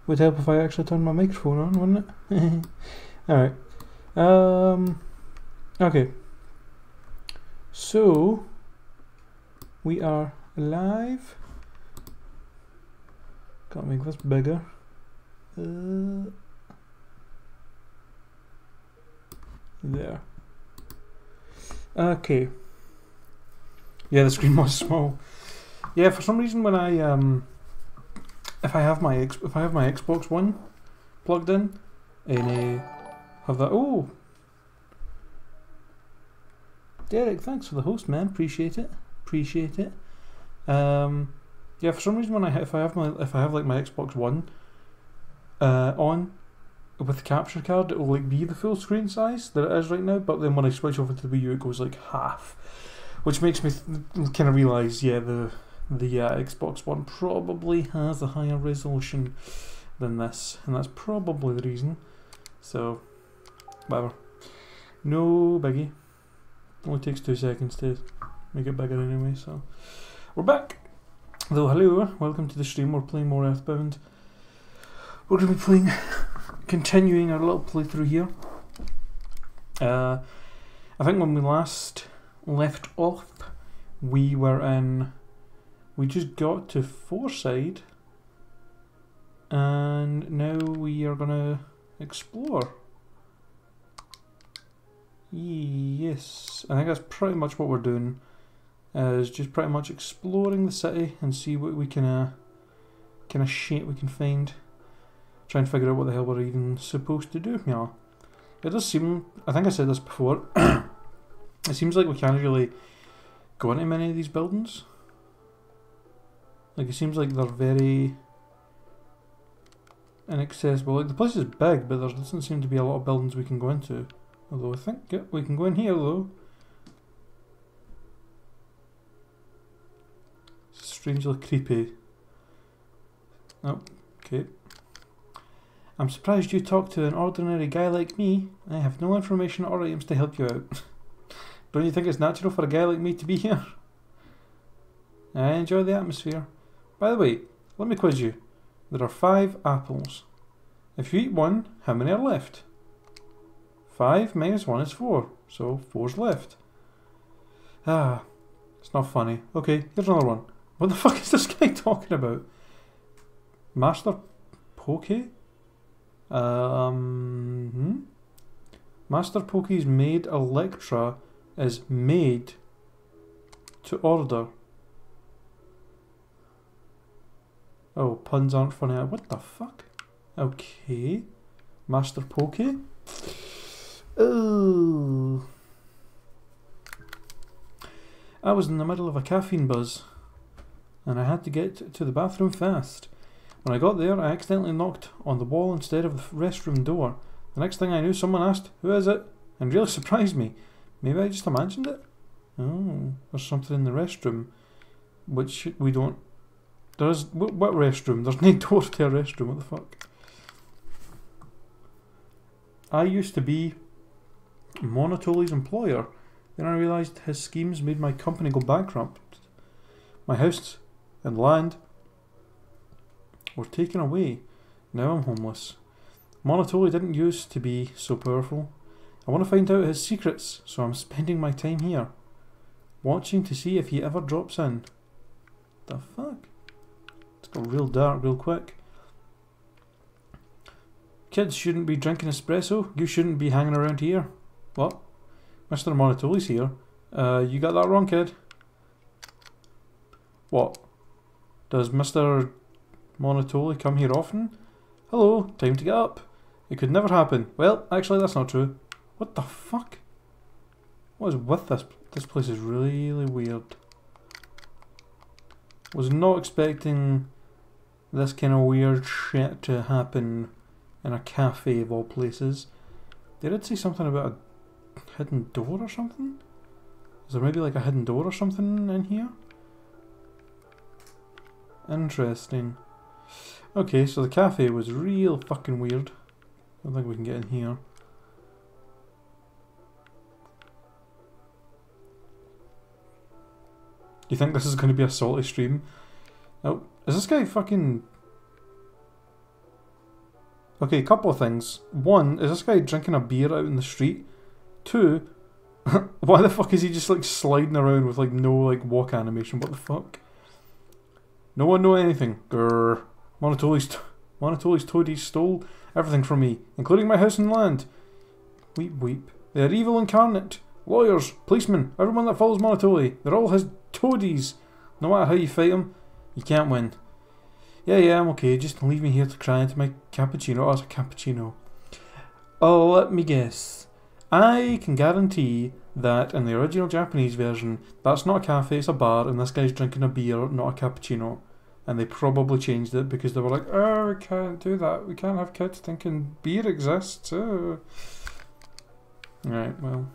Would help if I actually turned my microphone on, wouldn't it? Alright. Okay. So, we are live. Can't make this bigger. There. Okay. Yeah, the screen was small. Yeah, for some reason when I if I have my Xbox One plugged in and have that. Oh, Derek, thanks for the host, man. Appreciate it. Appreciate it. Yeah, for some reason when if I have like my Xbox One on with the capture card, it will like be the full screen size that it is right now. But then when I switch over to the Wii U, it goes like half, which makes me kind of realise, yeah, the Xbox One probably has a higher resolution than this, and that's probably the reason. So, whatever. No biggie. Only takes 2 seconds to make it bigger anyway, so. We're back! Though, hello, welcome to the stream. We're playing more Earthbound. We're going to be playing, continuing our little playthrough here. I think when we last left off, we just got to Fourside, and now we are gonna explore. Yes, I think that's pretty much what we're doing, is just pretty much exploring the city and see what we can kind of shit we can find. Try and figure out what the hell we're even supposed to do. Yeah, it does seem, I think I said this before, it seems like we can't really go into many of these buildings. Like, it seems like they're very inaccessible. Like, the place is big, but there doesn't seem to be a lot of buildings we can go into. Although I think, yeah, we can go in here though. Strangely creepy. Oh, okay. I'm surprised you talk to an ordinary guy like me. I have no information or items to help you out. Don't you think it's natural for a guy like me to be here? I enjoy the atmosphere. By the way, let me quiz you. There are 5 apples. If you eat one, how many are left? 5 minus 1 is 4, so 4's left. Ah, it's not funny. Okay, here's another one. What the fuck is this guy talking about? Master Poke? Master Poke's maid Electra is made to order. Oh, puns aren't funny. What the fuck? Okay. Master Poke? Oh. I was in the middle of a caffeine buzz, and I had to get to the bathroom fast. When I got there, I accidentally knocked on the wall instead of the restroom door. The next thing I knew, someone asked, "Who is it?" and really surprised me. Maybe I just imagined it? Oh, there's something in the restroom, which we don't... There's... What restroom? There's no door to a restroom, what the fuck? I used to be Monotoli's employer. Then I realised his schemes made my company go bankrupt. My house and land were taken away. Now I'm homeless. Monotoli didn't used to be so powerful. I want to find out his secrets, so I'm spending my time here, watching to see if he ever drops in. The fuck? It's got real dark real quick. Kids shouldn't be drinking espresso. You shouldn't be hanging around here. What? Mr. Monotoli's here. You got that wrong, kid. What? Does Mr. Monotoli come here often? Hello, time to get up. It could never happen. Well, actually that's not true. What the fuck? What is with this? This place is really weird. Was not expecting this kind of weird shit to happen in a cafe of all places. They did say something about a hidden door or something? Is there maybe like a hidden door or something in here? Interesting. Okay, so the cafe was real fucking weird. I don't think we can get in here. Do you think this is going to be a salty stream? Oh, is this guy fucking... Okay, a couple of things. One, is this guy drinking a beer out in the street? Two, why the fuck is he just like sliding around with like no like walk animation? What the fuck? No one know anything. Grrr. Monotoli's toadies stole everything from me, including my house and land. Weep, weep. They are evil incarnate. Lawyers, policemen, everyone that follows Monotoli. They're all his toadies. No matter how you fight them, you can't win. Yeah, I'm okay. Just leave me here to cry into my cappuccino. Oh, it's a cappuccino. Oh, let me guess. I can guarantee that in the original Japanese version, that's not a cafe, it's a bar, and this guy's drinking a beer, not a cappuccino. And they probably changed it because they were like, oh, we can't do that. We can't have kids thinking beer exists. Oh. Right, well.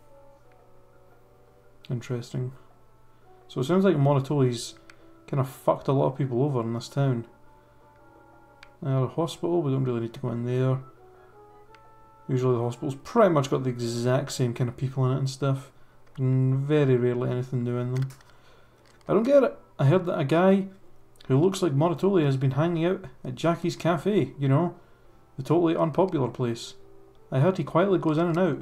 Interesting. So it sounds like Monotoli's kind of fucked a lot of people over in this town. A hospital, we don't really need to go in there. Usually the hospital's pretty much got the exact same kind of people in it and stuff. And very rarely anything new in them. I don't get it. I heard that a guy who looks like Monotoli has been hanging out at Jackie's Cafe, you know, the totally unpopular place. I heard he quietly goes in and out.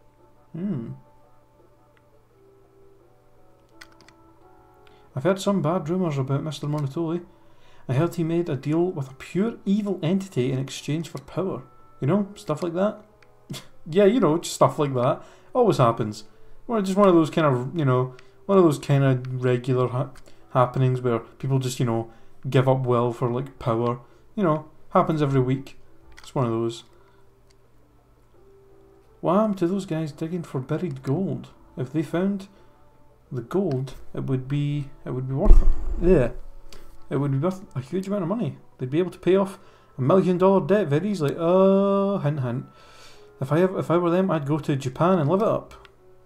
I've heard some bad rumours about Mr. Monotoli. I heard he made a deal with a pure evil entity in exchange for power. You know, stuff like that. Yeah, you know, just stuff like that. Always happens. Or just one of those kind of, you know, one of those kind of regular happenings where people just, you know, give up will for, like, power. You know, happens every week. It's one of those. What happened to those guys digging for buried gold? If they found the gold, it would be worth it. Yeah. It would be worth a huge amount of money. They'd be able to pay off $1 million debt very easily. Oh, hint, hint. If I were them, I'd go to Japan and live it up.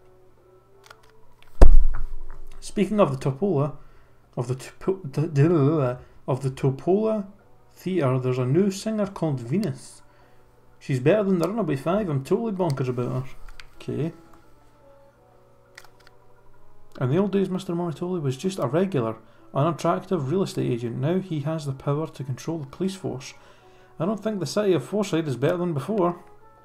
Speaking of the Topola, of the Topola Theatre, there's a new singer called Venus. She's better than the Runaway Five. I'm totally bonkers about her. Okay. In the old days, Mr. Monotoli was just a regular, unattractive real estate agent. Now he has the power to control the police force. I don't think the city of Forside is better than before.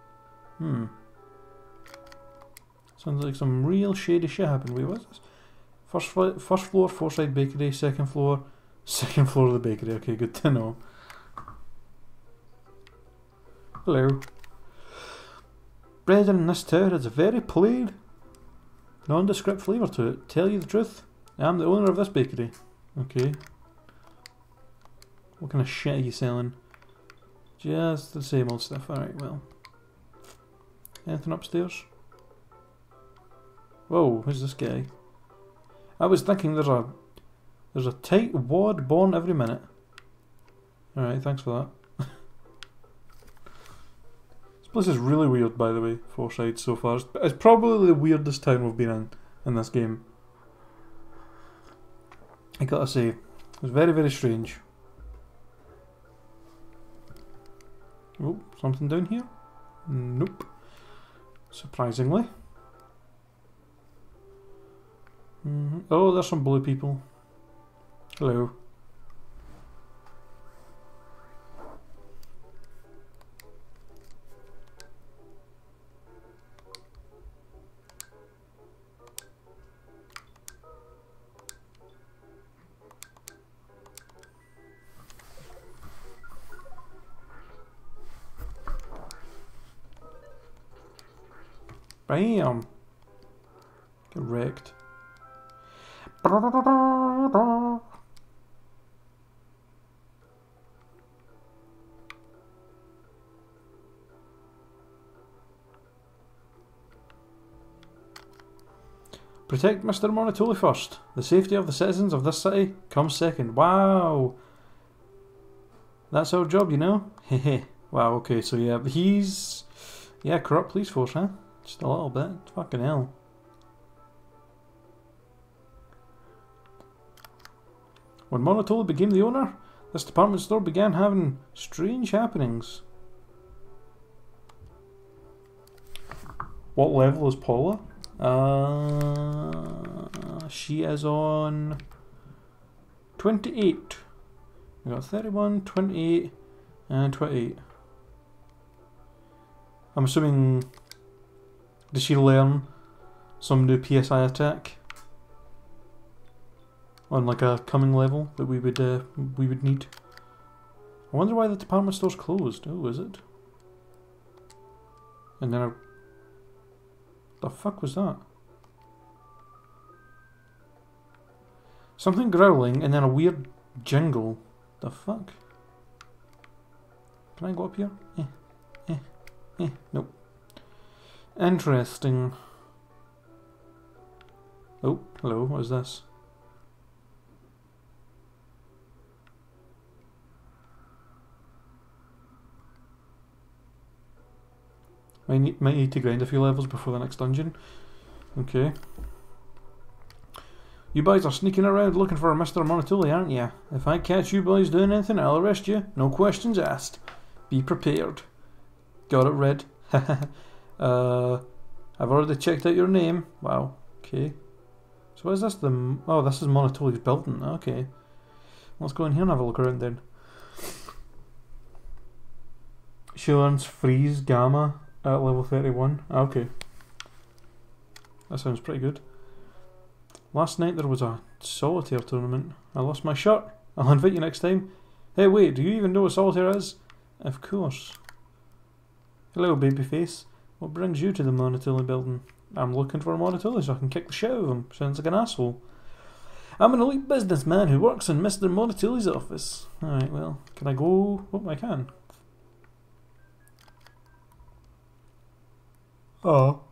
Sounds like some real shady shit happened. Wait, what's this? First floor, Forside Bakery. Second floor of the bakery. Okay, good to know. Hello. Bread in this town has a very plain, nondescript flavour to it. Tell you the truth, I'm the owner of this bakery. Okay. What kind of shit are you selling? Just the same old stuff. Alright, well. Anything upstairs? Whoa, who's this guy? I was thinking there's a tight wad born every minute. Alright, thanks for that. This place is really weird, by the way, Forside so far. It's probably the weirdest town we've been in this game. I gotta say, it was very, very strange. Oh, something down here? Nope. Surprisingly. Oh, there's some blue people. Hello. Bam! Get wrecked. Protect Mr. Monotoli first. The safety of the citizens of this city comes second. Wow! That's our job, you know? Hehe. Wow, okay, so yeah, he's... Yeah, corrupt police force, huh? Just a little bit. Fucking hell. When Monotoli became the owner, this department store began having strange happenings. What level is Paula? She is on 28. We got 31, 28, and 28. I'm assuming... Did she learn some new PSI attack? On like a coming level that we would need. I wonder why the department store's closed. Oh, is it? And then the fuck was that? Something growling and then a weird jingle. The fuck? Can I go up here? Nope. Interesting. Oh, hello, what is this? Might need to grind a few levels before the next dungeon. Okay. You boys are sneaking around looking for a Mr. Monotuli, aren't you? If I catch you boys doing anything, I'll arrest you. No questions asked. Be prepared. Got it, Red. I've already checked out your name. Wow. Okay. So what is this? Oh, this is Monotuli's building. Okay. Let's go in here and have a look around then. She learns Freeze Gamma at level 31. Okay. That sounds pretty good. Last night there was a solitaire tournament. I lost my shirt. I'll invite you next time. Hey wait, do you even know what solitaire is? Of course. Hello babyface. What brings you to the Monotuli building? I'm looking for a Monotuli so I can kick the shit out of him. Sounds like an asshole. I'm an elite businessman who works in Mr. Monotuli's office. Alright, well, can I go? Oh, I can. Oh.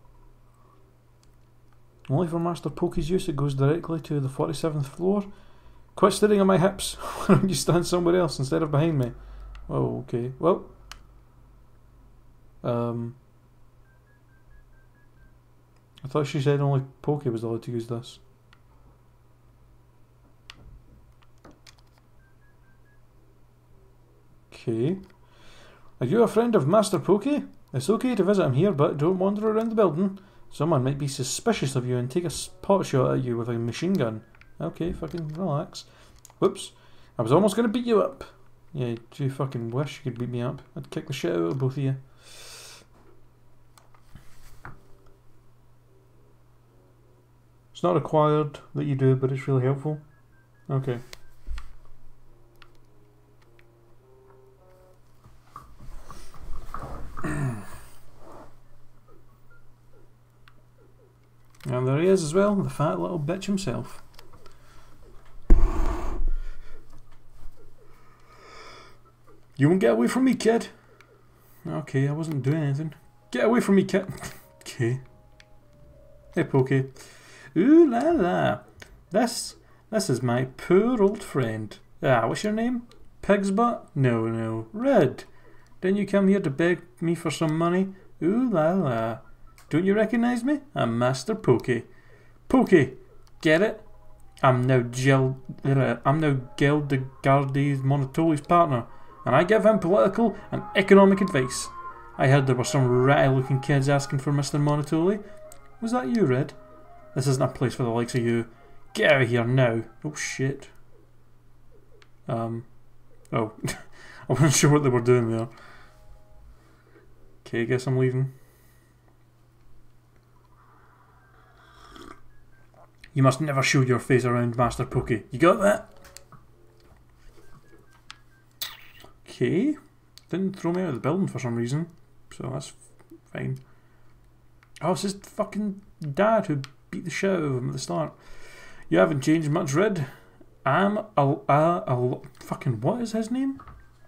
Only for Master Pokey's use it goes directly to the 47th floor. Quit staring at my hips. Why don't you stand somewhere else instead of behind me? Oh, okay. Well. I thought she said only Pokey was allowed to use this. Okay. Are you a friend of Master Pokey? It's okay to visit him here, but don't wander around the building. Someone might be suspicious of you and take a pot shot at you with a machine gun. Okay, fucking relax. Whoops. I was almost going to beat you up. Yeah, do you fucking wish you could beat me up? I'd kick the shit out of both of you. It's not required that you do, but it's really helpful. Okay. And there he is as well, the fat little bitch himself. You won't get away from me, kid. Okay, I wasn't doing anything. Get away from me, kid. Okay. Hey, Pokey. Ooh la la. This is my poor old friend. What's your name? Pig's butt? No. Red. Didn't you come here to beg me for some money? Ooh la la. Don't you recognise me? I'm Master Pokey. Pokey, get it? I'm now Gildegardi's Monotuli's partner, and I give him political and economic advice. I heard there were some ratty-looking kids asking for Mr. Monotuli. Was that you, Red? This isn't a place for the likes of you. Get out of here now. Oh shit. Oh. I wasn't sure what they were doing there. Okay, I guess I'm leaving. You must never show your face around Master Pokey. You got that? Okay. Didn't throw me out of the building for some reason. So that's fine. Oh, it's his fucking dad who beat the shit out of him at the start. You haven't changed much, Red. I'm fucking what is his name?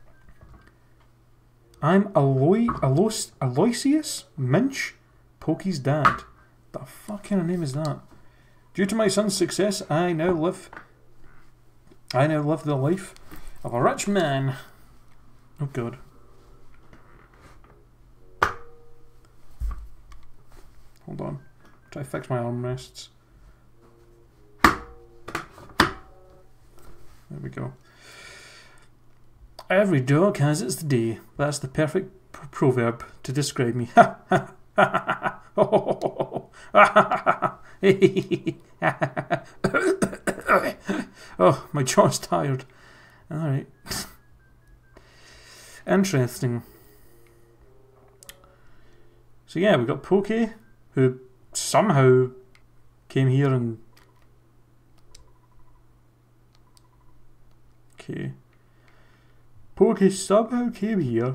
I'm Aloysius Minch, Pokey's dad. The fuck kind of name is that? Due to my son's success, I now live the life of a rich man. Oh god. Hold on. Try to fix my armrests. There we go. Every dog has its day. That's the perfect proverb to describe me. Oh, my jaw's tired. Alright. Interesting. So yeah, we got Poke, who somehow came here and... Okay. Poke somehow came here.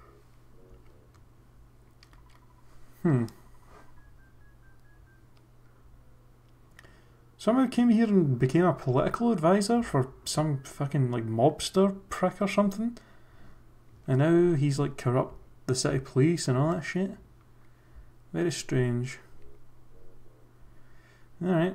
Somehow came here and became a political advisor for some fucking like mobster prick or something. And now he's like corrupt the city police and all that shit. Very strange. Alright.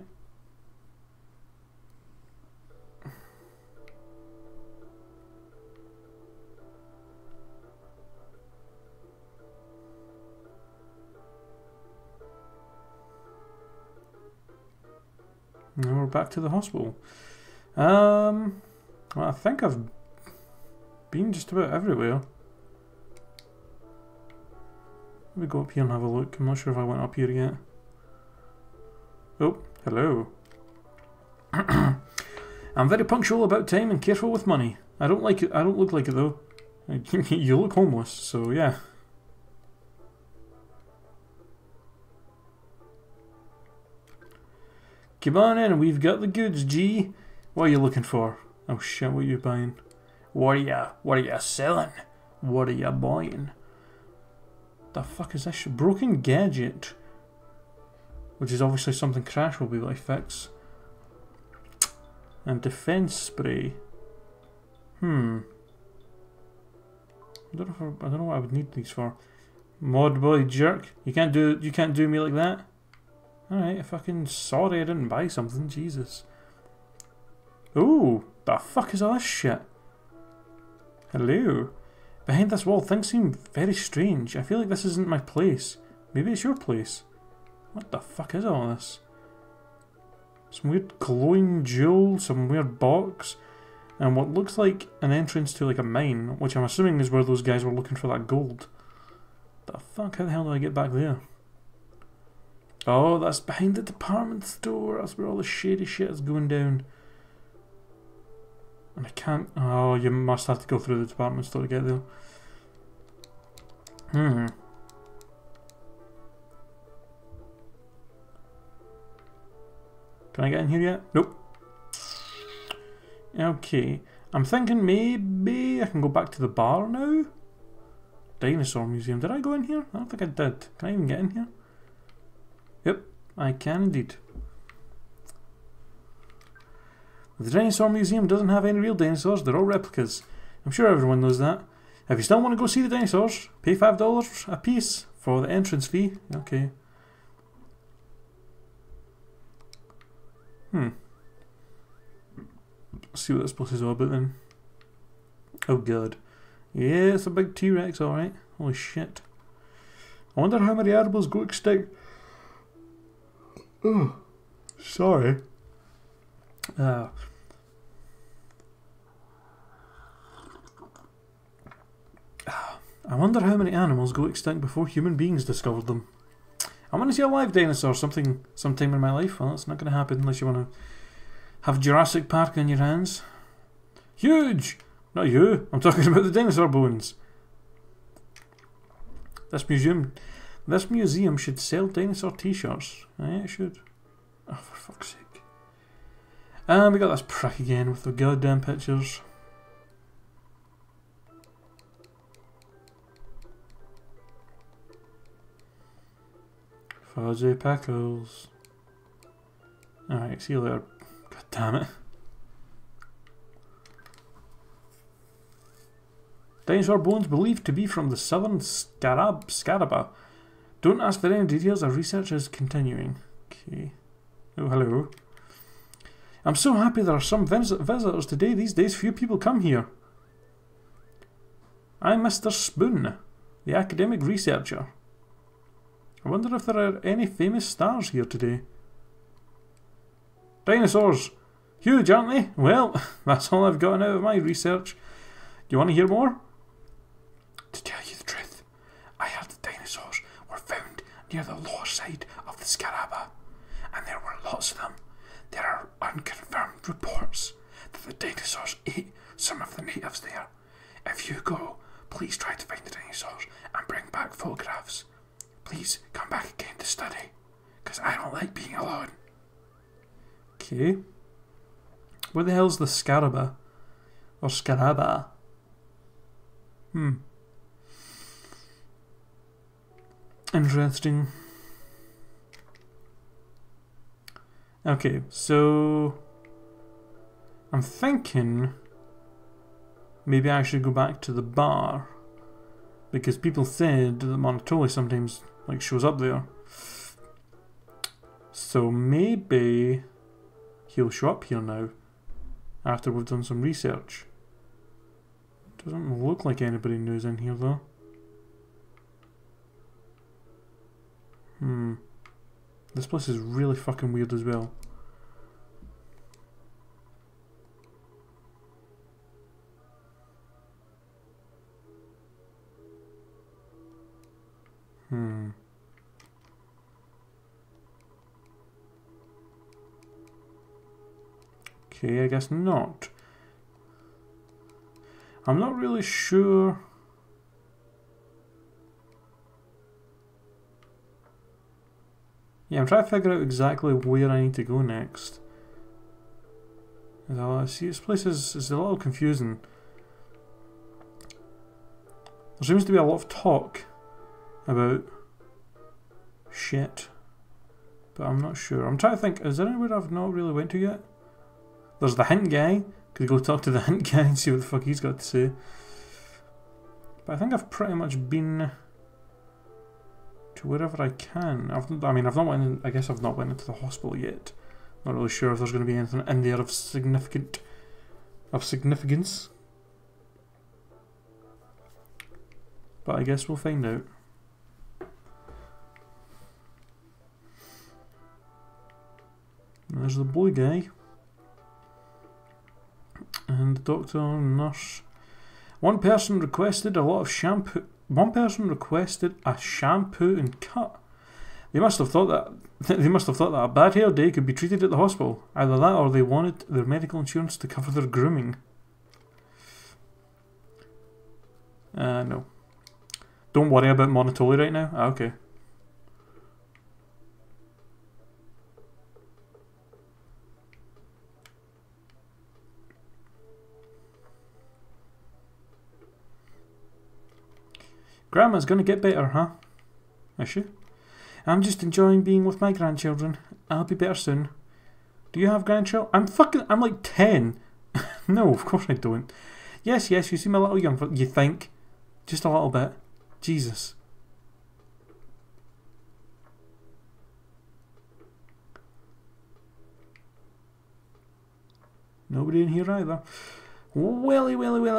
Now we're back to the hospital. Well, I think I've been just about everywhere. Let me go up here and have a look. I'm not sure if I went up here yet. Oh, hello. I'm very punctual about time and careful with money. I don't like it. I don't look like it though. You look homeless, so yeah. Come on in, we've got the goods, G. What are you looking for? Oh shit, what are you buying? What are you selling? What are you buying? The fuck is this shit? Broken gadget. Which is obviously something Crash will be able to fix. And defense spray. I don't know what I would need these for. Mod boy jerk. You can't do me like that. Alright, fucking sorry I didn't buy something, Jesus. Ooh, the fuck is all this shit? Hello? Behind this wall, things seem very strange. I feel like this isn't my place. Maybe it's your place. What the fuck is all this? Some weird glowing jewel, some weird box, and what looks like an entrance to like a mine, which I'm assuming is where those guys were looking for that gold. The fuck, how the hell do I get back there? Oh, that's behind the department store. That's where all the shady shit is going down. And I can't... Oh, you must have to go through the department store to get there. Can I get in here yet? Nope. Okay. I'm thinking maybe I can go back to the bar now? Dinosaur Museum. Did I go in here? I don't think I did. Can I even get in here? Yep, I can indeed. The Dinosaur Museum doesn't have any real dinosaurs, they're all replicas. I'm sure everyone knows that. If you still want to go see the dinosaurs, pay $5 a piece for the entrance fee. Okay. Let's see what this place is all about then. Oh god. Yeah, it's a big T-Rex, alright. Holy shit. I wonder how many animals go extinct. Oh, sorry. I wonder how many animals go extinct before human beings discovered them. I want to see a live dinosaur sometime in my life. Well, it's not going to happen unless you want to have Jurassic Park in your hands. Huge! Not you. I'm talking about the dinosaur bones. This museum should sell dinosaur t-shirts. Yeah, it should. Oh, for fuck's sake. And we got this prick again with the goddamn pictures. Fuzzy pickles. Alright, see you later. God damn it. Dinosaur bones believed to be from the southern Scaraba. Don't ask for any details, our research is continuing. Okay. Oh, hello. I'm so happy there are some visitors today. These days, few people come here. I'm Mr. Spoon, the academic researcher. I wonder if there are any famous stars here today. Dinosaurs! Huge, aren't they? Well, that's all I've gotten out of my research. Do you want to hear more? To tell you the truth, I heard the dinosaurs were found near the lower side of the Scaraba, and there were lots of them. There are unconfirmed reports that the dinosaurs ate some of the natives there. If you go, please try to find the dinosaurs and bring back photographs. Please come back again to study, because I don't like being alone. Okay. Where the hell's the Scaraba? Or Scaraba? Interesting. Okay, so I'm thinking maybe I should go back to the bar, because people said that Monotoli sometimes like shows up there. So maybe he'll show up here now after we've done some research. Doesn't look like anybody new's in here though. This place is really fucking weird as well. Okay, I guess not. I'm not really sure. Yeah, I'm trying to figure out exactly where I need to go next. See, this place is a little confusing. There seems to be a lot of talk about shit, but I'm not sure. I'm trying to think, is there anywhere I've not really went to yet? There's the hint guy. Could go talk to the hint guy and see what the fuck he's got to say. But I think I've pretty much been to wherever I can. I've not went in, I guess I've not went into the hospital yet. Not really sure if there's going to be anything in there of significance. But I guess we'll find out. There's the boy guy. And the doctor and nurse. One person requested a shampoo and cut. They must have thought that a bad hair day could be treated at the hospital. Either that or they wanted their medical insurance to cover their grooming. No. Don't worry about Monotoli right now? Okay. Grandma's gonna get better, huh? Is she? I'm just enjoying being with my grandchildren. I'll be better soon. Do you have grandchildren? I'm like 10. No, of course I don't. Yes, you seem a little young for you think. Just a little bit. Jesus. Nobody in here either. Welly.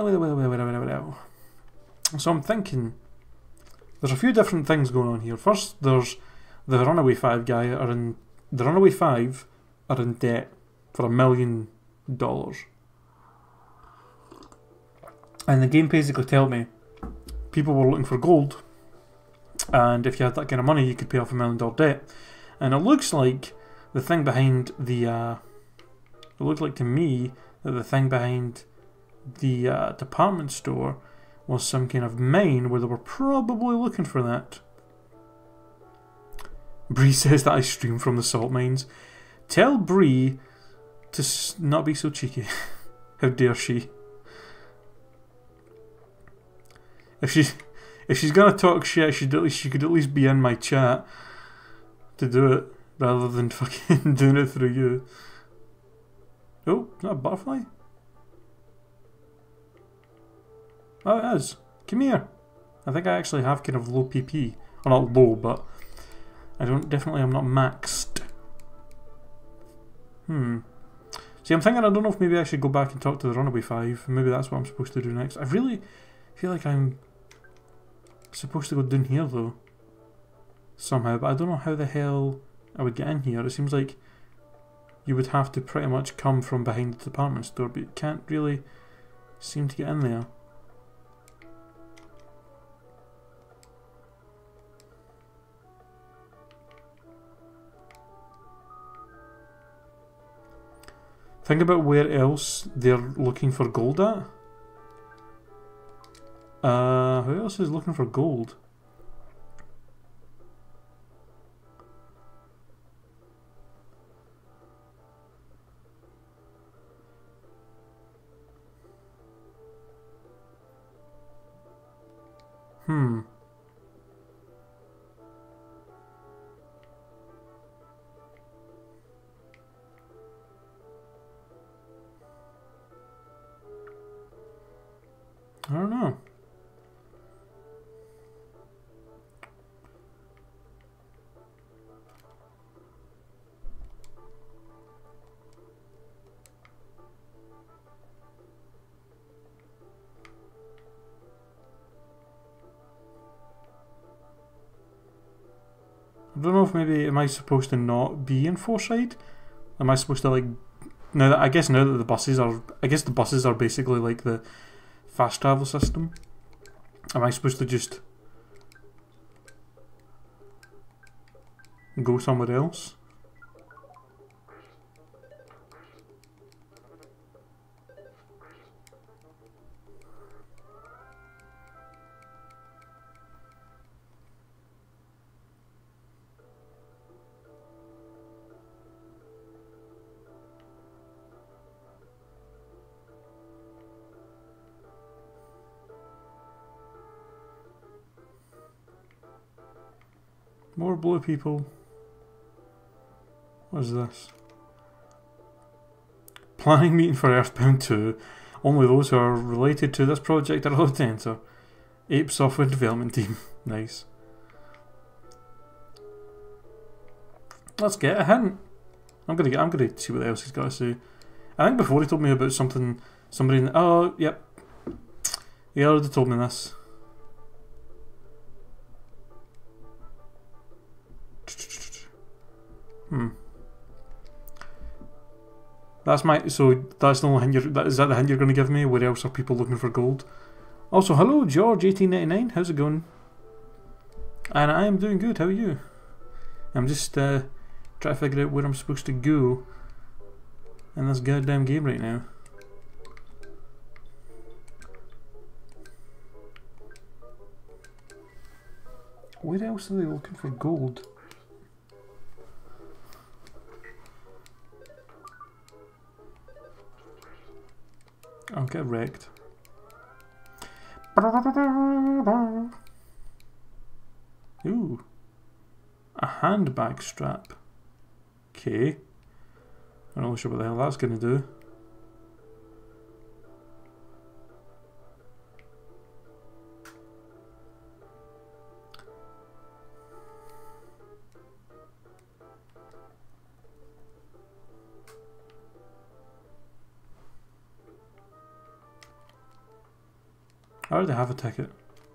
So I'm thinking there's a few different things going on here. First, there's the Runaway Five guy the Runaway Five are in debt for $1 million. And the game basically tell me people were looking for gold, and if you had that kind of money you could pay off $1 million debt. And it looks like the thing behind the it looked like to me that the thing behind the department store was some kind of mine where they were probably looking for that. Bree says that I stream from the salt mines. Tell Bree to not be so cheeky. How dare she? If she's gonna talk shit, she could at least be in my chat to do it, rather than fucking doing it through you. Oh, is that a butterfly? Oh, it is. Come here. I think I actually have kind of low PP. Well, not low, but I'm not maxed. See, I'm thinking I don't know if maybe I should go back and talk to the Runaway Five. Maybe that's what I'm supposed to do next. I really feel like I'm supposed to go down here though. Somehow, but I don't know how the hell I would get in here. It seems like you would have to pretty much come from behind the department store, but you can't really seem to get in there. Think about where else they're looking for gold at. Who else is looking for gold? Hmm. I don't know. I don't know if maybe am I supposed to not be in Forside? Am I supposed to like now that now that the buses are the buses are basically like the fast travel system. Am I supposed to just go somewhere else? More blue people. What is this? Planning meeting for Earthbound 2. Only those who are related to this project are allowed to enter. Ape Software Development Team. Nice. Let's get a hint. I'm gonna see what else he's got to say. I think before he told me about somebody in oh, yep. He already told me this. That's that's the only hint is that the hint you're going to give me? Where else are people looking for gold? Also, hello, George1899. How's it going? And I am doing good. How are you? I'm just trying to figure out where I'm supposed to go in this goddamn game right now. Where else are they looking for gold? I'll get wrecked. Ooh. A handbag strap. Okay. I'm not really sure what the hell that's going to do. I already have a ticket.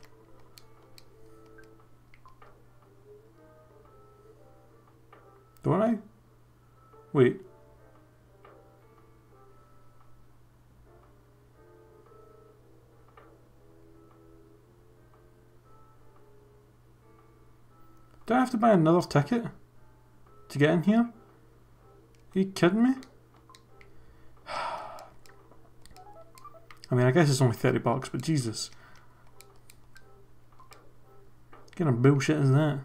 Don't I? Wait. Do I have to buy another ticket to get in here? Are you kidding me? I mean, I guess it's only $30, but Jesus. What kind of bullshit is that?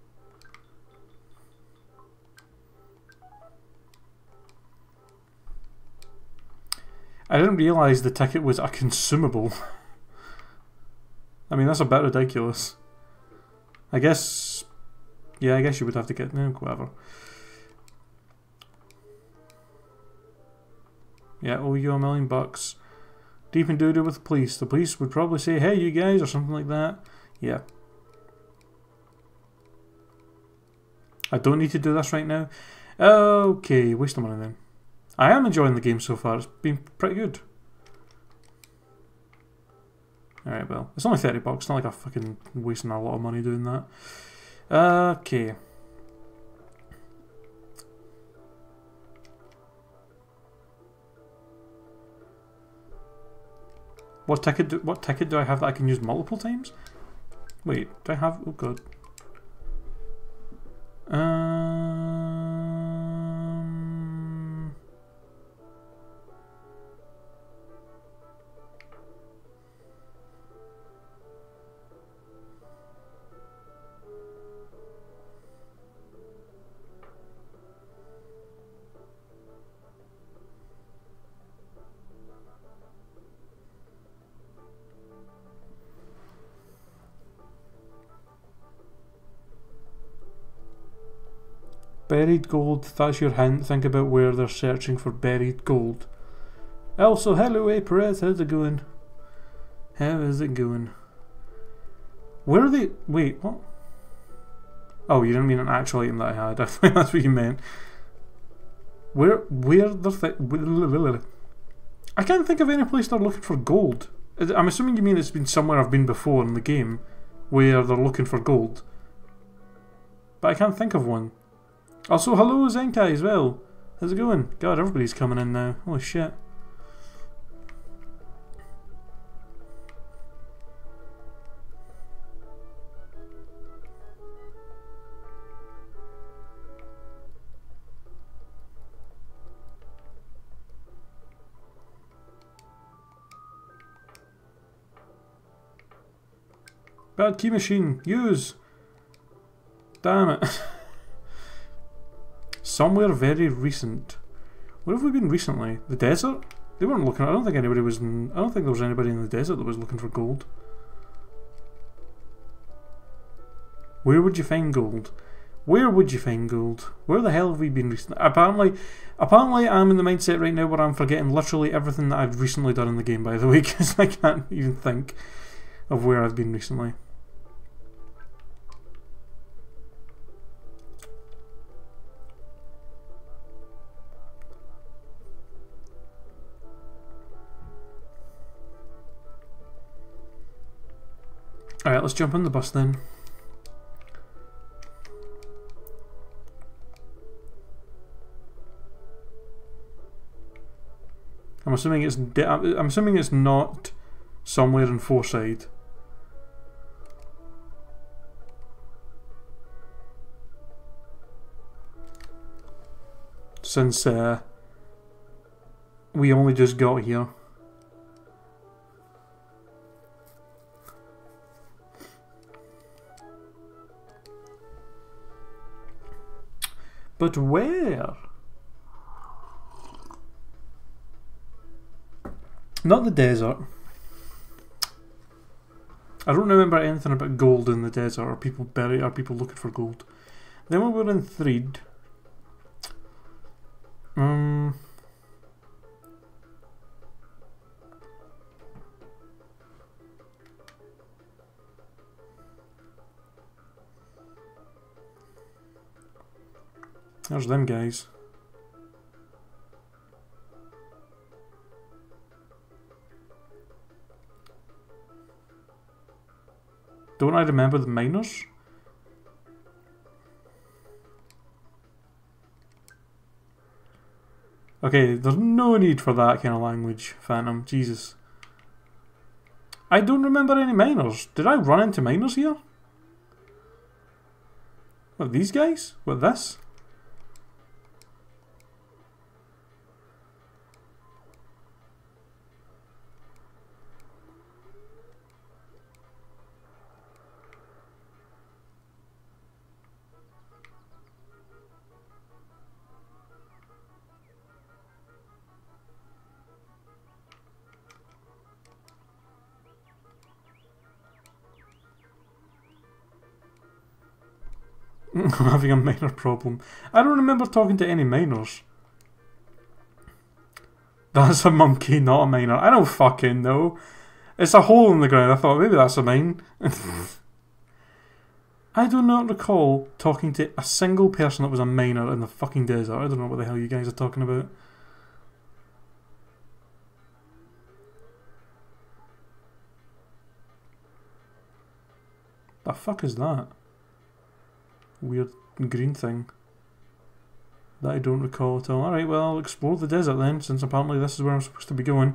I didn't realise the ticket was a consumable. I mean, that's a bit ridiculous. I guess... yeah, I guess you would have to get... no, whatever. Yeah, owe you $1 million. Deep in doo-doo with the police. The police would probably say, hey, you guys, or something like that. Yeah. I don't need to do this right now. Okay, waste of money then. I am enjoying the game so far. It's been pretty good. Alright, well, it's only $30. It's not like I'm fucking wasting a lot of money doing that. Okay. What ticket do I have that I can use multiple times? Wait, do I have... oh god. Buried gold, that's your hint. Think about where they're searching for buried gold. Also, hello, Perez, how's it going? How is it going? Where are they? Wait, what? Oh, you didn't mean an actual item that I had. I think that's what you meant. Where the I can't think of any place they're looking for gold. I'm assuming you mean it's been somewhere I've been before in the game where they're looking for gold. But I can't think of one. Also, hello Zenkai as well. How's it going? God, everybody's coming in now. Holy shit. Bad key machine. Use. Damn it. Somewhere very recent. Where have we been recently? The desert? They weren't looking. I don't think anybody was. I don't think there was anybody in the desert that was looking for gold. Where would you find gold? Where would you find gold? Where the hell have we been recently? Apparently I'm in the mindset right now where I'm forgetting literally everything that I've recently done in the game, by the way, because I can't even think of where I've been recently. Alright, let's jump on the bus then. I'm assuming it's not somewhere in Forside. Since we only just got here. But where? Not the desert. I don't remember anything about gold in the desert or people looking for gold. Then we were in Threed. There's them guys. Don't I remember the miners? Okay, there's no need for that kind of language, Phantom. Jesus. I don't remember any miners. Did I run into miners here? What, these guys? What, this? I'm having a minor problem. I don't remember talking to any miners. That's a monkey, not a miner. I don't fucking know. It's a hole in the ground. I thought maybe that's a mine. I do not recall talking to a single person that was a miner in the fucking desert. I don't know what the hell you guys are talking about. The fuck is that? Weird green thing that I don't recall at all. Alright, well, I'll explore the desert then, since apparently this is where I'm supposed to be going.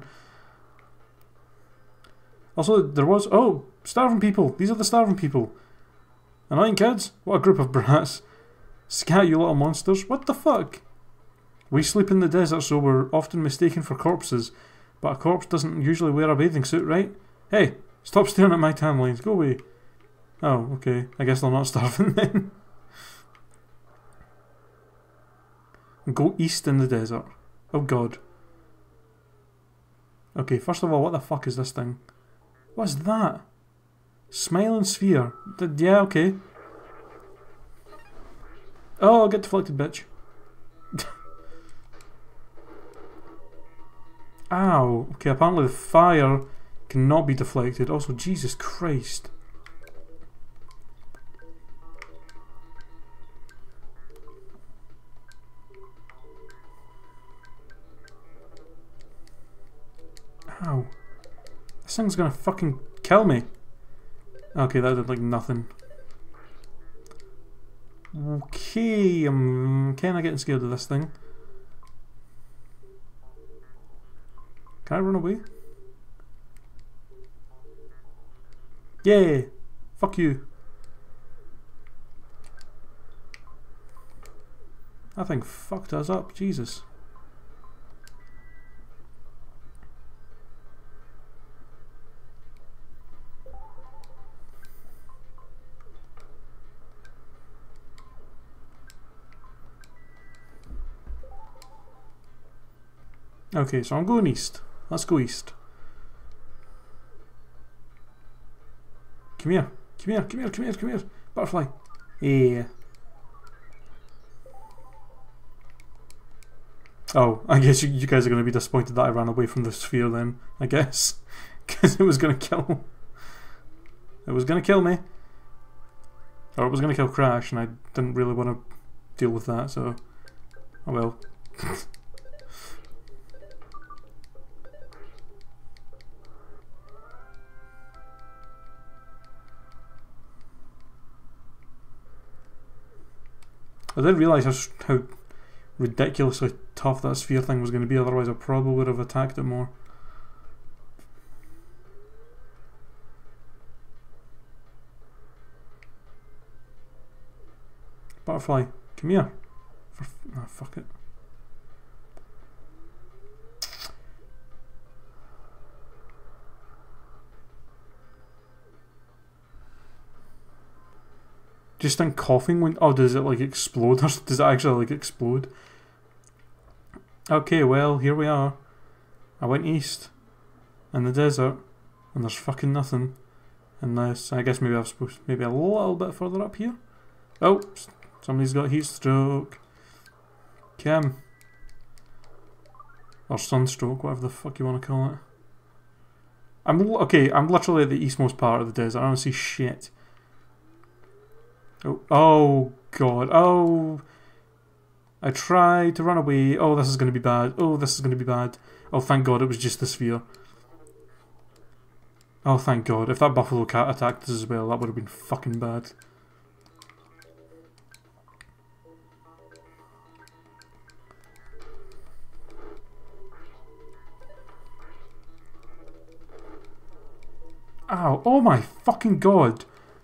Also, there was... Oh! Starving people! These are the starving people! Annoying kids? What a group of brats. Scat, you little monsters. What the fuck? We sleep in the desert, so we're often mistaken for corpses. But a corpse doesn't usually wear a bathing suit, right? Hey! Stop staring at my tan lines. Go away. Oh, okay. I guess they're not starving then. Go east in the desert. Oh god. Okay, first of all, what the fuck is this thing? What's that? Smiling sphere. Yeah, okay. Oh, get deflected, bitch. Ow. Okay, apparently the fire cannot be deflected. Also, Jesus Christ. Ow. This thing's gonna fucking kill me. Okay, that did like nothing. Okay, I'm kinda getting scared of this thing. Can I run away? Yeah! Fuck you. That thing fucked us up, Jesus. Okay, so I'm going east. Let's go east. Come here. Come here, come here, come here, come here. Butterfly. Yeah. Oh, I guess you guys are going to be disappointed that I ran away from the sphere then, I guess. Because it was going to kill... It was going to kill me. Or it was going to kill Crash, and I didn't really want to deal with that, so... Oh well. I didn't realise how ridiculously tough that sphere thing was going to be, otherwise I probably would have attacked it more. Butterfly, come here. Ah, fuck it. Just think coughing when... Oh, does it like explode? Or does it actually like explode? Okay, well, here we are. I went east. In the desert. And there's fucking nothing. Unless... I guess maybe I was supposed... Maybe a little bit further up here. Oh! Somebody's got heat stroke. Kim. Or sunstroke, whatever the fuck you want to call it. Okay, I'm literally at the eastmost part of the desert. I don't see shit. Oh god. Oh, I tried to run away. Oh, this is going to be bad. Oh, this is going to be bad. Oh, thank god it was just the sphere. Oh, thank god. If that buffalo cat attacked us as well, that would have been fucking bad. Ow. Oh my fucking god.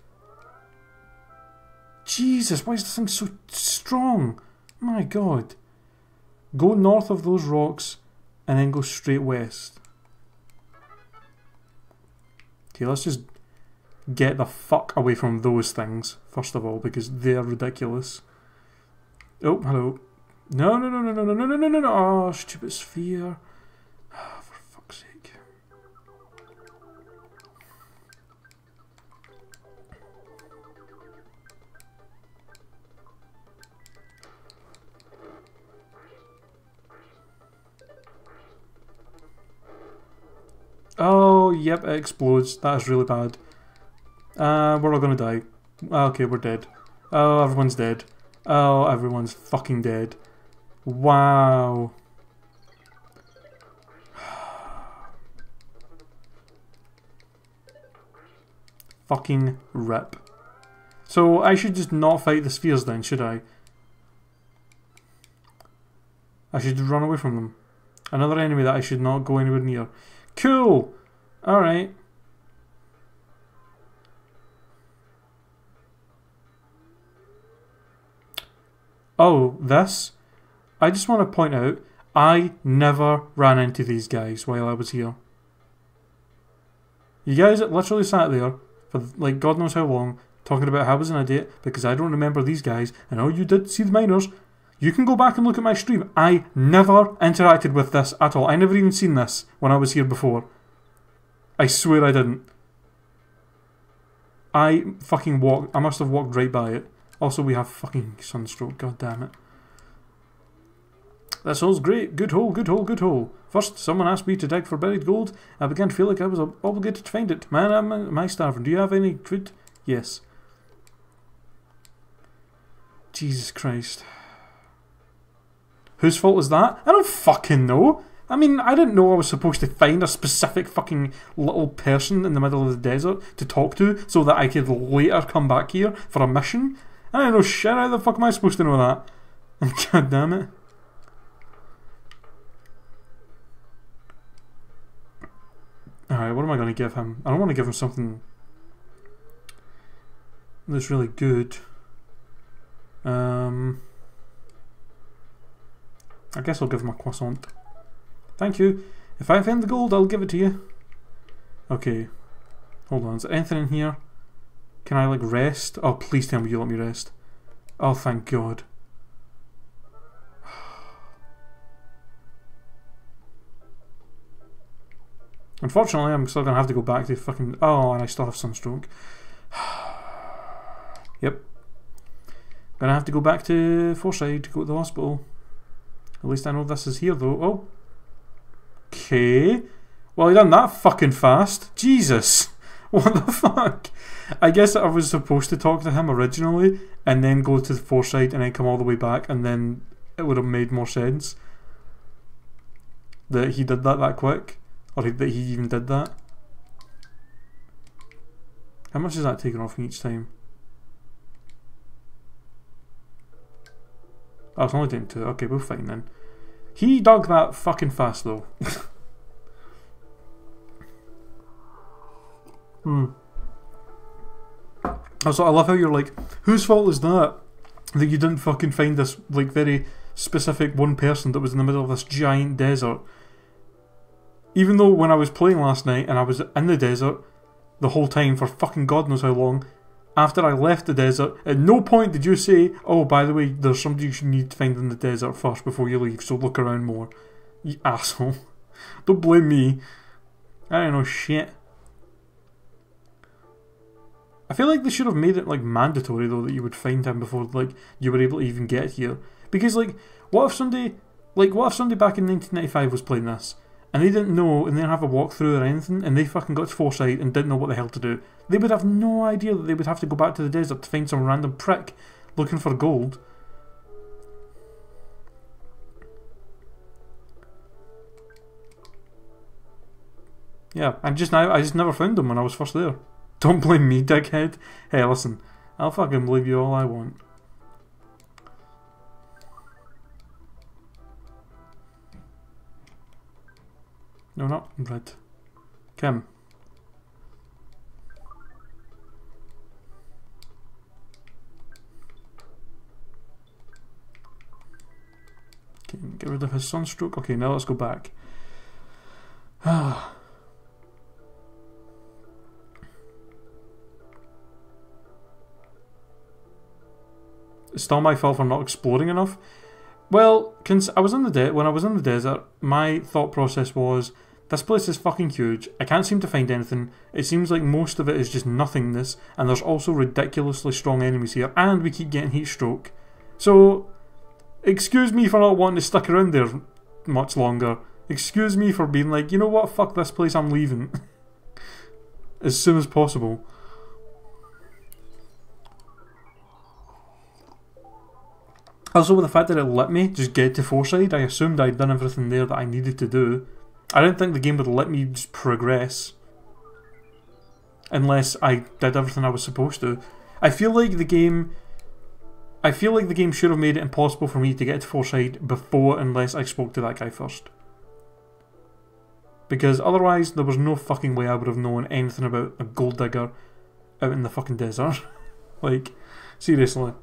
Jesus, why is this thing so strong? My god. Go north of those rocks and then go straight west. Okay, let's just get the fuck away from those things, first of all, because they're ridiculous. Oh, hello. No, no, no, no, no, no, no, no, no, no, no. Oh, stupid sphere. Oh, for fuck's sake. Oh, yep, it explodes. That is really bad. We're all gonna die. Okay, we're dead. Oh, everyone's dead. Oh, everyone's fucking dead. Wow. Fucking rip. So, I should just not fight the spheres then, should I? I should run away from them. Another enemy that I should not go anywhere near. Cool! Alright. Oh, this? I just want to point out, I never ran into these guys while I was here. You guys literally sat there for like God knows how long, talking about how I was an idiot because I don't remember these guys, and oh, you did see the miners. You can go back and look at my stream. I never interacted with this at all. I never even seen this when I was here before. I swear I didn't. I fucking walked. I must have walked right by it. Also, we have fucking sunstroke, god damn it. This hole's great. Good hole, good hole, good hole. First, someone asked me to dig for buried gold. I began to feel like I was obligated to find it. Man, am I starving? Do you have any food? Yes. Jesus Christ. Whose fault is that? I don't fucking know. I mean, I didn't know I was supposed to find a specific fucking little person in the middle of the desert to talk to so that I could later come back here for a mission. I don't know shit. How the fuck am I supposed to know that? God damn it. Alright, what am I going to give him? I don't want to give him something that's really good. I guess I'll give him a croissant. Thank you. If I find the gold, I'll give it to you. Okay. Hold on, is there anything in here? Can I, like, rest? Oh, please tell me you let me rest. Oh, thank God. Unfortunately, I'm still going to have to go back to fucking... Oh, and I still have sunstroke. Yep. Gonna have to go back to Forside to go to the hospital. At least I know this is here, though. Oh. Okay. Well, he done that fucking fast. Jesus. What the fuck? I guess I was supposed to talk to him originally and then go to the Forside and then come all the way back, and then it would have made more sense that he did that quick. Or that he even did that. How much is that taken off me each time? Oh, it's only down 2. Okay, we're fine then. He dug that fucking fast though. Also, I love how you're like, whose fault is that you didn't fucking find this like very specific one person that was in the middle of this giant desert? Even though when I was playing last night and I was in the desert the whole time for fucking God knows how long, after I left the desert, at no point did you say, oh, by the way, there's somebody you need to find in the desert first before you leave, so look around more. You asshole. Don't blame me. I don't know shit. I feel like they should have made it like mandatory though that you would find him before like you were able to even get here. Because like, what if somebody back in 1995 was playing this and they didn't know and they didn't have a walkthrough or anything and they fucking got to Forside and didn't know what the hell to do? They would have no idea that they would have to go back to the desert to find some random prick looking for gold. Yeah, I just never found them when I was first there. Don't blame me, dickhead. Hey, listen, I'll fucking believe you all I want. No, not red. Kim. Okay, get rid of his sunstroke. Okay, now let's go back. It's still my fault for not exploring enough. Well, when I was in the desert, my thought process was, this place is fucking huge, I can't seem to find anything, it seems like most of it is just nothingness, and there's also ridiculously strong enemies here, and we keep getting heat stroke. So, excuse me for not wanting to stick around there much longer. Excuse me for being like, you know what, fuck this place, I'm leaving. As soon as possible. Also, with the fact that it let me just get to Forside, I assumed I'd done everything there that I needed to do. I didn't think the game would let me just progress unless I did everything I was supposed to. I feel like the game should have made it impossible for me to get to Forside before, unless I spoke to that guy first. Because otherwise, there was no fucking way I would have known anything about a gold digger out in the fucking desert. Like, seriously.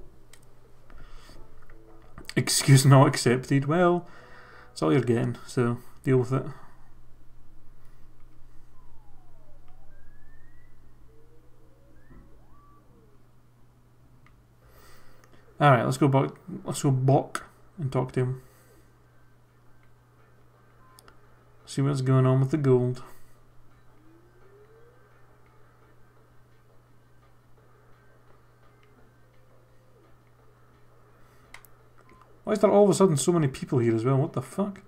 Excuse not accepted. Well, that's all you're getting, so deal with it. Alright, let's go back and talk to him. See what's going on with the gold. Why is there all of a sudden so many people here as well? What the fuck?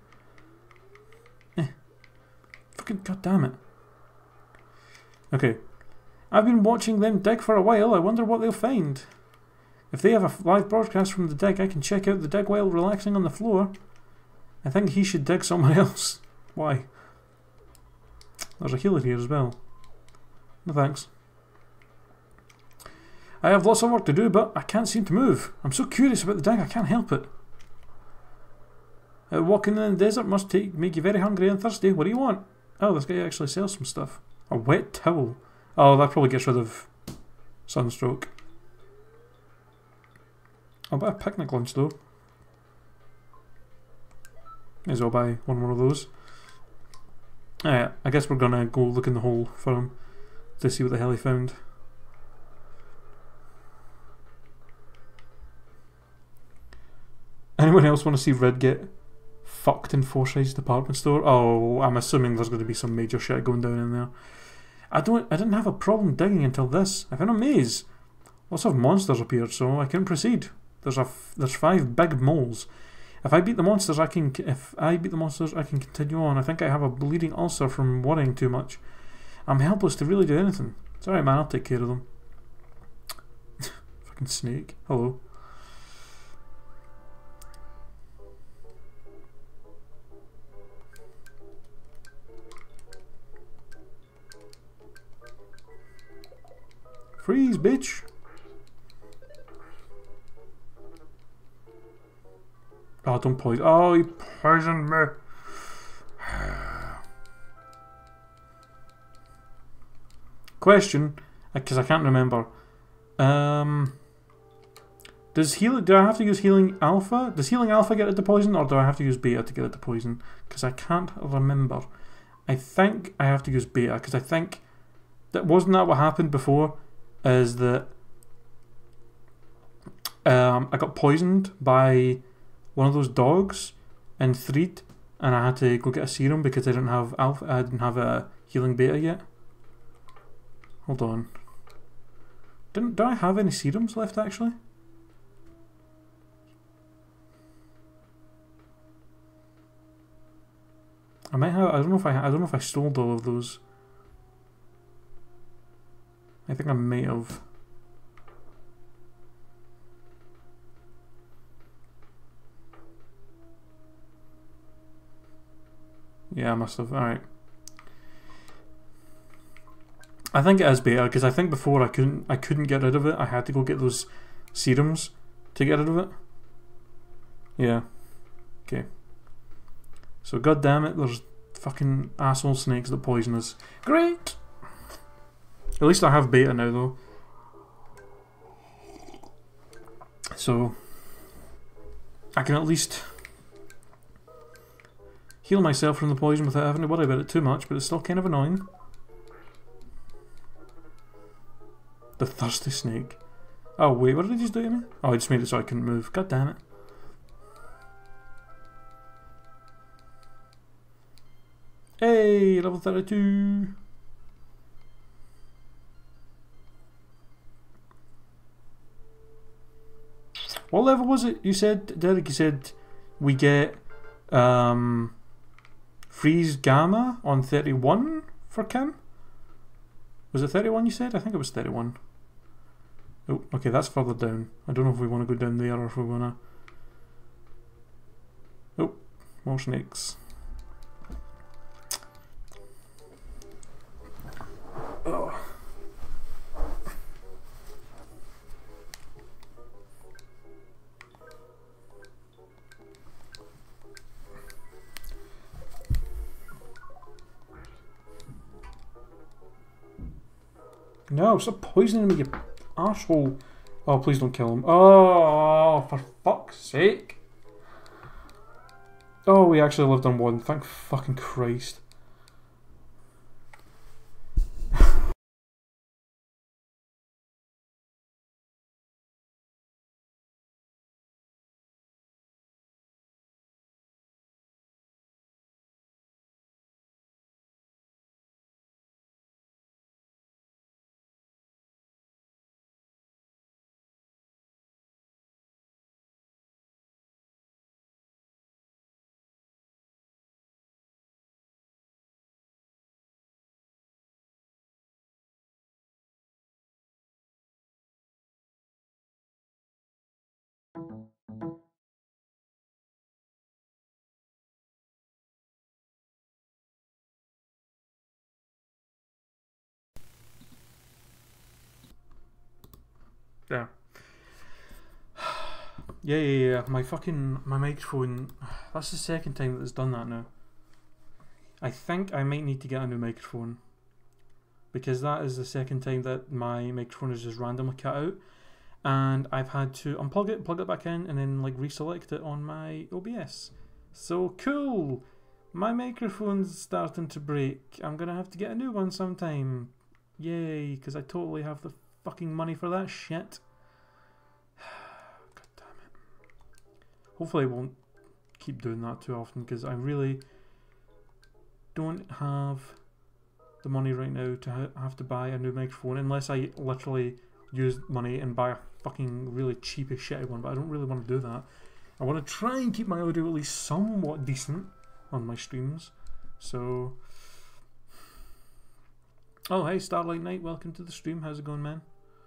Fucking goddammit. Okay. I've been watching them dig for a while. I wonder what they'll find. If they have a live broadcast from the dig, I can check out the dig while relaxing on the floor. I think he should dig somewhere else. Why? There's a healer here as well. No thanks. I have lots of work to do, but I can't seem to move. I'm so curious about the dig, I can't help it. Walking in the desert must make you very hungry and thirsty. What do you want? Oh, this guy actually sells some stuff. A wet towel. Oh, that probably gets rid of sunstroke. I'll buy a picnic lunch though. May as well buy one more of those. I guess we're gonna go look in the hole for him to see what the hell he found. Anyone else want to see Red get fucked in Forsyth's department store? Oh, I'm assuming there's going to be some major shit going down in there. I didn't have a problem digging until this. I found a maze. Lots of monsters appeared, so I can proceed. There's 5 big moles. If I beat the monsters, I can continue on. I think I have a bleeding ulcer from worrying too much. I'm helpless to really do anything. It's alright, man. I'll take care of them. Fucking snake. Hello. Freeze, bitch! Oh, don't poison. Oh, he poisoned me! Question, because I can't remember. Do I have to use healing alpha? Does healing alpha get it to poison, or do I have to use beta to get it to poison? Because I can't remember. I think I have to use beta, because I think wasn't that what happened before? Is that I got poisoned by one of those dogs in Threed, and I had to go get a serum because I didn't have alpha. I didn't have a healing beta yet. Hold on. Do I have any serums left actually? I might have. I don't know if I stole all of those. I think I may have. Yeah, I must have. Alright. I think it is beta, because I think before I couldn't get rid of it. I had to go get those serums to get rid of it. Yeah. Okay. So god damn it, there's fucking asshole snakes that poison us. Great! At least I have beta now though. So I can at least heal myself from the poison without having to worry about it too much, but it's still kind of annoying. The thirsty snake. Oh wait, what did he just do to me? Oh, he just made it so I couldn't move. God damn it. Hey, level 32. What level was it? You said, Derek, you said we get freeze gamma on 31 for Kim? Was it 31 you said? I think it was 31. Oh, okay, that's further down. I don't know if we want to go down there or if we want to... Oh, more snakes. Oh. No, stop poisoning me, you arsehole. Oh, please don't kill him. Oh, for fuck's sake. Oh, we actually lived on one. Thank fucking Christ. There. Yeah. My microphone. That's the second time that it's done that now. I think I might need to get a new microphone, because that is the second time that my microphone is just randomly cut out, and I've had to unplug it, plug it back in, and then like reselect it on my OBS. So cool! My microphone's starting to break. I'm gonna have to get a new one sometime. Yay, because I totally have the fucking money for that shit. God damn it. Hopefully I won't keep doing that too often, because I really don't have the money right now to have to buy a new microphone, unless I literally use money and buy a fucking really cheap as shitty one, but I don't really want to do that. I want to try and keep my audio at least somewhat decent on my streams. So, oh hey Starlight Knight, welcome to the stream. How's it going, man?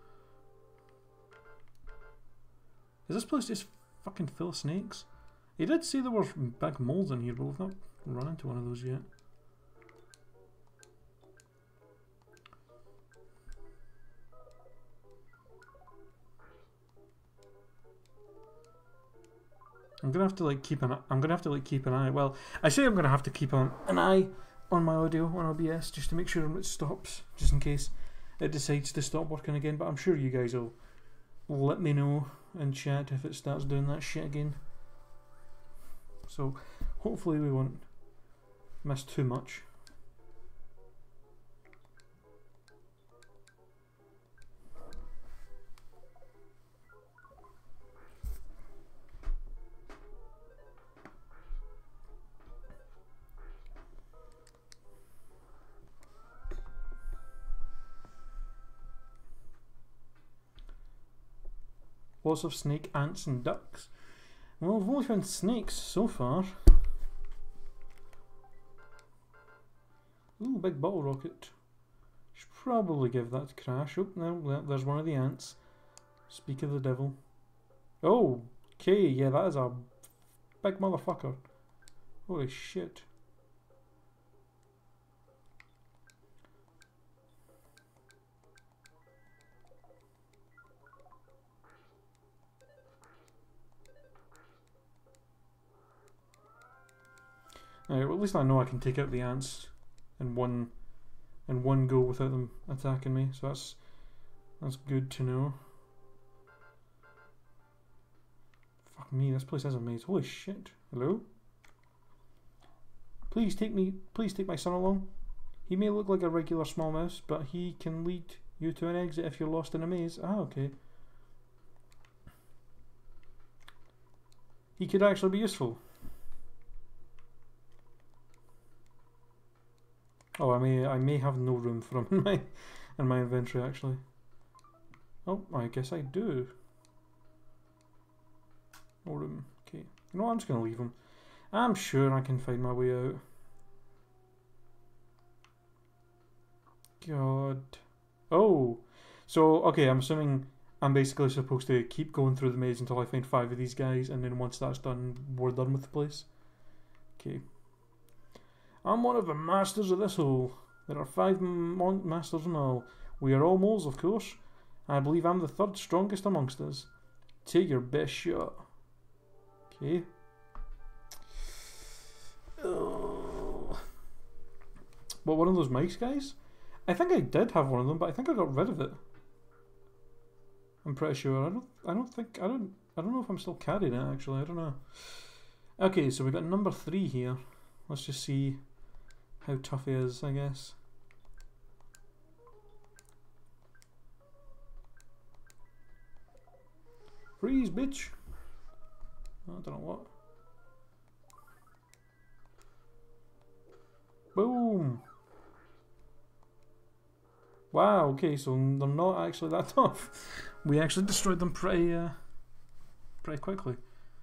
Is this place just fucking full of snakes? He did say there were big moles in here, but we've not run into one of those yet. I'm gonna have to like keep an eye. Well, I say I'm gonna have to keep an eye on my audio on OBS just to make sure it stops, just in case it decides to stop working again. But I'm sure you guys will let me know in chat if it starts doing that shit again. So hopefully we won't miss too much. Lots of snake, ants and ducks. Well, we've only found snakes so far. Ooh, big bottle rocket. Should probably give that to Crash. Oh, no, there's one of the ants. Speak of the devil. Oh, okay, yeah, that is a big motherfucker. Holy shit. Alright, well at least I know I can take out the ants in one go without them attacking me, so that's good to know. Fuck me, this place is a maze. Holy shit. Hello? Please take my son along. He may look like a regular small mouse, but he can lead you to an exit if you're lost in a maze. Ah, okay. He could actually be useful. Oh, I may have no room for him in my inventory actually. Oh, I guess I do. No room. Okay. You know what, I'm just gonna leave him. I'm sure I can find my way out. God. Oh. So, okay, I'm assuming I'm basically supposed to keep going through the maze until I find 5 of these guys, and then once that's done, we're done with the place. Okay. I'm one of the masters of this hole. There are 5 masters in all. We are all moles, of course. I believe I'm the 3rd strongest amongst us. Take your best shot. Okay. Oh. What, one of those mice guys? I think I did have one of them, but I think I got rid of it. I'm pretty sure. I don't know if I'm still carrying it actually. I don't know. Okay, so we got number 3 here. Let's just see how tough he is, I guess. Freeze, bitch! I don't know what. Boom! Wow, okay, so they're not actually that tough. We actually destroyed them pretty quickly.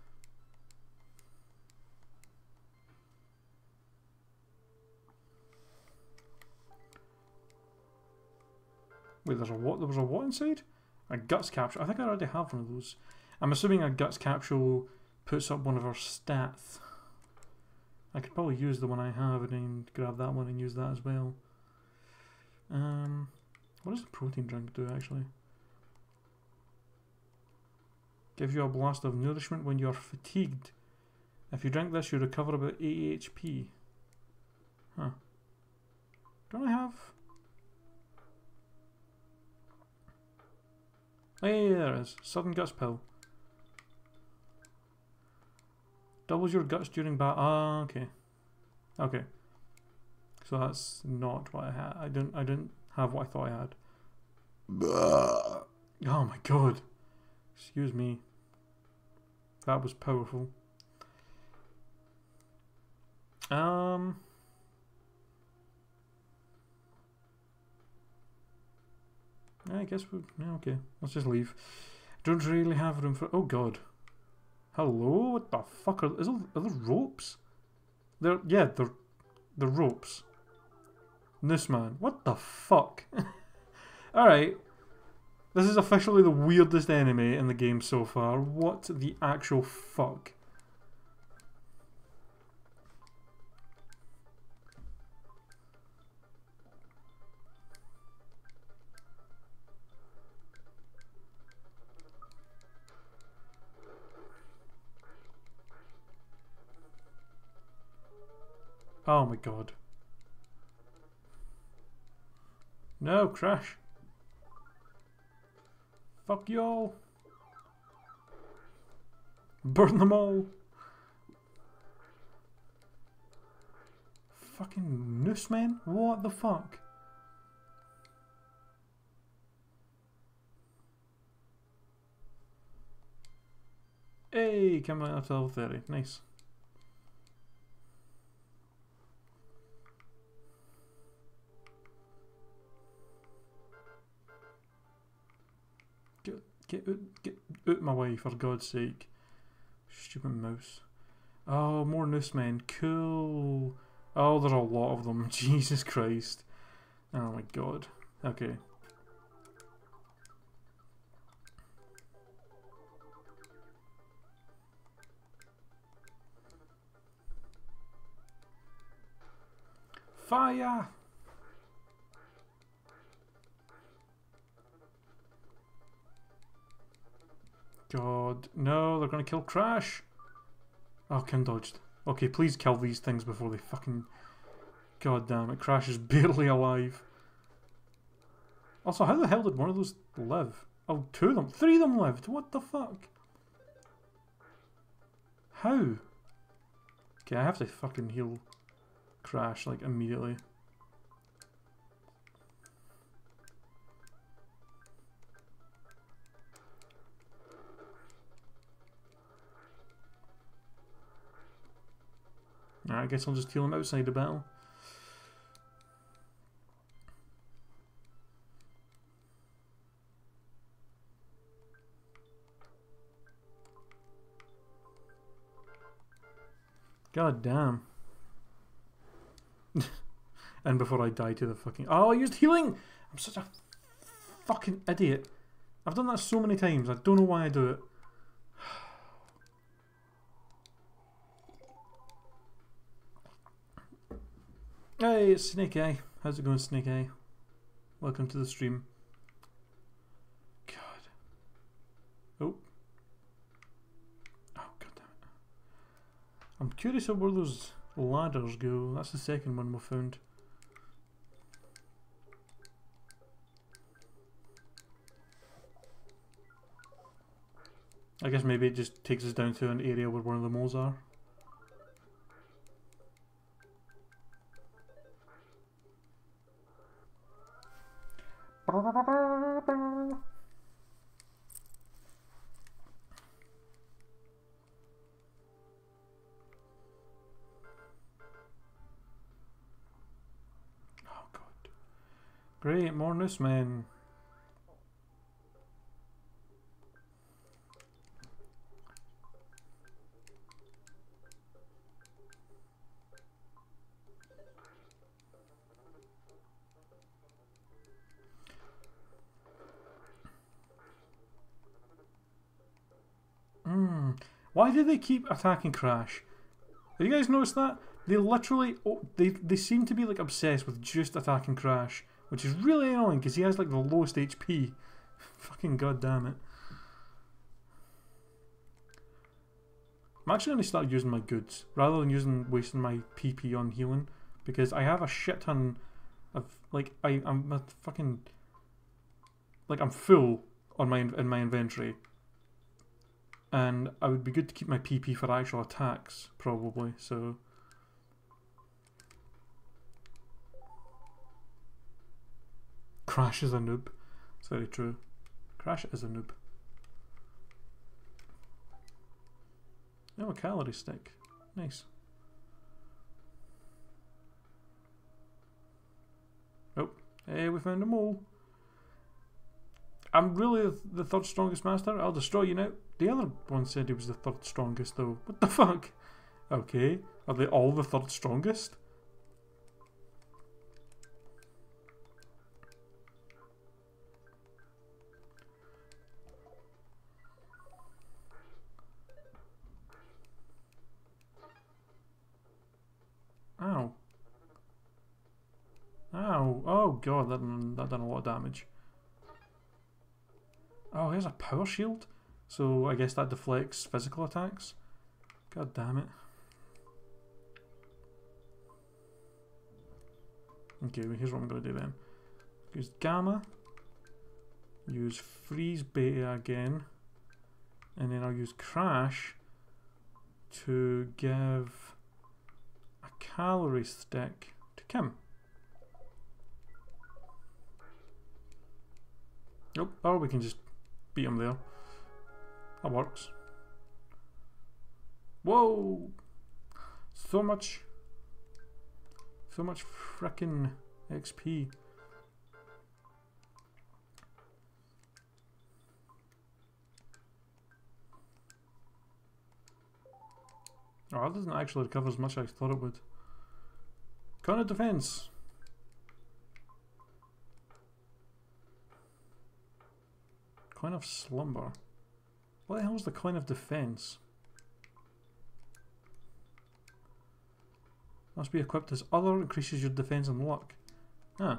Wait, there was a what inside? A guts capsule. I think I already have one of those. I'm assuming a guts capsule puts up one of our stats. I could probably use the one I have and then grab that one and use that as well. What does the protein drink do actually? Gives you a blast of nourishment when you're fatigued. If you drink this, you recover about 80 HP. Huh. Don't I have... Hey, there it is. Sudden Guts Pill. Doubles your guts during battle. Ah, okay. Okay. So that's not what I had. I didn't have what I thought I had. Oh my god. Excuse me. That was powerful. I guess we... Yeah, okay. Let's just leave. Don't really have room for... Oh god. Hello? What the fuck are... are those ropes? Yeah, they're ropes. Nooseman. What the fuck? Alright. This is officially the weirdest enemy in the game so far. What the actual fuck? Oh my god. No, Crash. Fuck y'all. Burn them all. Fucking Noosemen? What the fuck? Hey, coming out of level 30. Nice. Get out my way, for God's sake. Stupid mouse. Oh, more Noosemen. Cool. Oh, there's a lot of them. Jesus Christ. Oh my god. Okay. Fire! God, no, they're gonna kill Crash! Oh, Kim dodged. Okay, please kill these things before they fucking... God damn it, Crash is barely alive. Also, how the hell did one of those live? Oh, 2 of them. 3 of them lived! What the fuck? How? Okay, I have to fucking heal Crash, like, immediately. Alright, I guess I'll just heal him outside the battle. God damn. And before I die to the fucking... Oh, I used healing! I'm such a fucking idiot. I've done that so many times, I don't know why I do it. Hey, it's Snake Eye. How's it going, Snake Eye? Welcome to the stream. God. Oh. Oh, god damn it. I'm curious of where those ladders go. That's the second one we found. I guess maybe it just takes us down to an area where one of the moles are. Oh god. Great, more Noosemen. Why do they keep attacking Crash? Have you guys noticed that? They literally, they seem to be like obsessed with just attacking Crash, which is really annoying because he has like the lowest HP. Fucking goddamn it. I'm actually going to start using my goods rather than wasting my PP on healing, because I have a shit ton of like I'm a fucking like I'm full on my in my inventory, and I would be good to keep my PP for actual attacks probably. So Crash is a noob. It's very true. Crash is a noob. Oh, a calorie stick. Nice. Oh, hey, we found a mole. I'm really the third strongest master. I'll destroy you now. The other one said he was the third strongest though. What the fuck? Okay. Are they all the third strongest? Ow. Ow. Oh god, that done a lot of damage. Oh, here's a power shield. So I guess that deflects physical attacks. God damn it. Okay, well, here's what I'm going to do then. Use Gamma. Use Freeze Beta again. And then I'll use Crash to give a calorie stick to Kim. Nope, or we can just beat him there. That works. Whoa! So much frickin' XP. Oh, that doesn't actually recover as much as I thought it would. Coin of defense. Coin of slumber. What the hell is the coin of defense? Must be equipped as other, increases your defense and luck. Ah.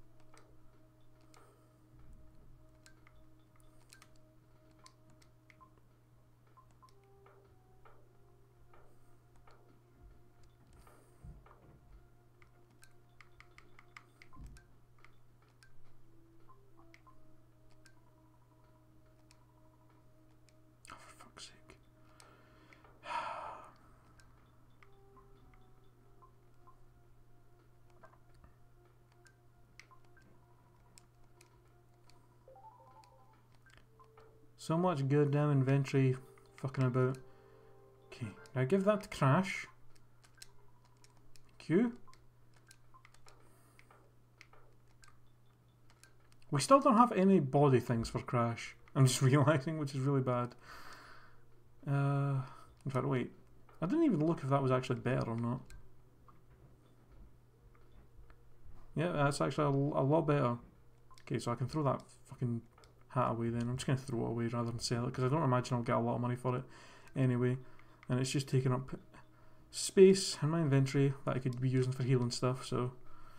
So much goddamn inventory fucking about. Okay, now give that to Crash. Thank you. We still don't have any body things for Crash. I'm just realising, which is really bad. In fact, wait. I didn't even look if that was actually better or not. Yeah, that's actually a lot better. Okay, so I can throw that fucking hat away then. I'm just going to throw it away rather than sell it, because I don't imagine I'll get a lot of money for it anyway. And it's just taking up space in my inventory that I could be using for healing stuff, so.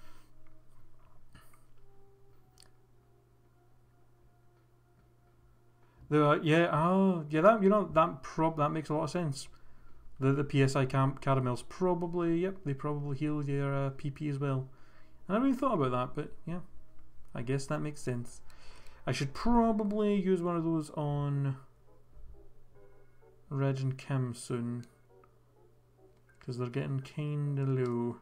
Yeah, oh, yeah, that, you know, that makes a lot of sense. The PSI caramels probably, yep, they probably heal your PP as well. I never really thought about that, but yeah, I guess that makes sense. I should probably use one of those on Reg and Kim soon, because they're getting kinda low.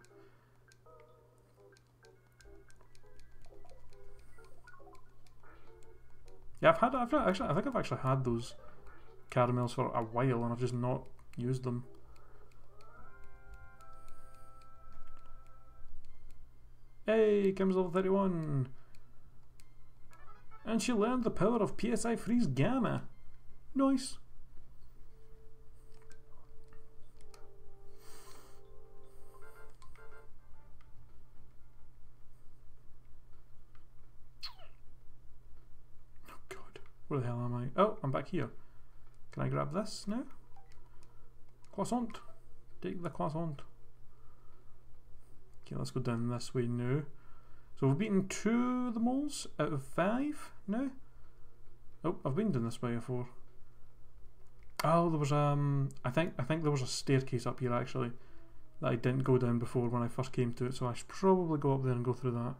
Yeah, I think I've actually had those caramels for a while and I've just not used them. Hey, Kim's level 31! And she learned the power of PSI Freeze Gamma. Nice. Oh god, where the hell am I? Oh, I'm back here. Can I grab this now? Croissant. Take the croissant. Okay, let's go down this way now. So we've beaten 2 of the moles out of 5 now. Oh, I've been down this way before. Oh, there was I think there was a staircase up here actually that I didn't go down before when I first came to it, so I should probably go up there and go through that.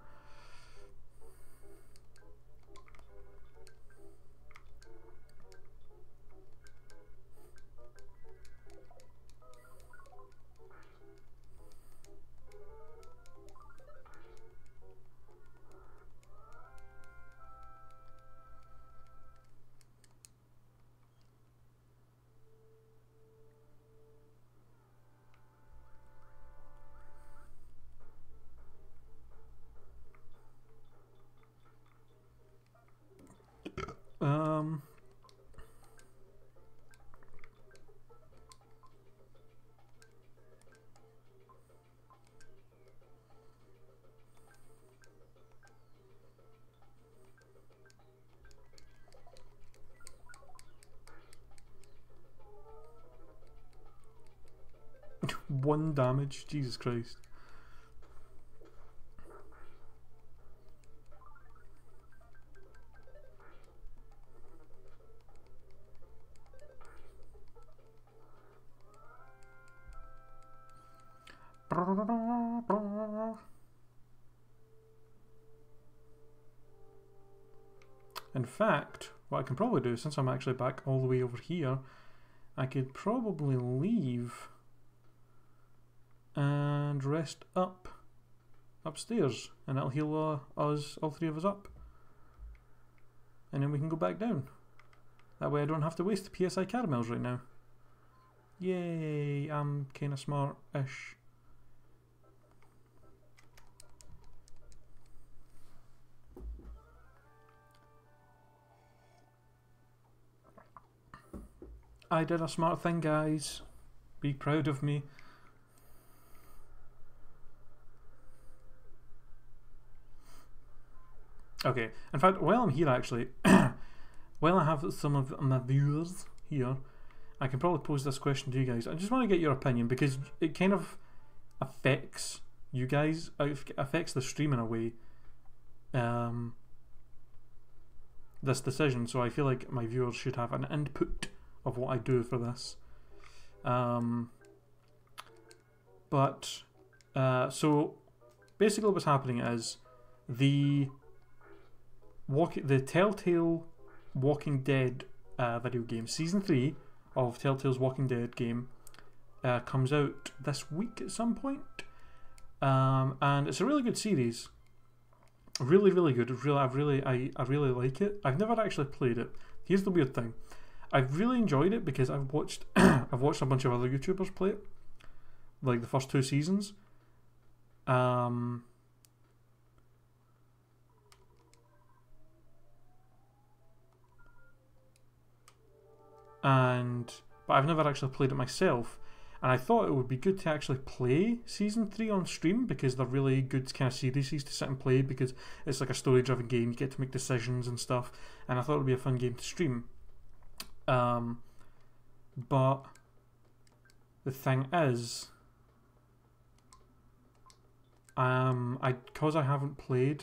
One damage, Jesus Christ. In fact, what I can probably do, since I'm actually back all the way over here, I could probably leave and rest upstairs, and that'll heal us, all three of us up. And then we can go back down. That way I don't have to waste the PSI caramels right now. Yay, I'm kinda smart-ish. I did a smart thing, guys. Be proud of me. Okay, in fact, while I'm here actually, while I have some of my viewers here, I can probably pose this question to you guys. I just want to get your opinion because it kind of affects you guys, it affects the stream in a way, this decision, so I feel like my viewers should have an input of what I do for this. So basically what's happening is the Telltale Walking Dead video game, Season 3 of Telltale's Walking Dead game, comes out this week at some point. And it's a really good series. Really, really good. I really like it. I've never actually played it. Here's the weird thing. I've really enjoyed it because I've watched I've watched a bunch of other YouTubers play it, like the first 2 seasons. But I've never actually played it myself, and I thought it would be good to actually play Season 3 on stream because they're really good kind of series to sit and play because it's like a story driven game, you get to make decisions and stuff, and I thought it would be a fun game to stream. But the thing is, because I haven't played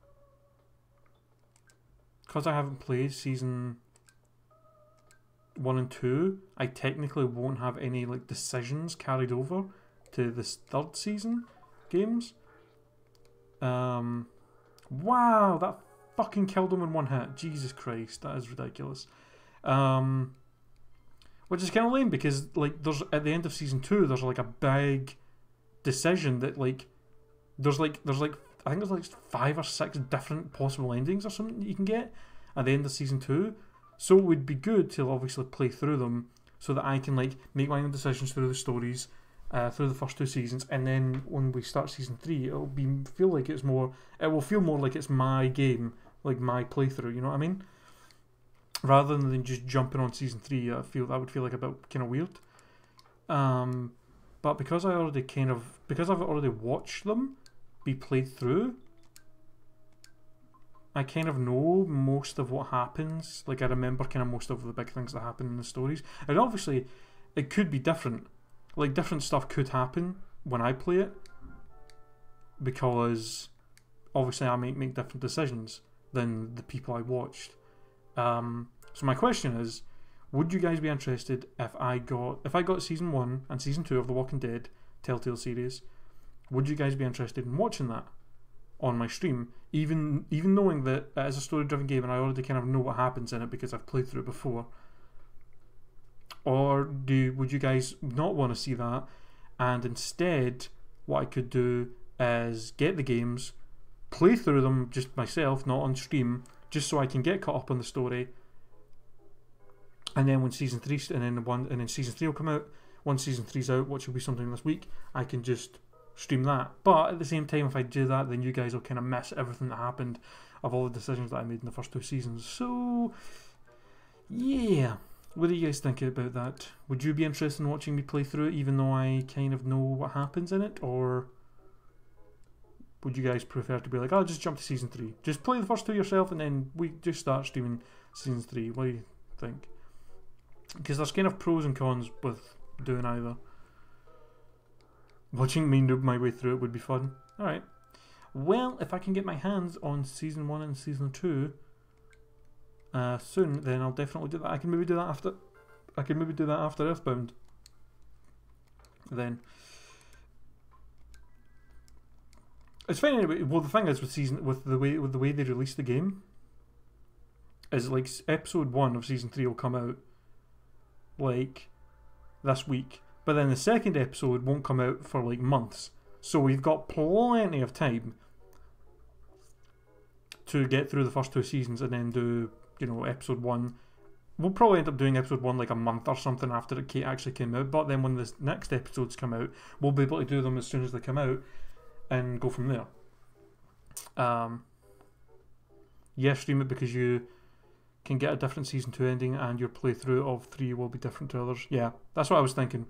Season 1 and 2, I technically won't have any like decisions carried over to this 3rd season games. Wow, that fucking killed him in one hit. Jesus Christ, that is ridiculous. Which is kind of lame because like there's at the end of Season 2 there's like a big decision that like there's like I think there's like 5 or 6 different possible endings or something that you can get at the end of Season 2. So it would be good to obviously play through them so that I can like make my own decisions through the stories, through the first 2 seasons, and then when we start Season 3, it will feel more like it's my game, like my playthrough. You know what I mean? Rather than just jumping on Season 3, that would feel like a bit kind of weird. But because I've already watched them be played through, I kind of know most of what happens. Like I remember kind of most of the big things that happen in the stories. And obviously it could be different. Like different stuff could happen when I play it, because obviously I might make different decisions than the people I watched. So my question is, would you guys be interested if I got season 1 and season 2 of The Walking Dead Telltale series? Would you guys be interested in watching that on my stream, even knowing that it is a story-driven game and I already kind of know what happens in it because I've played through it before? Or would you guys not want to see that, and instead what I could do is get the games, play through them just myself, not on stream, just so I can get caught up on the story, and then when season 3 and then season 3 will come out, once season 3's out, which will be sometime this week, I can just stream that. But at the same time, if I do that, then you guys will kind of miss everything that happened of all the decisions that I made in the first 2 seasons. So yeah, what do you guys think about that? Would you be interested in watching me play through it even though I kind of know what happens in it? Or would you guys prefer to be like, oh, just jump to season 3, just play the first 2 yourself and then we just start streaming season 3? What do you think? Because there's kind of pros and cons with doing either. Watching me noob my way through it would be fun. Alright. Well, if I can get my hands on season 1 and season 2 soon, then I'll definitely do that. I can maybe do that after Earthbound. Then it's fine anyway. Well, the thing is with the way they release the game is like episode 1 of season 3 will come out like this week, but then the second episode won't come out for like months, so we've got plenty of time to get through the first 2 seasons and then do, you know, episode 1. We'll probably end up doing episode 1 like a month or something after it actually came out, but then when the next episodes come out, we'll be able to do them as soon as they come out and go from there. Yeah, stream it because you can get a different season 2 ending and your playthrough of 3 will be different to others. Yeah, that's what I was thinking.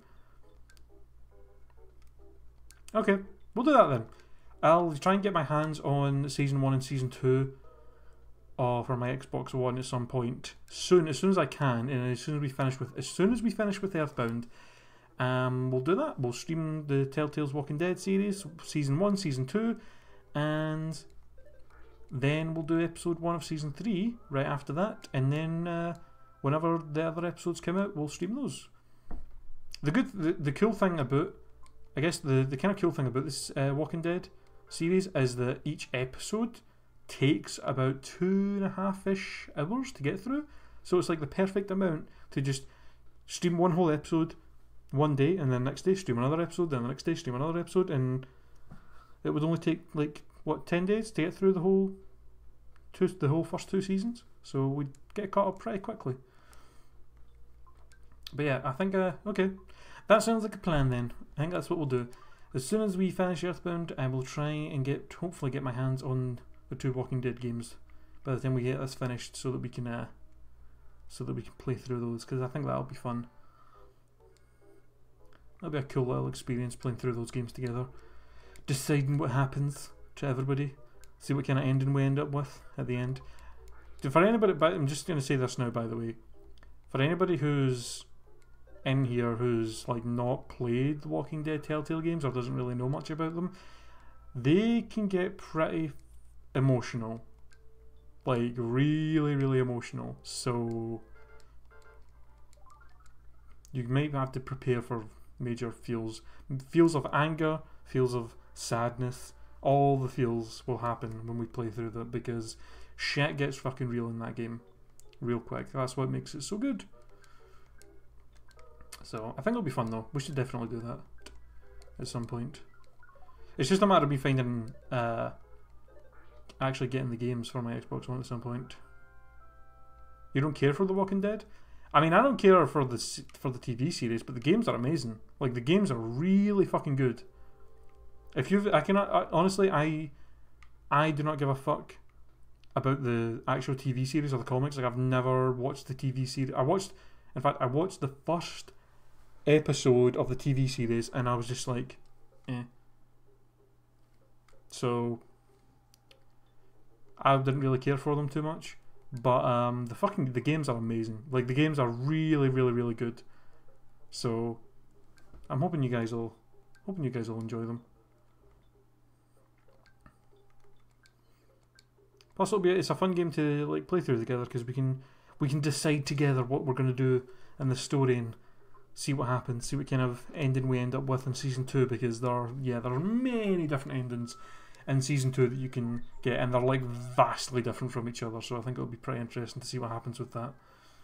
Okay, we'll do that then. I'll try and get my hands on season 1 and season 2 for my Xbox One at some point soon, as soon as I can, and as soon as we finish with Earthbound, we'll do that. We'll stream the Telltale's Walking Dead series, season 1, season 2, and then we'll do episode 1 of season 3 right after that, and then whenever the other episodes come out, we'll stream those. The cool thing about, I guess the kind of cool thing about this Walking Dead series is that each episode takes about 2.5-ish hours to get through, so it's like the perfect amount to just stream one whole episode one day, and then the next day stream another episode, then the next day stream another episode, and it would only take like, what, 10 days to get through the whole first 2 seasons, so we'd get caught up pretty quickly. But yeah, I think okay, that sounds like a plan then. I think that's what we'll do. As soon as we finish Earthbound, I will try and hopefully get my hands on the 2 Walking Dead games by the time we get this finished, so that we can play through those, because I think that'll be fun. That'll be a cool little experience playing through those games together, deciding what happens to everybody, see what kind of ending we end up with at the end. For anybody, I'm just going to say this now, by the way, for anybody who's in here who's like not played the Walking Dead Telltale games or doesn't really know much about them, they can get pretty emotional, like really, really emotional. So you might have to prepare for major feels of anger, feels of sadness. All the feels will happen when we play through that, because shit gets fucking real in that game real quick. That's what makes it so good. So I think it'll be fun though. We should definitely do that at some point. It's just a matter of me finding actually getting the games for my Xbox One at some point. You don't care for The Walking Dead? I mean, I don't care for the TV series, but the games are amazing. Like, the games are really fucking good. Honestly, I do not give a fuck about the actual TV series or the comics. Like, I've never watched the TV series. I watched the first episode of the TV series and I was just like, eh. So I didn't really care for them too much. But the games are amazing. Like, the games are really, really, really good. So I'm hoping you guys will enjoy them. Plus, it's a fun game to like play through together, because we we can decide together what we're going to do in the story and see what happens, see what kind of ending we end up with in season 2, because there are many different endings in season 2 that you can get, and they're like vastly different from each other, so I think it'll be pretty interesting to see what happens with that.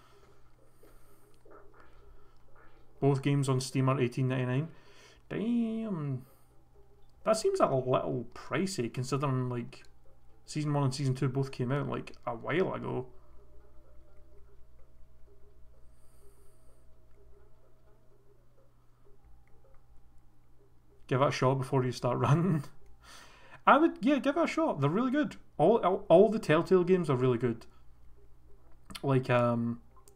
Both games on Steam are $18.99. Damn, that seems a little pricey considering like season 1 and season 2 both came out like a while ago. Give it a shot before you start ranting. I would, yeah, give it a shot. They're really good. All the Telltale games are really good. Like the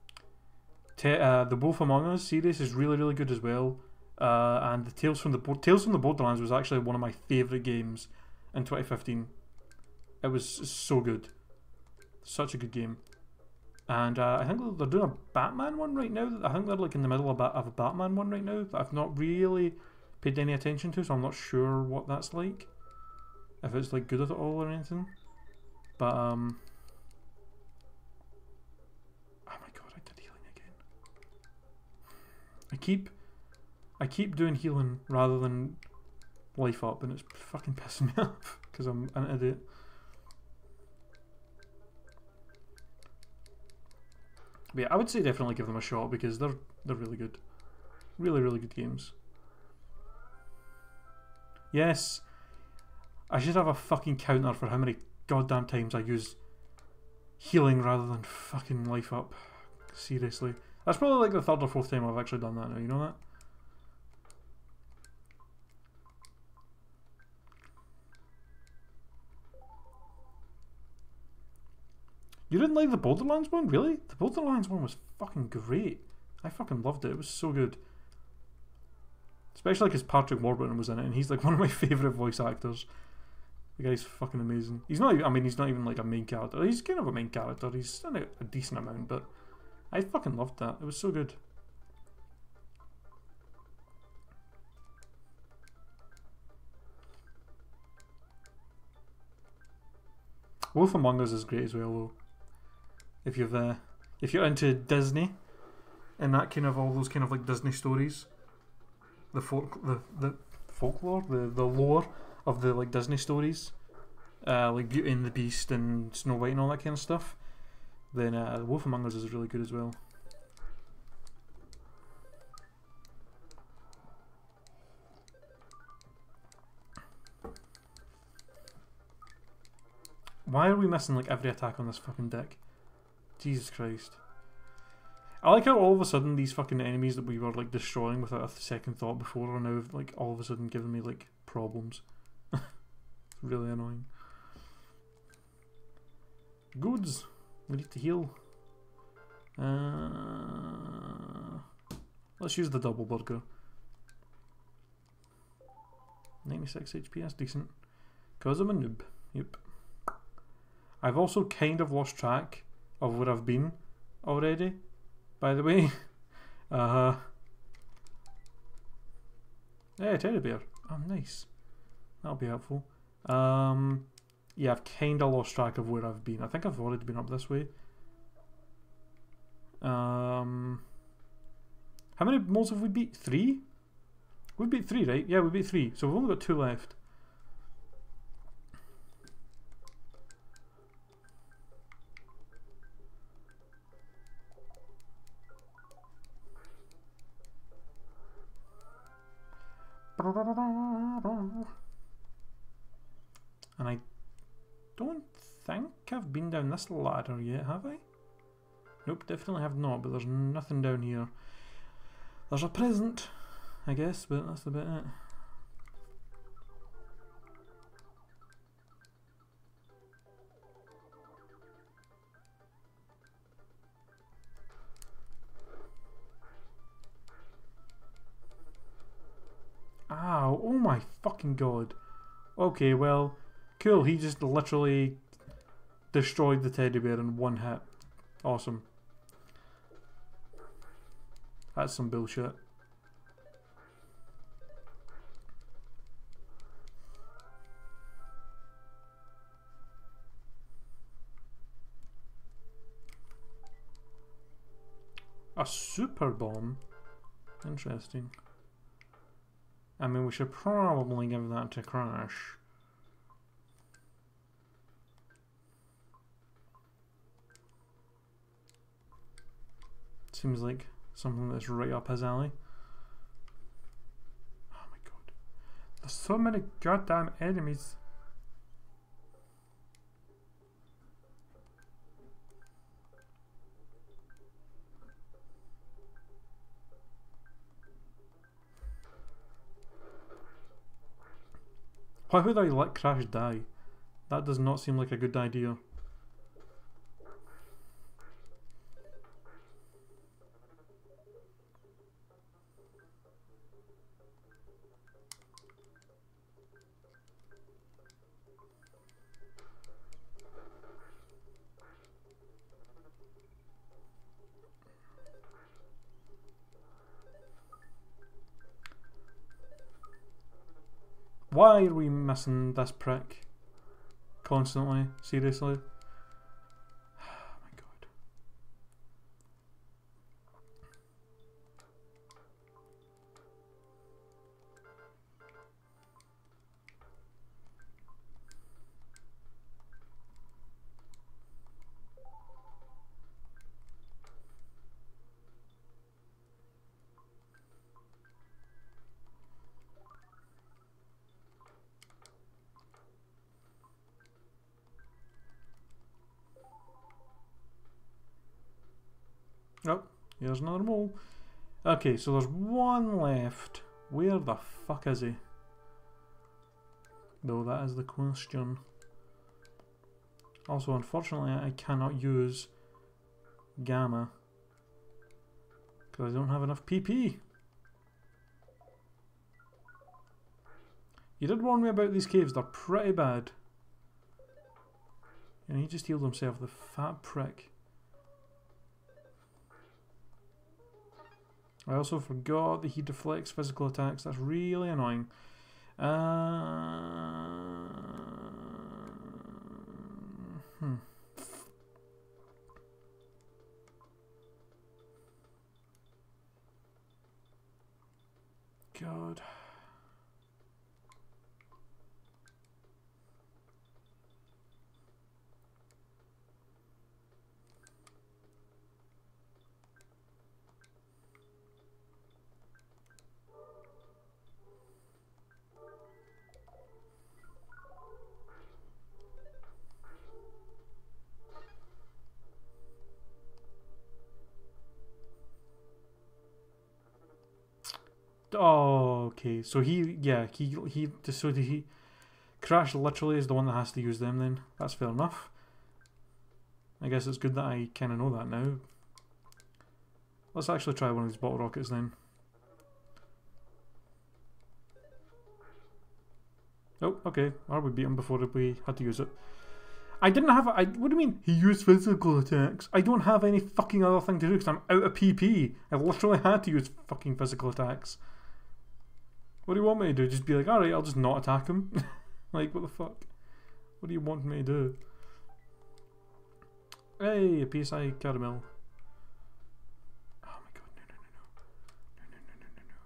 Wolf Among Us series is really good as well. And the Tales from the Borderlands was actually one of my favourite games in 2015. It was so good, such a good game. And I think they're doing a Batman one right now. I think they're like in the middle of a Batman one right now that I've not really paid any attention to, so I'm not sure what that's like, if it's like good at all or anything. But oh my god, I did healing again. I keep doing healing rather than life up, and it's fucking pissing me off because I'm an idiot. But yeah, I would say definitely give them a shot because they're really good, really good games. Yes, I should have a fucking counter for how many goddamn times I use healing rather than fucking life up. Seriously. That's probably like the 3rd or 4th time I've actually done that now, you know that? You didn't like the Borderlands one? Really? The Borderlands one was fucking great. I fucking loved it. It was so good. Especially because Patrick Warburton was in it, and he's like one of my favourite voice actors. The guy's fucking amazing. He's not even, I mean, he's not even like a main character. He's kind of a main character. He's in a decent amount, but I fucking loved that. It was so good. Wolf Among Us is great as well, though. If you're into Disney and that kind of all those kind of like Disney stories. The folklore, the lore of the like Disney stories, like Beauty and the Beast and Snow White and all that kind of stuff, then Wolf Among Us is really good as well. Why are we missing like every attack on this fucking dick? Jesus Christ. I like how all of a sudden these fucking enemies that we were like destroying without a second thought before are now like all of a sudden giving me like problems. It's really annoying. Goods. We need to heal. Let's use the double burger. 96 HP, that's decent. Because I'm a noob. Yep. I've also kind of lost track of where I've been already, by the way. Yeah, teddy bear. Oh, nice. That'll be helpful. Yeah, I've kind of lost track of where I've been. I think I've already been up this way. How many moles have we beat? 3? We beat 3, right? Yeah, we beat 3. So we've only got 2 left. And I don't think I've been down this ladder yet, have I? Nope, definitely have not, but there's nothing down here. There's a present, I guess, but that's about it. Ow, oh my fucking god. Okay, well, cool, he just literally destroyed the teddy bear in 1 hit. Awesome. That's some bullshit. A super bomb? Interesting. I mean, we should probably give that to Crash. Seems like something that's right up his alley. Oh my god. There's so many goddamn enemies. Why would I let Crash die? That does not seem like a good idea. Why are we missing this prick? Constantly? Seriously? Oh my god. Oh, here's another mole. Okay, so there's one left. Where the fuck is he? Though that is the question. Also, unfortunately, I cannot use Gamma because I don't have enough PP. You did warn me about these caves, they're pretty bad. And he just healed himself, the fat prick. I also forgot that he deflects physical attacks. That's really annoying. God. Oh, okay. So he Crash literally is the one that has to use them then. That's fair enough. I guess it's good that I kind of know that now. Let's actually try one of these bottle rockets then. Oh, okay. Or we beat him before we had to use it. I didn't have... what do you mean he used physical attacks? I don't have any fucking other thing to do because I'm out of PP. I literally had to use fucking physical attacks. What do you want me to do? Just be like, alright, I'll just not attack him. Like, what the fuck? What do you want me to do? Hey, a PSI caramel. Oh my god, no, no, no, no. No, no, no, no, no,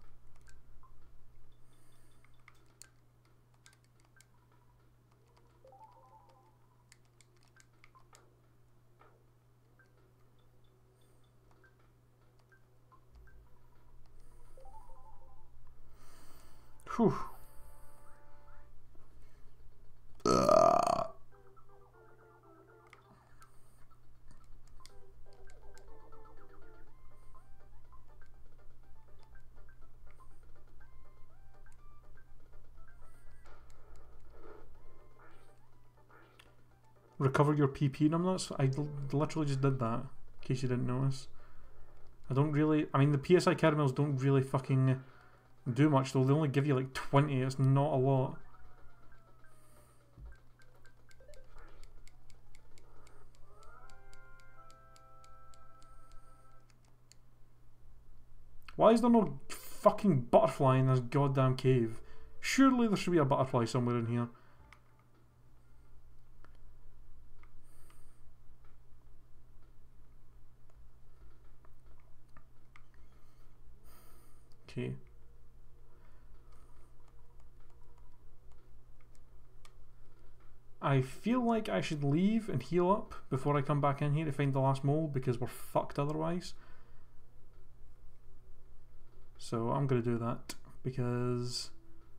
no. Whew. Recover your PP numbnuts? I literally just did that, in case you didn't notice. I don't really... I mean, the PSI caramels don't really fucking do much though. They only give you like 20, it's not a lot. Why is there no fucking butterfly in this goddamn cave? Surely there should be a butterfly somewhere in here. Okay. I feel like I should leave and heal up before I come back in here to find the last mole, because we're fucked otherwise. So I'm going to do that, because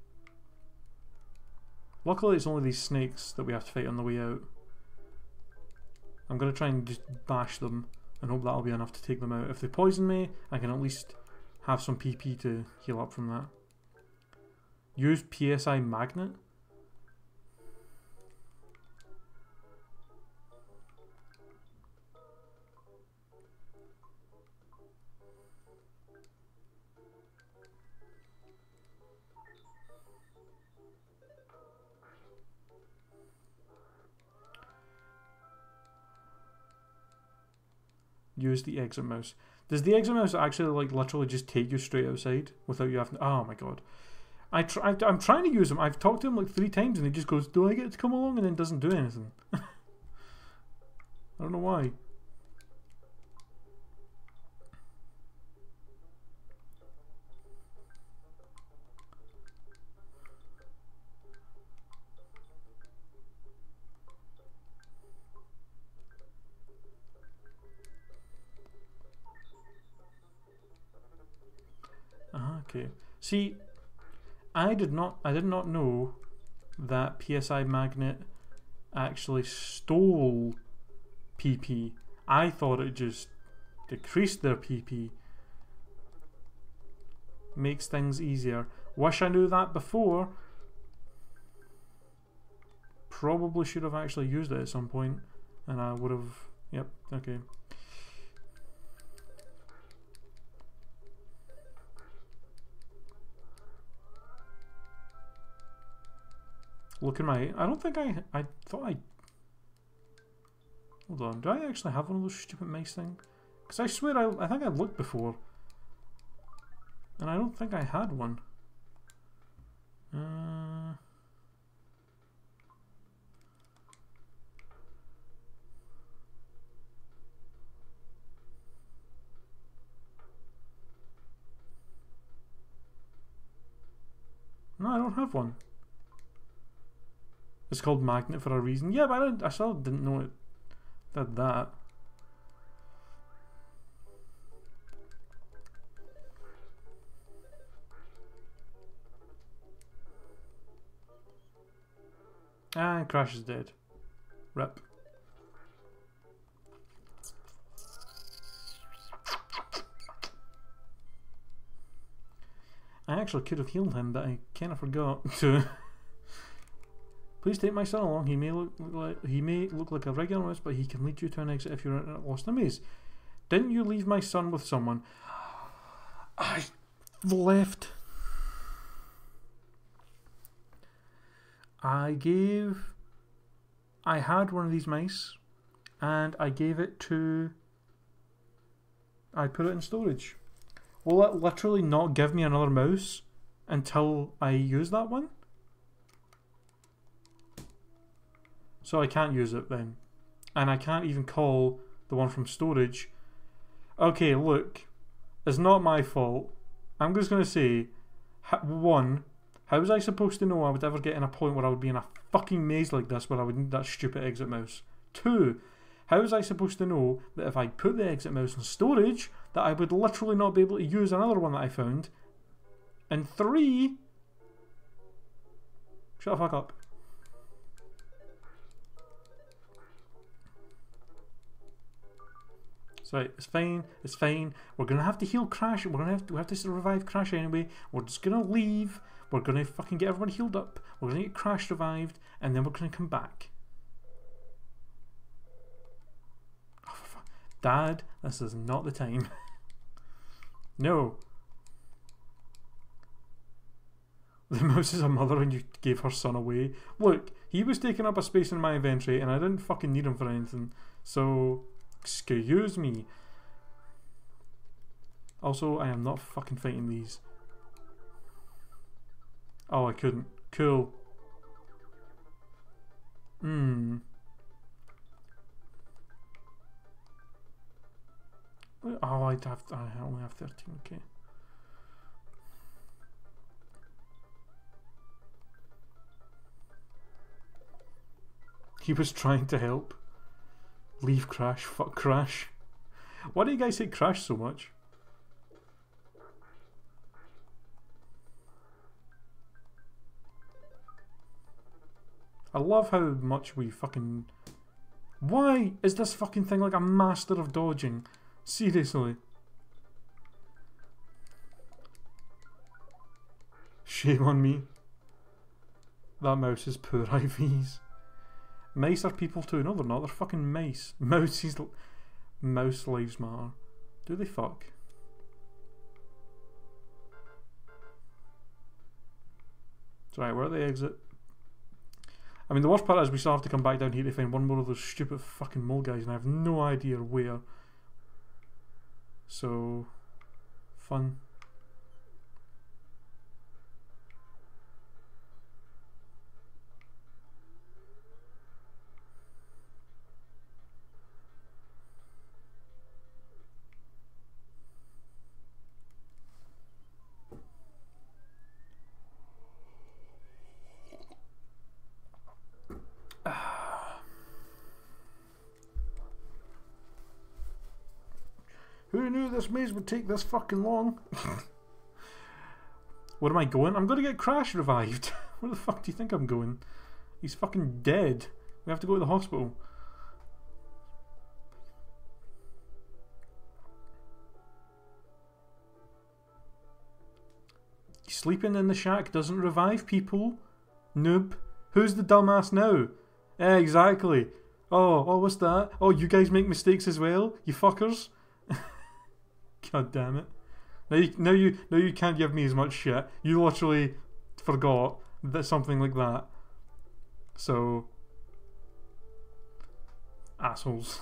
luckily it's only these snakes that we have to fight on the way out. I'm going to try and just bash them and hope that'll be enough to take them out. If they poison me, I can at least have some PP to heal up from that. Use PSI magnet? Use the exit mouse. Does the exit mouse actually like literally just take you straight outside without you having to... Oh my god. I'm trying to use him. I've talked to him like 3 times and he just goes, do I get to come along? And then doesn't do anything. I don't know why. Okay. See, I did not know that PSI magnet actually stole PP. I thought it just decreased their PP. Makes things easier. Wish I knew that before. Probably should have actually used it at some point, and I would have... Yep, okay. Look at my... I don't think I thought I... Hold on, do I actually have one of those stupid mice things? Because I swear I think I looked before. And I don't think I had one. No, I don't have one. It's called magnet for a reason. Yeah, but I still didn't know it did that. And Crash is dead. Rip. I actually could have healed him, but I kind of forgot to. Please take my son along. He may look like a regular mouse, but he can lead you to an exit if you're lost in a maze. Didn't you leave my son with someone? I left. I had one of these mice, and I gave it to... I put it in storage. Will it literally not give me another mouse until I use that one? So I can't use it then. And I can't even call the one from storage. Okay, look. It's not my fault. I'm just going to say, 1, how was I supposed to know I would ever get in a point where I would be in a fucking maze like this where I would need that stupid exit mouse? 2, how was I supposed to know that if I put the exit mouse in storage that I would literally not be able to use another one that I found? And 3, shut the fuck up. So it's fine, it's fine. We're gonna have to heal Crash. We have to revive Crash anyway. We're just gonna leave. We're gonna fucking get everyone healed up. We're gonna get Crash revived, and then we're gonna come back. Oh, for fuck. Dad, this is not the time. No. The mouse is a mother and you gave her son away. Look, he was taking up a space in my inventory and I didn't fucking need him for anything. So, excuse me. Also, I am not fucking fighting these. Oh, I couldn't. Cool. Oh, I only have 13, okay. He was trying to help. Leave Crash. Fuck Crash. Why do you guys hate Crash so much? I love how much we fucking... Why is this fucking thing like a master of dodging? Seriously. Shame on me. That mouse is poor IVs. Mice are people too. No, they're not. They're fucking mice. Mouse lives matter. Do they fuck? It's right, we're at the exit. I mean, the worst part is we still have to come back down here to find one more of those stupid fucking mole guys, and I have no idea where. So, fun. Who knew this maze would take this fucking long? Where am I going? I'm going to get Crash revived. Where the fuck do you think I'm going? He's fucking dead. We have to go to the hospital. Sleeping in the shack doesn't revive people. Noob. Who's the dumbass now? Exactly. Oh, what's that? Oh, you guys make mistakes as well, you fuckers. God damn it! Now you can't give me as much shit. You literally forgot that something like that. So, assholes.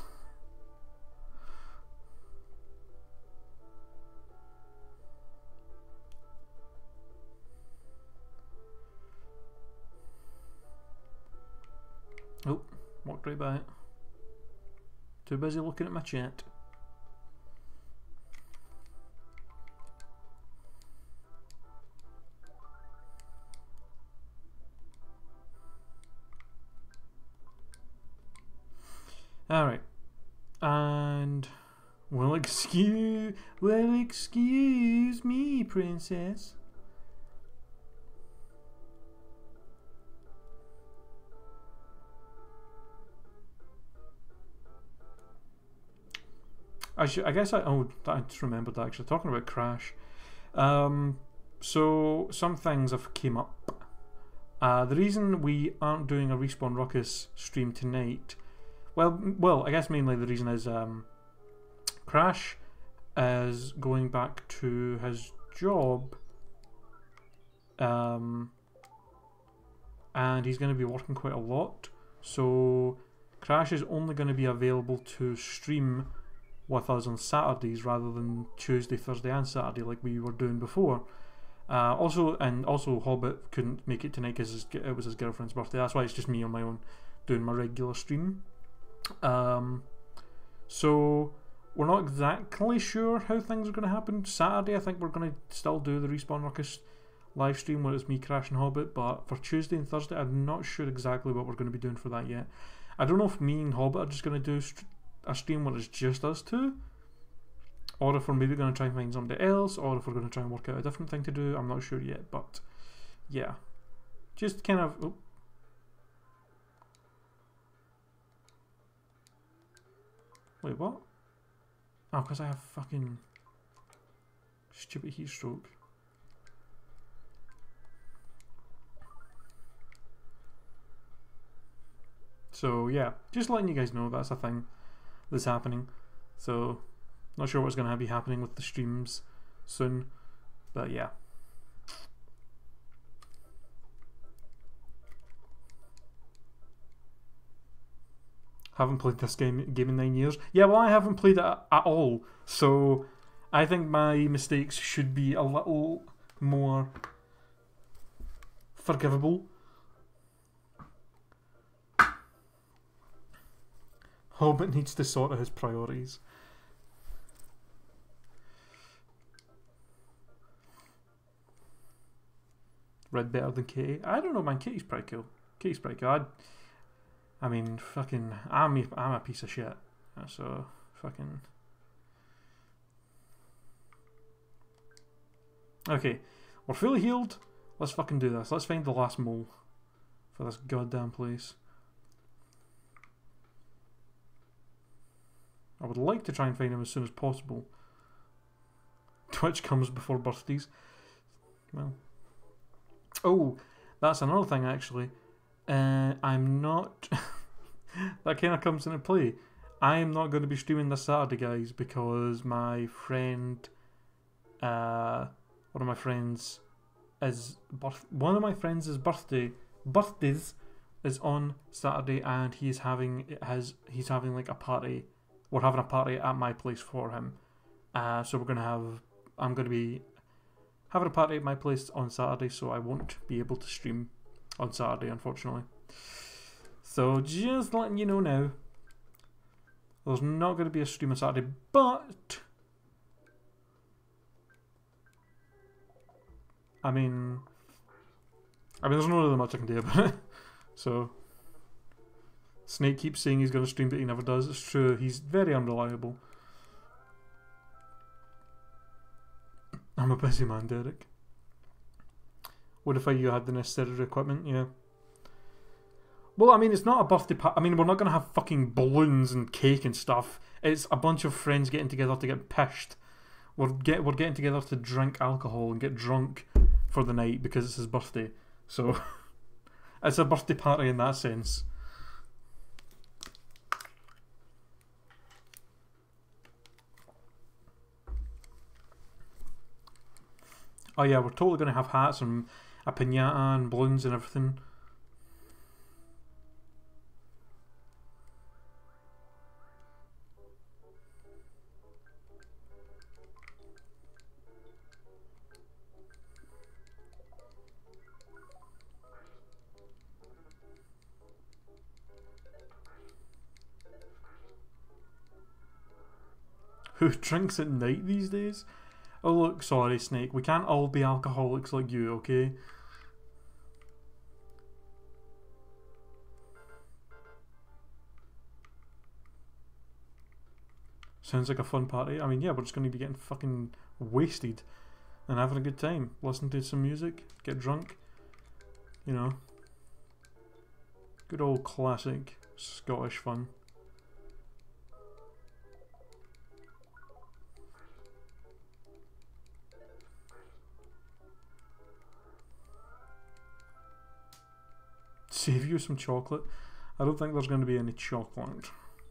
Oh, walked right by it. Too busy looking at my chat. Alright. And well excuse me, princess. I guess I just remembered actually talking about Crash. So some things have came up. The reason we aren't doing a Respawn Ruckus stream tonight, well, I guess mainly the reason is Crash is going back to his job, and he's going to be working quite a lot. So Crash is only going to be available to stream with us on Saturdays rather than Tuesday, Thursday and Saturday like we were doing before. Also Hobbit couldn't make it tonight because it was his girlfriend's birthday. That's why it's just me on my own doing my regular stream. So we're not exactly sure how things are going to happen. Saturday I think we're going to still do the Respawn Ruckus live stream where it's me, Crash and Hobbit, but for Tuesday and Thursday I'm not sure exactly what we're going to be doing for that yet. I don't know if me and Hobbit are just going to do a stream where it's just us two, or if we're maybe going to try and find somebody else, or if we're going to try and work out a different thing to do. I'm not sure yet, but yeah, just kind of... Oh. Wait, what? Oh, because I have fucking stupid heat stroke. So yeah, just letting you guys know that's a thing that's happening. So not sure what's going to be happening with the streams soon, but yeah. Haven't played this game in 9 years. Yeah, well, I haven't played it at all, so I think my mistakes should be a little more forgivable. Hobbit needs to sort out his priorities. Red better than Katie? I don't know, man. Katie's pretty cool. Katie's pretty cool. I mean, fucking, I'm a piece of shit. So, fucking... Okay, we're fully healed. Let's fucking do this. Let's find the last mole for this goddamn place. I would like to try and find him as soon as possible. Twitch comes before birthdays. Well. Oh, that's another thing actually. I'm not... that kind of comes into play. I am not going to be streaming this Saturday, guys, because my friend... one of my friends' birthdays is on Saturday, and he's having like a party. We're having a party at my place for him. So I'm gonna be having a party at my place on Saturday, so I won't be able to stream on Saturday, unfortunately. So just letting you know now, there's not going to be a stream on Saturday, but I mean, there's not really much I can do about it. So, Snake keeps saying he's going to stream, but he never does. It's true, he's very unreliable. I'm a busy man, Derek. What if you had the necessary equipment? Yeah. Well, I mean, it's not a birthday party. I mean, we're not going to have fucking balloons and cake and stuff. It's a bunch of friends getting together to get pissed. We're getting together to drink alcohol and get drunk for the night because it's his birthday. So, it's a birthday party in that sense. Oh yeah, we're totally going to have hats and a piñata and balloons and everything. Who drinks at night these days? Oh look, sorry Snake, we can't all be alcoholics like you, okay? Sounds like a fun party. I mean, yeah, we're just going to be getting fucking wasted and having a good time. Listen to some music, get drunk, you know. Good old classic Scottish fun. Save you some chocolate. I don't think there's going to be any chocolate.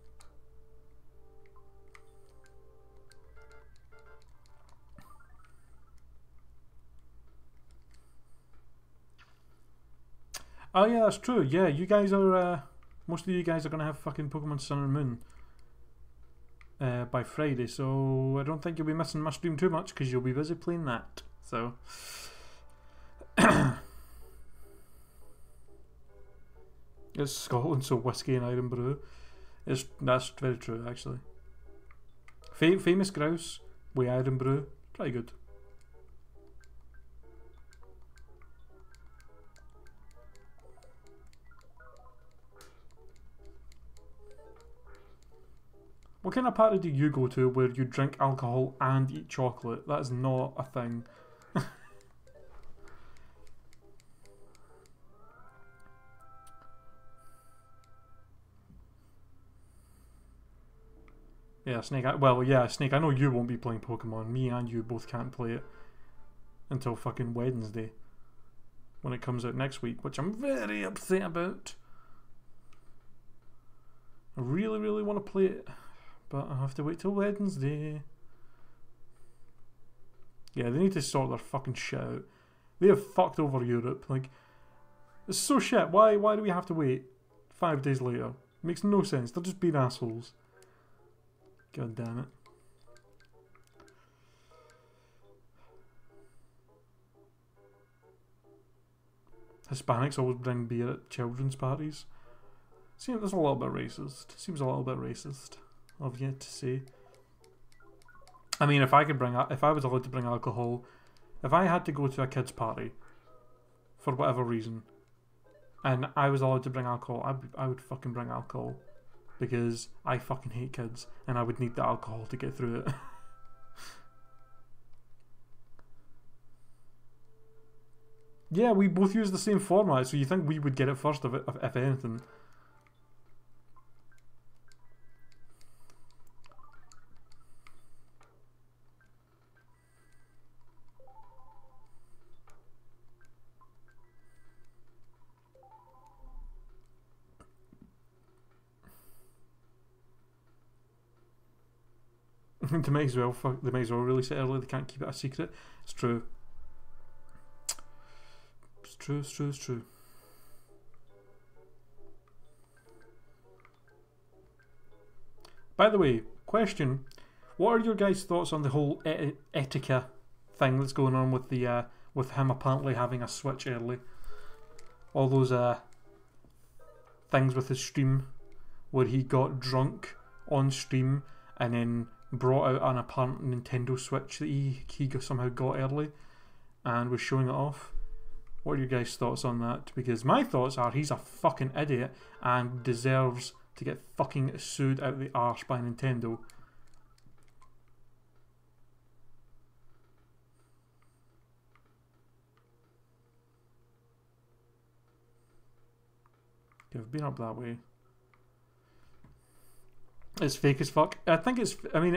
Oh yeah, that's true. Yeah, you guys are, most of you guys are going to have fucking Pokemon Sun and Moon by Friday, so I don't think you'll be missing my stream too much because you'll be busy playing that. So... It's Scotland, so whiskey and iron brew. That's very true, actually. Famous grouse with iron brew, pretty good. What kind of party do you go to where you drink alcohol and eat chocolate? That is not a thing. Yeah, Snake. Snake, I know you won't be playing Pokemon. Me and you both can't play it until fucking Wednesday when it comes out next week, which I'm very upset about. I really, really want to play it, but I have to wait till Wednesday. Yeah, they need to sort their fucking shit out. They have fucked over Europe. Like, it's so shit. Why do we have to wait 5 days later? It makes no sense. They're just being assholes. God damn it. Hispanics always bring beer at children's parties. Seems that's a little bit racist. Seems a little bit racist of you to say. I mean, if I was allowed to bring alcohol, if I had to go to a kid's party for whatever reason, and I was allowed to bring alcohol, I would fucking bring alcohol. Because I fucking hate kids, and I would need the alcohol to get through it. Yeah, we both use the same format, so you think we would get it first if anything. They might as well release it early. They can't keep it a secret. It's true. It's true. It's true. It's true. By the way, question: what are your guys' thoughts on the whole Etika thing that's going on with the with him apparently having a Switch early? All those things with his stream where he got drunk on stream and then brought out an apparent Nintendo Switch that he somehow got early and was showing it off. What are your guys' thoughts on that? Because my thoughts are he's a fucking idiot and deserves to get fucking sued out the arse by Nintendo. I've been up that way. It's fake as fuck. I think it's. I mean,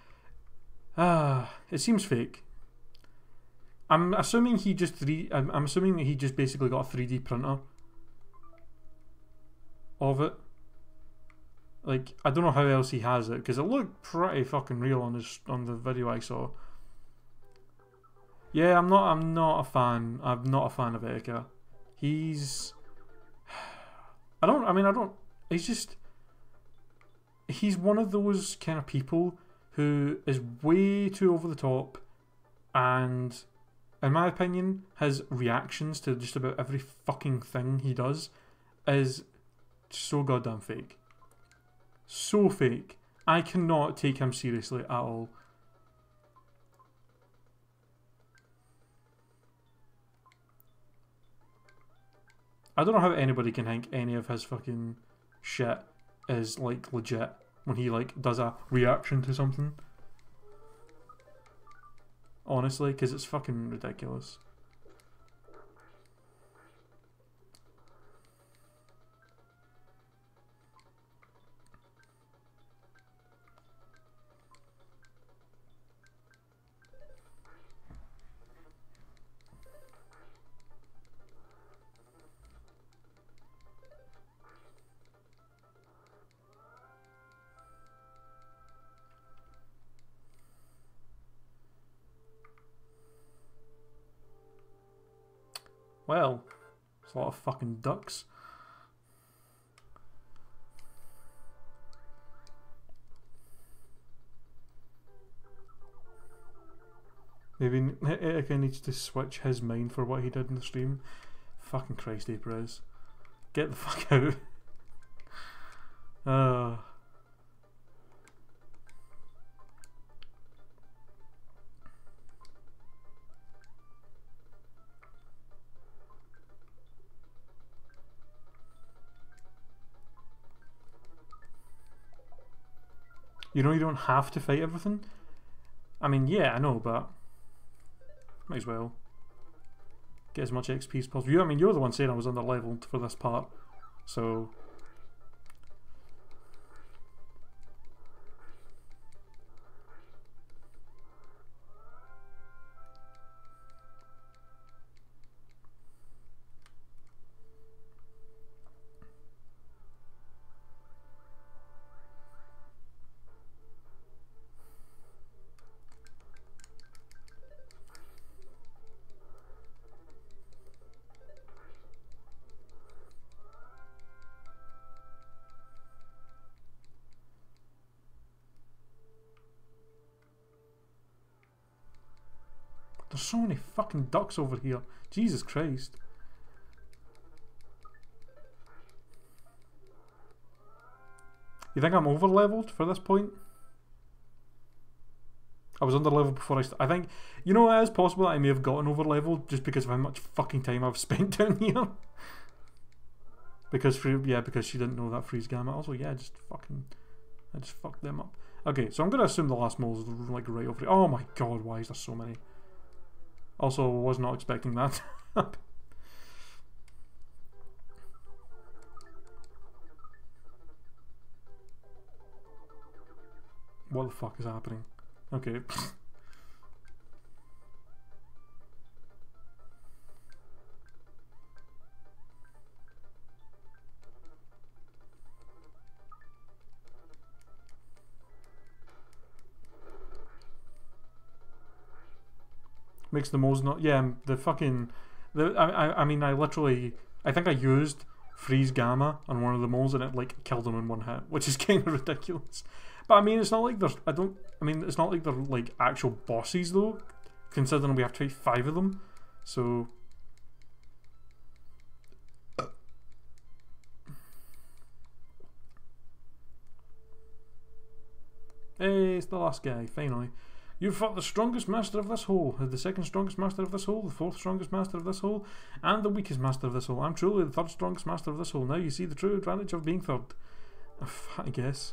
it seems fake. I'm assuming he just I'm assuming that he just basically got a 3D printer of it. Like, I don't know how else he has it because it looked pretty fucking real on the video I saw. Yeah, I'm not a fan. I'm not a fan of Etika. He's. He's one of those kind of people who is way too over the top and, in my opinion, his reactions to just about every fucking thing he does is so goddamn fake. So fake. I cannot take him seriously at all. I don't know how anybody can think any of his fucking shit is like legit when he like does a reaction to something. Honestly, because it's fucking ridiculous. Well, it's a lot of fucking ducks. Maybe Etika needs to switch his mind for what he did in the stream. Fucking Christ, Aprez. Get the fuck out. You know you don't have to fight everything. I mean, yeah, I know, but might as well get as much XP as possible. I mean, you're the one saying I was under-leveled for this part, so... There's so many fucking ducks over here. Jesus Christ. You think I'm over-leveled for this point? I was under-leveled before I think... You know, it is possible that I may have gotten over-leveled just because of how much fucking time I've spent down here. Because because she didn't know that freeze gamma. Also, yeah, I just fucked them up. Okay, so I'm gonna assume the last mole is like right over here. Oh my god, why is there so many? Also, was not expecting that. What the fuck is happening? Okay. Makes the moles not... Yeah, the fucking... I mean, I think I used freeze gamma on one of the moles and it like killed him in one hit, which is kind of ridiculous. But I mean, it's not like there's... it's not like they're like actual bosses though, considering we have to fight 5 of them. So... Hey, it's the last guy, finally. You fought the strongest master of this hole, the second strongest master of this hole, the fourth strongest master of this hole, and the weakest master of this hole. I'm truly the third strongest master of this hole. Now you see the true advantage of being third. I guess.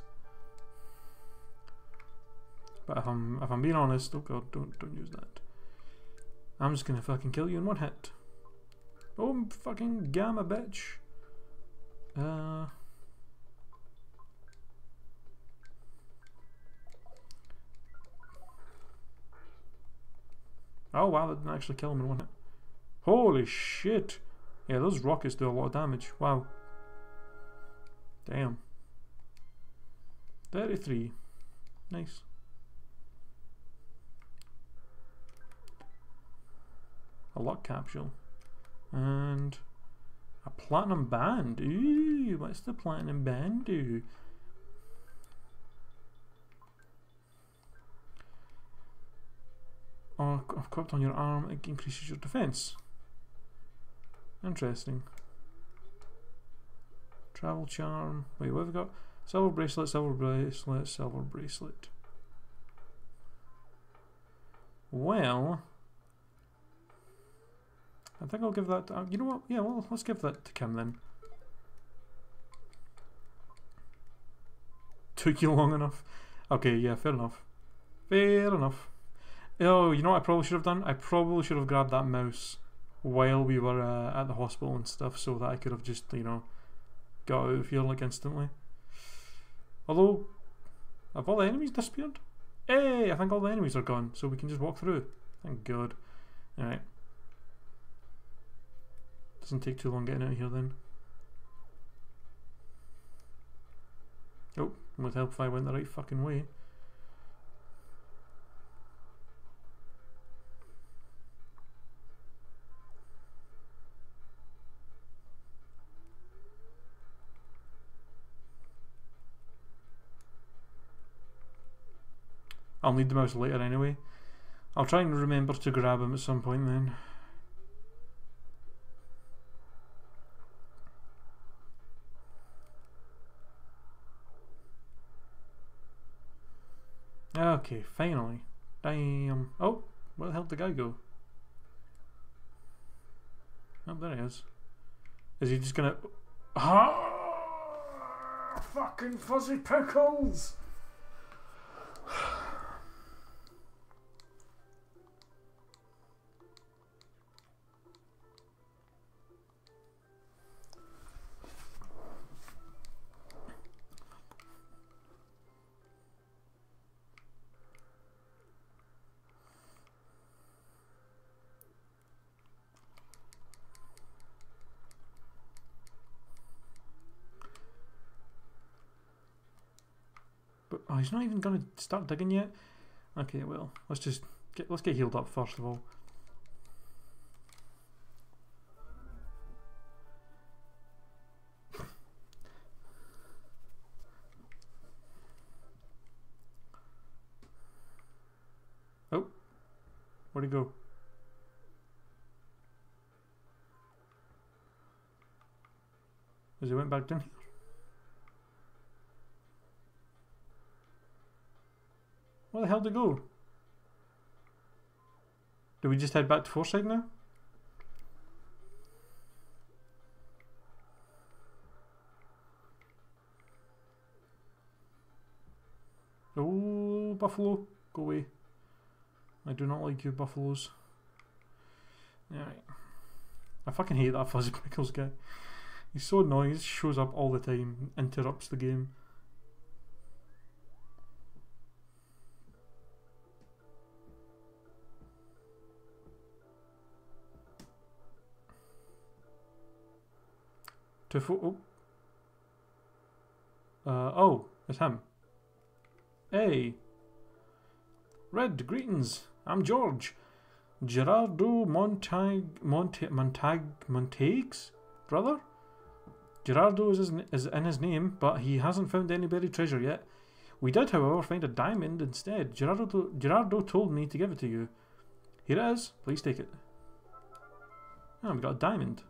But if I'm being honest, oh god, don't use that. I'm just gonna fucking kill you in one hit. Oh, fucking gamma, bitch. Oh wow, that didn't actually kill him in one hit. Holy shit! Yeah, those rockets do a lot of damage. Wow. Damn. 33. Nice. A luck capsule. And a platinum band. Ooh, what's the platinum band do? Or equipped on your arm, it increases your defense. Interesting. Travel charm. Wait, what have we got? Silver bracelet, silver bracelet, silver bracelet. Well, I think I'll give that to, you know what? Yeah, well, let's give that to Kim then. Took you long enough. Okay, yeah, fair enough. Fair enough. Oh, you know what I probably should have done? I probably should have grabbed that mouse while we were at the hospital and stuff, so that I could have just, you know, got out of here like instantly. Although, have all the enemies disappeared? Hey, I think all the enemies are gone, so we can just walk through. Thank God. Alright. Doesn't take too long getting out of here then. Oh, would help if I went the right fucking way. I'll need the mouse later anyway. I'll try and remember to grab him at some point then. Okay, finally. Damn. Oh, where the hell did the guy go? Oh, there he is. Is he just gonna... Ah! Fucking fuzzy pickles! Oh, he's not even going to start digging yet? Okay, well, let's get healed up first of all. Oh, where'd he go? Has he went back down here? Where the hell did he go? Do we just head back to Forsyth now? Oh, buffalo, go away. I do not like you, buffaloes. Alright. I fucking hate that Fuzzy Pickles guy. He's so annoying, he just shows up all the time, interrupts the game. Oh. Oh, it's him. Hey. Red, greetings. I'm George. Gerardo Montague's brother? Gerardo is in his name, but he hasn't found any buried treasure yet. We did, however, find a diamond instead. Gerardo told me to give it to you. Here it is. Please take it. Oh, we got a diamond.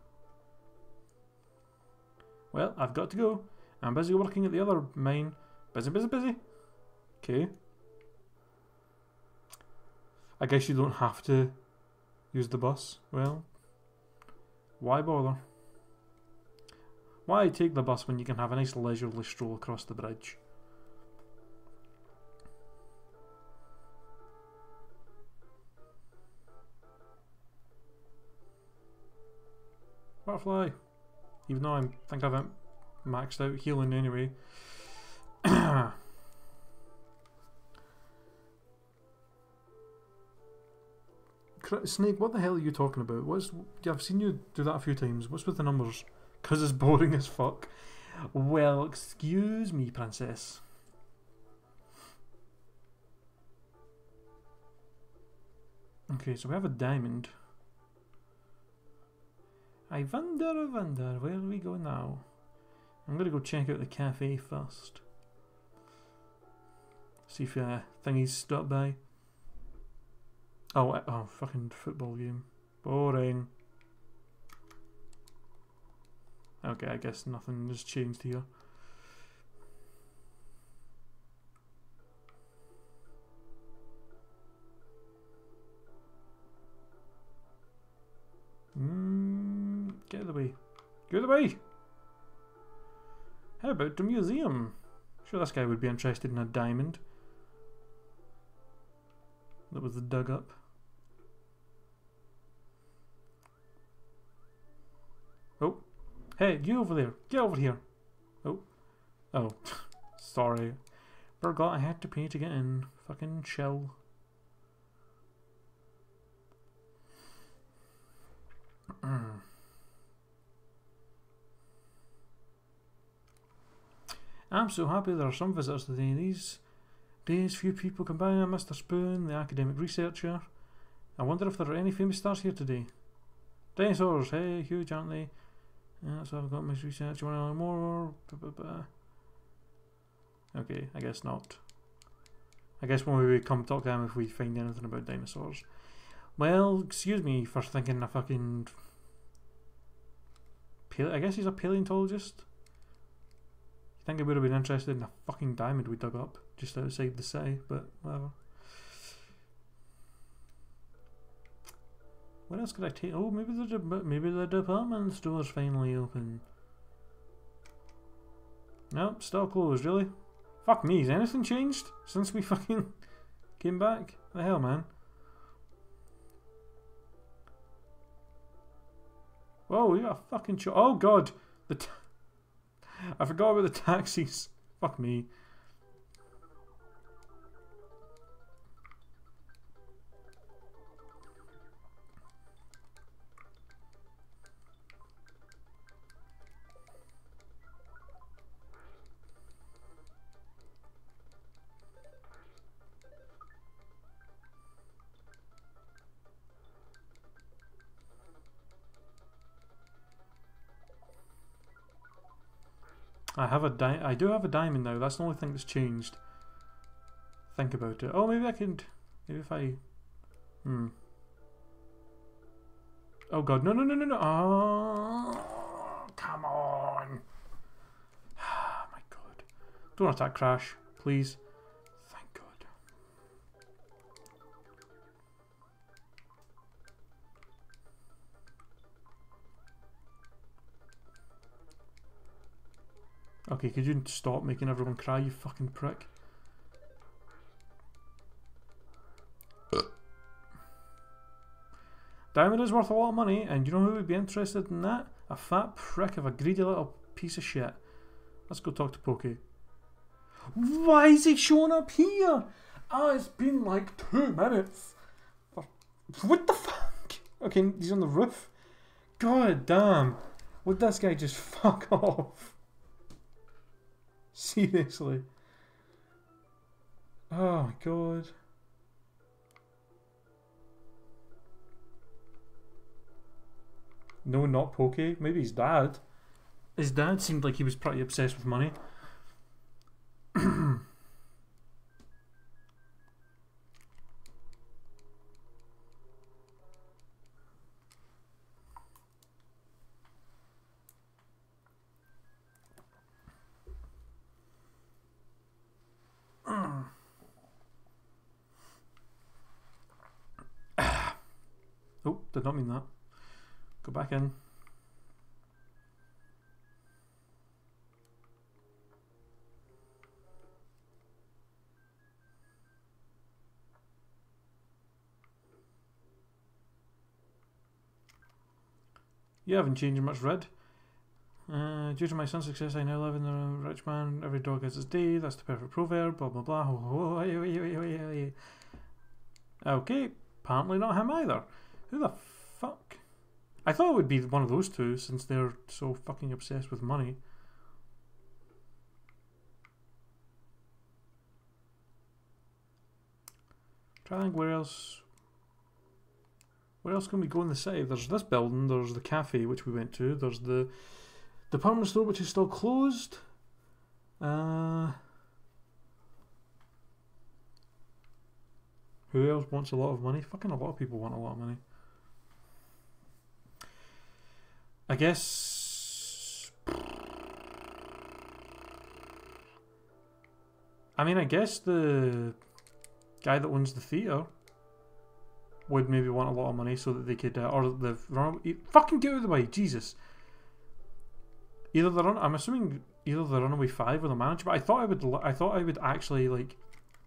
Well, I've got to go. I'm busy working at the other mine. Busy, busy, busy. Okay. I guess you don't have to use the bus. Well, why bother? Why take the bus when you can have a nice leisurely stroll across the bridge? Butterfly. Even though I think I've maxed out healing anyway. Snake, what the hell are you talking about? I've seen you do that a few times. What's with the numbers? 'Cause it's boring as fuck. Well, excuse me, princess. Okay, so we have a diamond. I wonder, where do we go now? I'm gonna go check out the cafe first. See if thingy's stopped by. Oh, fucking football game. Boring. Okay, I guess nothing has changed here. Get out of the way. Get out of the way! How about the museum? Sure, this guy would be interested in a diamond that was dug up. Oh. Hey, you over there. Get over here. Oh. Oh. Sorry. Forgot I had to pay to get in. Fucking chill. I'm so happy there are some visitors today. These days few people come by. Mr. Spoon, the academic researcher. I wonder if there are any famous stars here today. Dinosaurs, hey, huge, aren't they? Yeah, so I've got my research. You want to learn more? Okay, I guess not. I guess when we come talk to him if we find anything about dinosaurs. Well, excuse me for thinking a fucking... I guess he's a paleontologist? I think I would have been interested in a fucking diamond we dug up just outside the city, but whatever. What else could I take? Oh, maybe the department store's finally open. Nope, still closed, really? Fuck me, has anything changed since we fucking came back? The hell, man? Whoa, you got a fucking oh god! I forgot about the taxis. Fuck me. I do have a diamond now. That's the only thing that's changed. Think about it. Oh, maybe I could. Maybe if I. Oh god, no, no, no, no, no! Oh, come on! Oh my god! Don't attack Crash, please. Thank God. Okay, could you stop making everyone cry, you fucking prick? Diamond is worth a lot of money, and you know who would be interested in that? A fat prick of a greedy little piece of shit. Let's go talk to Pokey. Why is he showing up here? It's been like 2 minutes. What the fuck? Okay, he's on the roof. God damn. Would this guy just fuck off? Seriously. Oh my god. No, not Pokey. Maybe his dad. His dad seemed like he was pretty obsessed with money. Oh, did not mean that. Go back in. You haven't changed much, Red. Due to my son's success, I now live in the rich man. Every dog has its day. That's the perfect proverb. Blah blah blah. Okay, apparently not him either. Who the fuck? I thought it would be one of those two, since they're so fucking obsessed with money. Try to think where else. Where else can we go in the city? There's this building, there's the cafe which we went to, there's the department store which is still closed. Who else wants a lot of money? Fucking a lot of people want a lot of money. I guess... I guess the guy that owns the theatre would maybe want a lot of money so that they could, or the fucking get out of the way, Jesus. Either the I'm assuming either the Runaway 5 or the manager, but I thought I would actually like.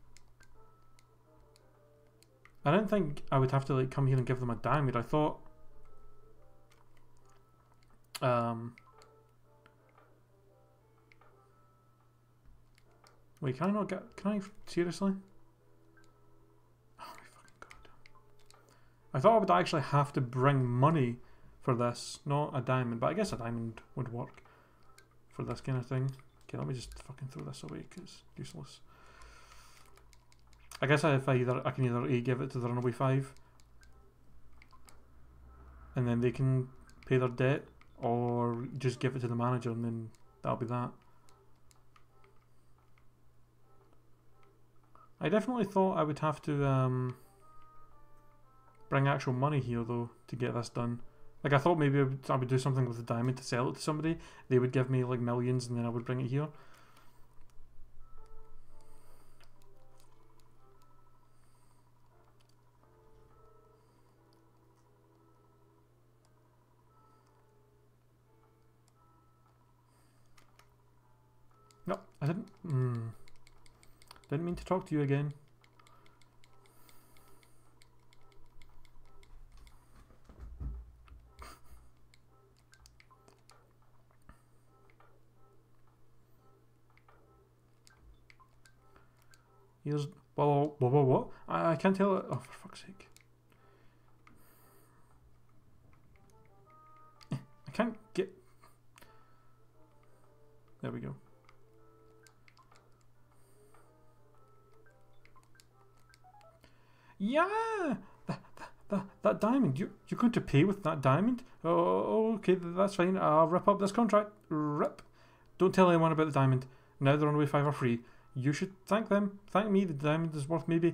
I didn't think I would have to like come here and give them a diamond. I thought. Wait, can I not get? Can I seriously? I thought I would actually have to bring money for this, not a diamond, but I guess a diamond would work for this kind of thing. Okay, let me just fucking throw this away because it's useless. I guess I can either A, give it to the Runaway 5 and then they can pay their debt, or just give it to the manager and then that'll be that. I definitely thought I would have to bring actual money here though to get this done. Like I thought maybe I would do something with the diamond to sell it to somebody. They would give me like millions and then I would bring it here. No, I didn't. Didn't mean to talk to you again. Here's what? I can't tell it. Oh, for fuck's sake! I can't get. There we go. Yeah, that diamond. You're going to pay with that diamond? Oh, okay, that's fine. I'll rip up this contract. Rip. Don't tell anyone about the diamond. Now the Runaway 5 are free. You should thank them. Thank me. The diamond is worth maybe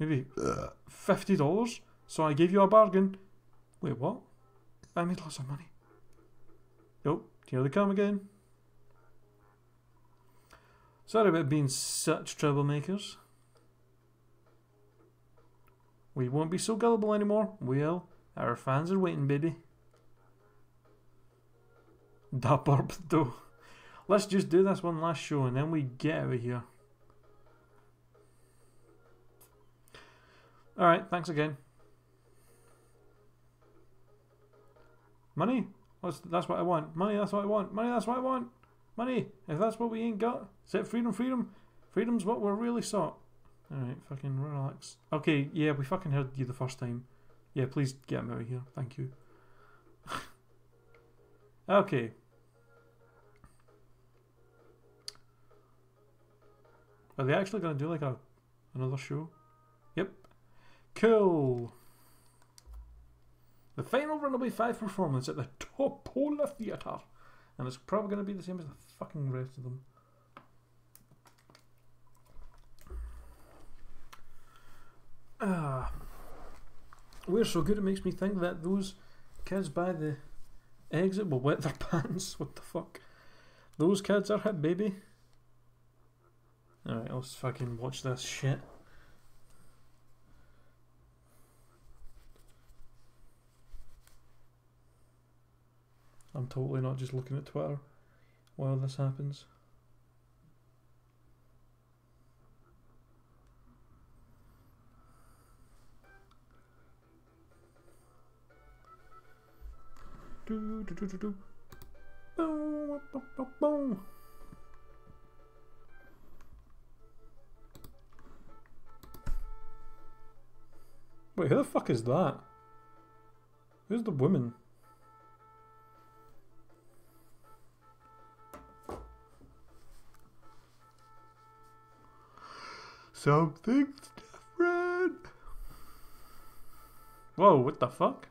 $50. So I gave you a bargain. Wait, what? I made lots of money. Oh, here they come again. Sorry about being such troublemakers. We won't be so gullible anymore. Well, our fans are waiting, baby. Da burp though. Let's just do this one last show and then we get out of here. Alright, thanks again. Money? That's what I want. Money, that's what I want. Money, that's what I want. Money, if that's what we ain't got. Set freedom, freedom. Freedom's what we're really sought. Alright, fucking relax. Okay, yeah, we fucking heard you the first time. Yeah, please get him out of here. Thank you. Okay. Are they actually going to do like another show? Yep. Cool. The final run will be 5 performance at the Topola Theatre. And it's probably going to be the same as the fucking rest of them. We're so good it makes me think that those kids by the exit will wet their pants. What the fuck? Those kids are hit, baby. Alright, let's fucking watch this shit. I'm totally not just looking at Twitter while this happens. Do do do do do. Boom, boom, boom, boom. Wait, who the fuck is that? Who's the woman? Something's different. Whoa, what the fuck?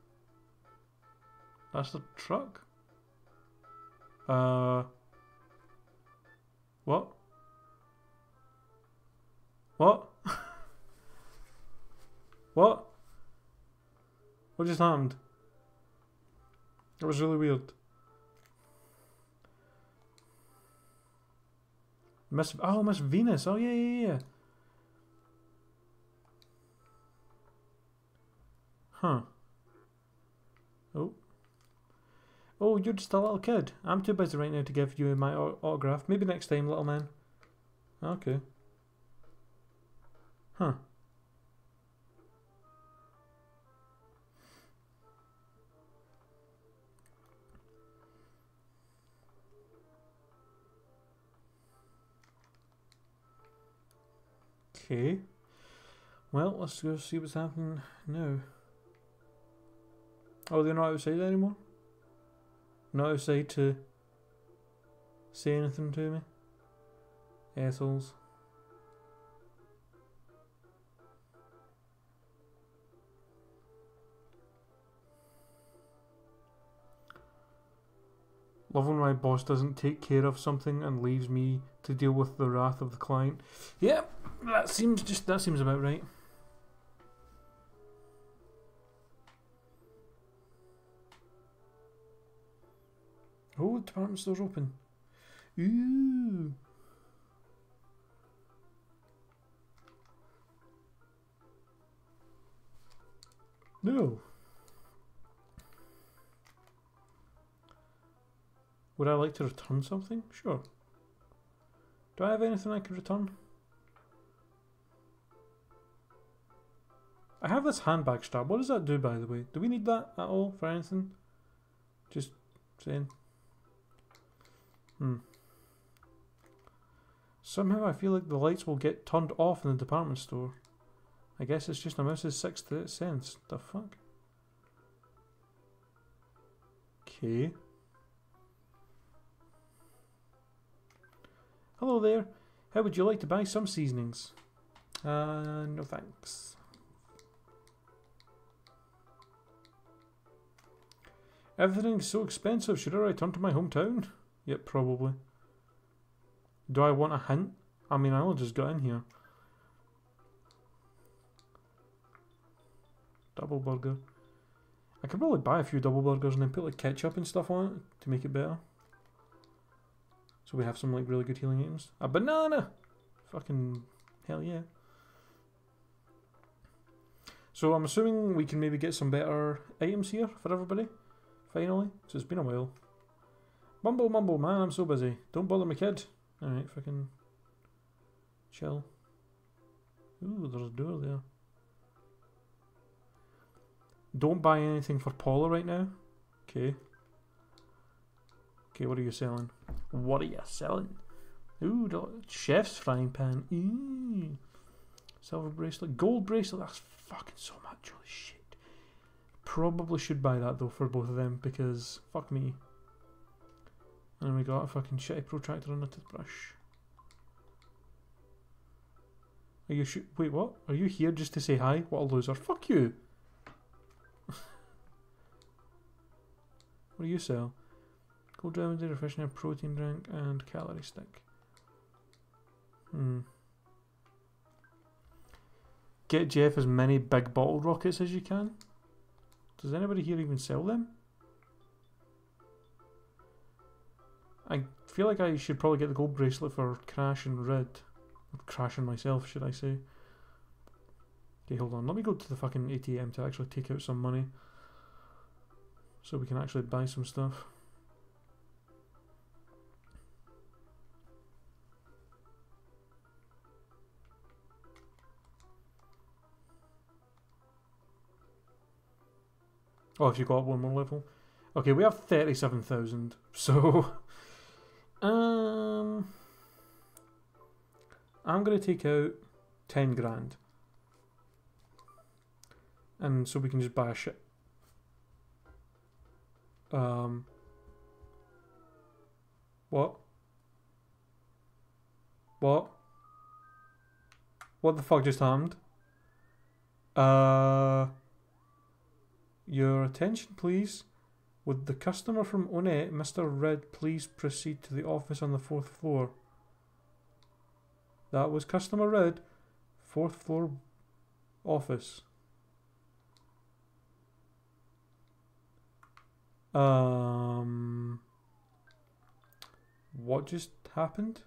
That's the truck? What? What? What? What just happened? It was really weird. Miss Venus. Oh yeah. Huh. Oh, you're just a little kid. I'm too busy right now to give you my autograph. Maybe next time, little man. Okay. Huh. Okay. Well, let's go see what's happening now. Oh, they're not outside anymore? Not outside to say anything to me? Assholes. Love when my boss doesn't take care of something and leaves me to deal with the wrath of the client. Yep, that seems about right. Oh, the department store's open. Ooh. No. Would I like to return something? Sure. Do I have anything I could return? I have this handbag strap. What does that do, by the way? Do we need that at all for anything? Just saying. Somehow I feel like the lights will get turned off in the department store. I guess it's just a mouse's sixth sense. The fuck? Okay. Hello there. How would you like to buy some seasonings? No thanks. Everything's so expensive. Should I return to my hometown? Yep, probably. Do I want a hint? I mean, I only just got in here. Double burger. I could probably buy a few double burgers and then put like ketchup and stuff on it to make it better. So we have some like really good healing items. A banana! Fucking hell yeah. So I'm assuming we can maybe get some better items here for everybody. Finally. So it's been a while. Mumble, man, I'm so busy. Don't bother my kid. Alright, fucking chill. Ooh, there's a door there. Don't buy anything for Paula right now. Okay. Okay, what are you selling? What are you selling? Ooh, chef's frying pan. Ooh. Silver bracelet. Gold bracelet. That's fucking so much. Holy shit. Probably should buy that though for both of them because fuck me. And then we got a fucking shitty protractor and a toothbrush. Are you wait, what? Are you here just to say hi? What a loser. Fuck you. What do you sell? Cold remedy, refreshing protein drink, and calorie stick. Get Jeff as many big bottle rockets as you can. Does anybody here even sell them? I feel like I should probably get the gold bracelet for Crash and Red. Or Crash and myself, should I say. Okay, hold on. Let me go to the fucking ATM to actually take out some money. So we can actually buy some stuff. Oh, if you got one more level. Okay, we have 37,000. So, I'm gonna take out 10 grand. And so we can just buy a shit. What? What? What the fuck just happened? Your attention, please. Would the customer from Onet, Mr. Red, please proceed to the office on the 4th floor? That was Customer Red, 4th floor office. What just happened?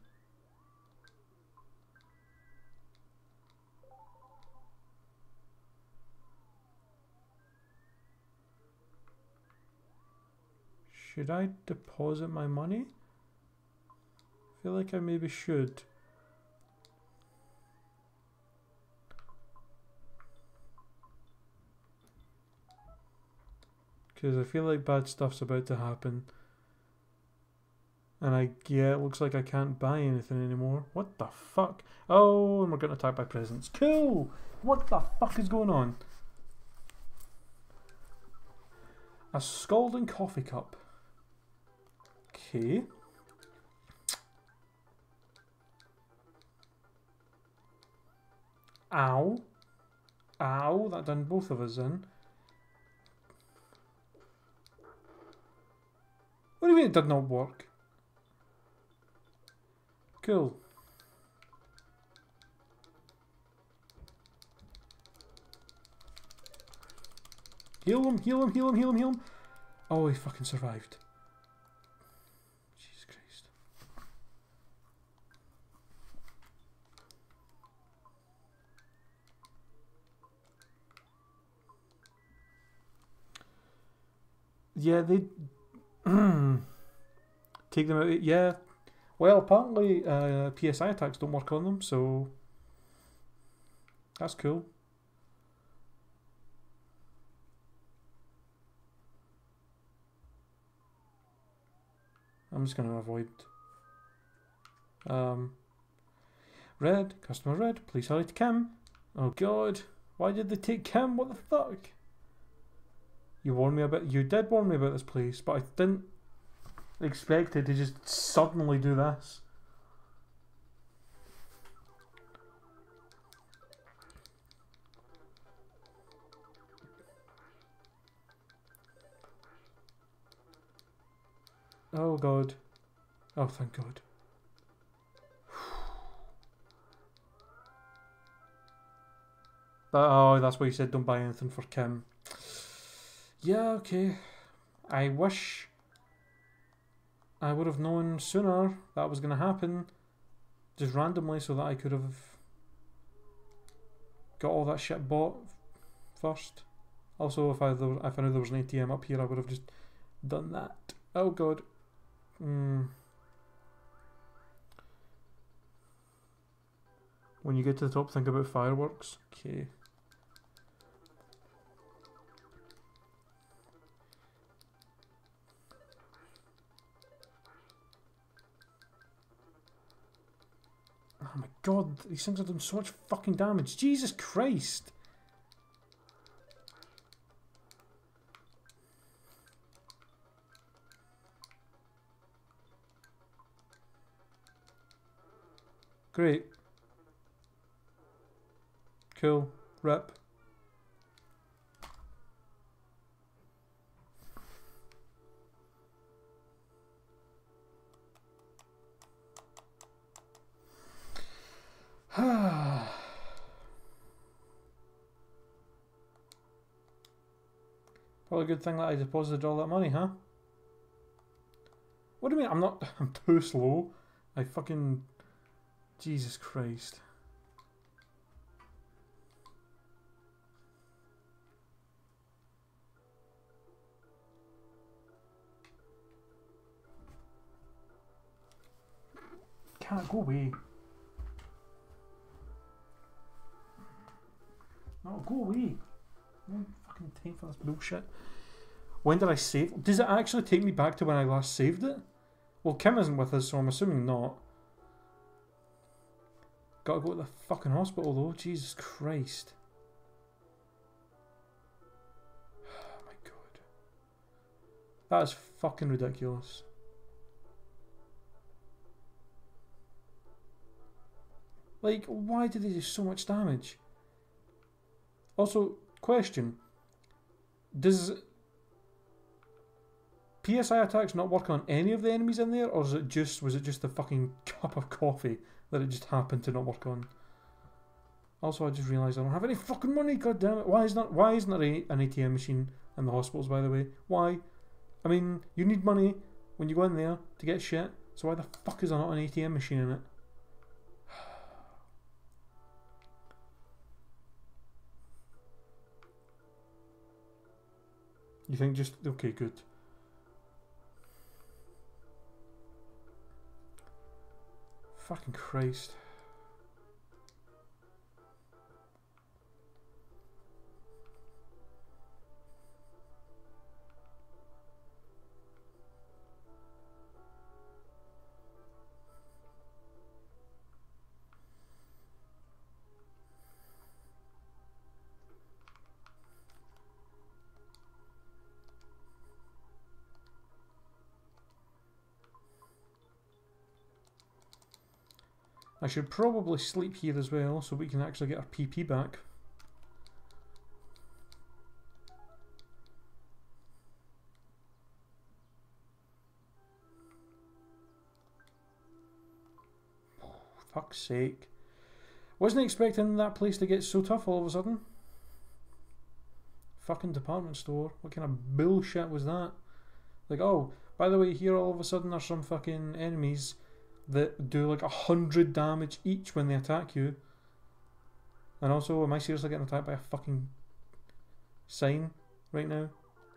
Should I deposit my money? I feel like I maybe should. Because I feel like bad stuff's about to happen. And yeah, it looks like I can't buy anything anymore. What the fuck? Oh, and we're getting attacked by presents. Cool! What the fuck is going on? A scalding coffee cup. Okay. Ow. Ow, that done both of us in. What do you mean it did not work? Cool. Heal him, heal him, heal him, heal him, heal him. Oh, he fucking survived. Jesus Christ. Yeah, they take them out. Yeah. Well, apparently PSI attacks don't work on them, so that's cool. I'm just going to avoid. Red, Customer Red, please hurry to Kim. Oh god, why did they take Kim? What the fuck? You warned me about. You did warn me about this place, but I didn't expect it to just suddenly do this. Oh god. Oh, thank god. Oh, that's why you said don't buy anything for Kim. Yeah, okay. I wish I would have known sooner that was going to happen. Just randomly so that I could have got all that shit bought first. Also, if I knew there was an ATM up here, I would have just done that. Oh god. When you get to the top, think about fireworks. Okay. Oh my god, these things are doing so much fucking damage. Jesus Christ! Great. Cool. Rip. Probably a good thing that I deposited all that money, huh? What do you mean? I'm too slow. I fucking... Jesus Christ. Can't go away. No, go away. No fucking time for this bullshit. When did I save? Does it actually take me back to when I last saved it? Well, Kim isn't with us, so I'm assuming not. Gotta go to the fucking hospital though, Jesus Christ. Oh my god. That is fucking ridiculous. Like, why did they do so much damage? Also, question. Does PSI attacks not work on any of the enemies in there, or was it just the fucking cup of coffee that it just happened to not work on? Also, I just realised I don't have any fucking money, god damn it. Why isn't there an ATM machine in the hospitals, by the way? Why? I mean, you need money when you go in there to get shit, so why the fuck is there not an ATM machine in it? You think just... Okay, good. Fucking Christ. I should probably sleep here as well, so we can actually get our PP back. Oh, fuck's sake. Wasn't expecting that place to get so tough all of a sudden. Fucking department store. What kind of bullshit was that? Like, oh, by the way, here all of a sudden there's some fucking enemies that do like 100 damage each when they attack you. And also, am I seriously getting attacked by a fucking sign right now?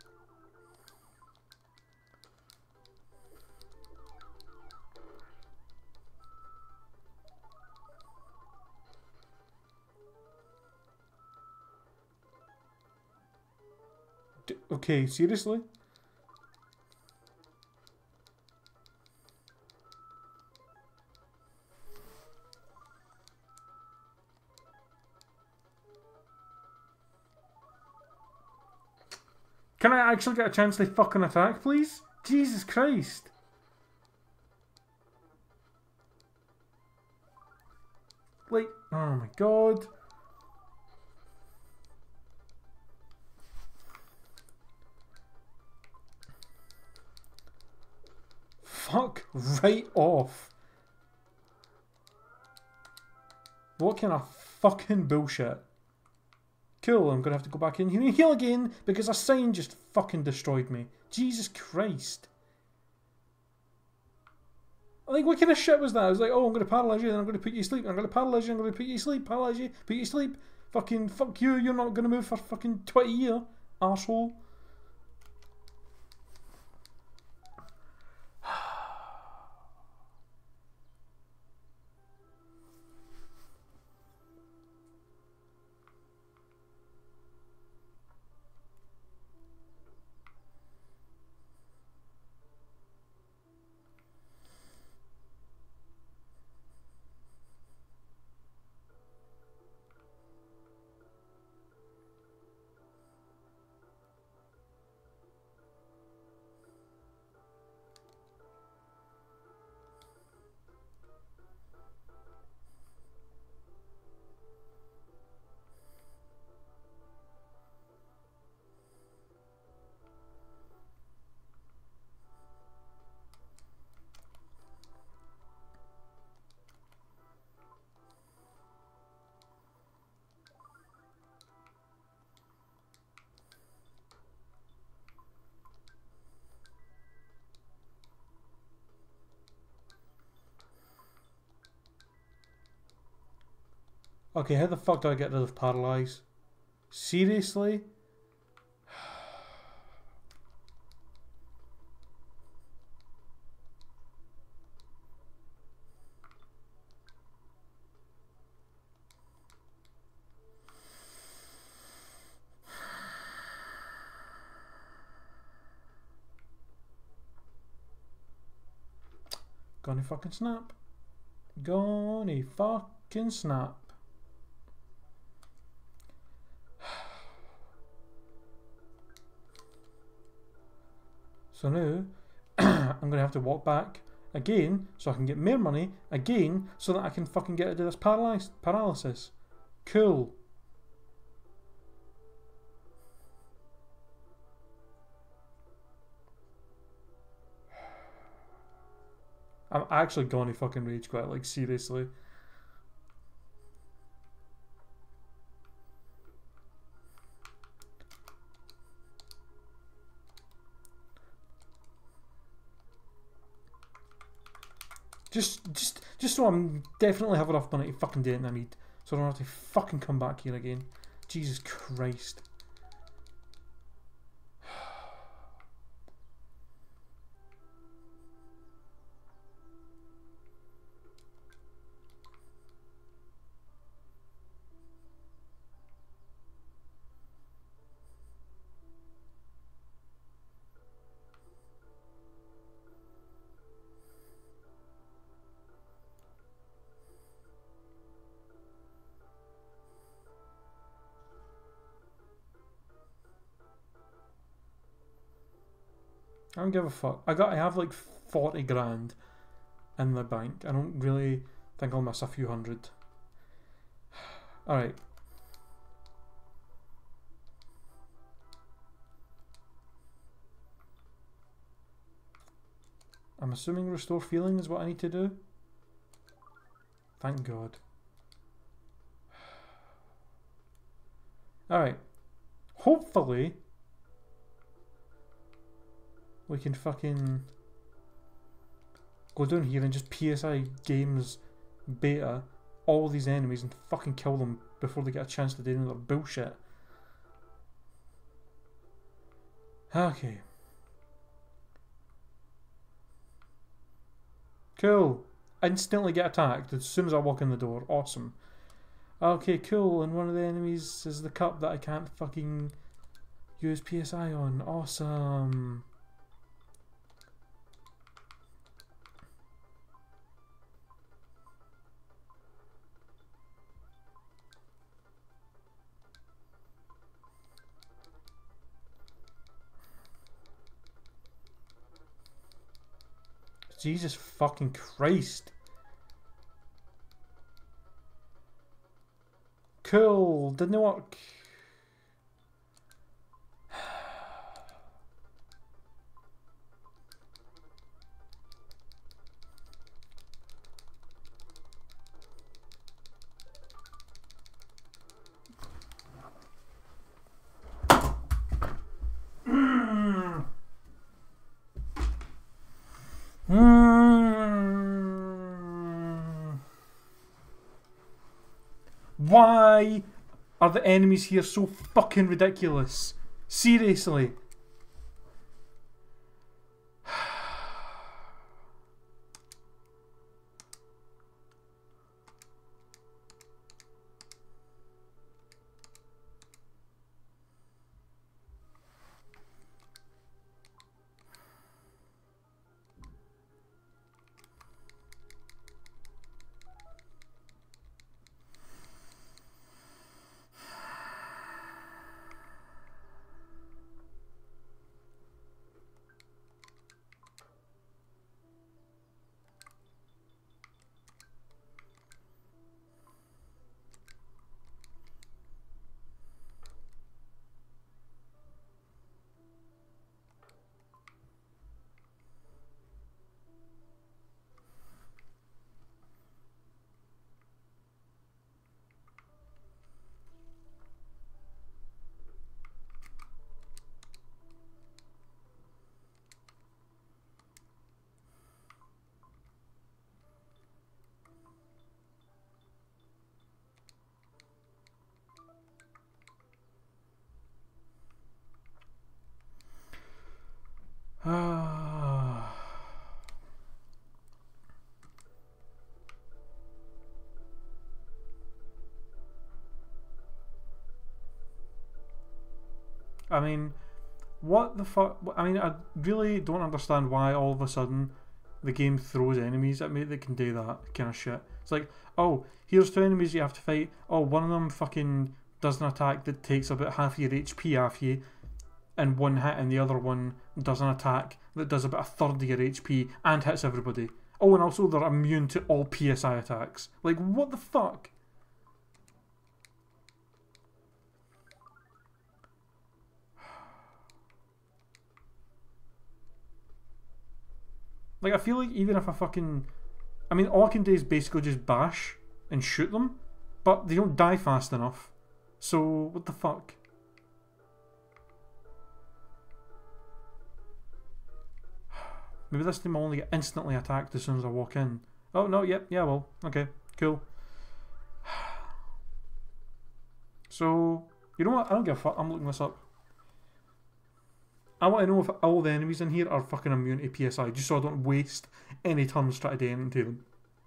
Okay, seriously? Can I actually get a chance to fucking attack, please? Jesus Christ. Like, oh my god. Fuck right off. What kind of fucking bullshit? Cool, I'm gonna have to go back in here and heal again because a sign just fucking destroyed me. Jesus Christ. Like, what kind of shit was that? I was like, oh, I'm gonna paralyze you, then I'm gonna put you to sleep. I'm gonna paralyze you, I'm gonna put you to sleep. Paralyze you, put you to sleep. Fucking fuck you, you're not gonna move for fucking 20 years, arsehole. Okay, how the fuck do I get rid of paralyze? Seriously? Gonna fucking snap. Gonna fucking snap. So now, I'm going to have to walk back again so I can get more money again so that I can fucking get rid of this paralysis. Cool. I'm actually going to fucking rage quit, like seriously. Just so I'm definitely have enough money to fucking do it I need. So I don't have to fucking come back here again. Jesus Christ. I don't give a fuck. I have like 40 grand in the bank. I don't really think I'll miss a few hundred. Alright. I'm assuming restore feeling is what I need to do. Thank God. Alright. Hopefully we can fucking go down here and just PSI games beta all these enemies and fucking kill them before they get a chance to do any of their bullshit. Okay. Cool. Instantly get attacked as soon as I walk in the door. Awesome. Okay, cool. And one of the enemies is the cup that I can't fucking use PSI on. Awesome. Jesus fucking Christ. Cool. Didn't work. Why are the enemies here so fucking ridiculous? Seriously. I mean, what the fuck? I mean, I really don't understand why all of a sudden the game throws enemies at me that can do that kind of shit. It's like, oh, here's two enemies you have to fight. Oh, one of them fucking does an attack that takes about half your HP off you in one hit, and the other one does an attack that does about a third of your HP and hits everybody. Oh, and also they're immune to all PSI attacks. Like, what the fuck? Like, I feel like even if I fucking... I mean, all I can do is basically just bash and shoot them, but they don't die fast enough. So, what the fuck? Maybe this time I'll only get instantly attacked as soon as I walk in. Oh, no, yep, yeah, well, okay, cool. So, you know what? I don't give a fuck. I'm looking this up. I want to know if all the enemies in here are fucking immune to PSI, just so I don't waste any turns trying to do anything to them.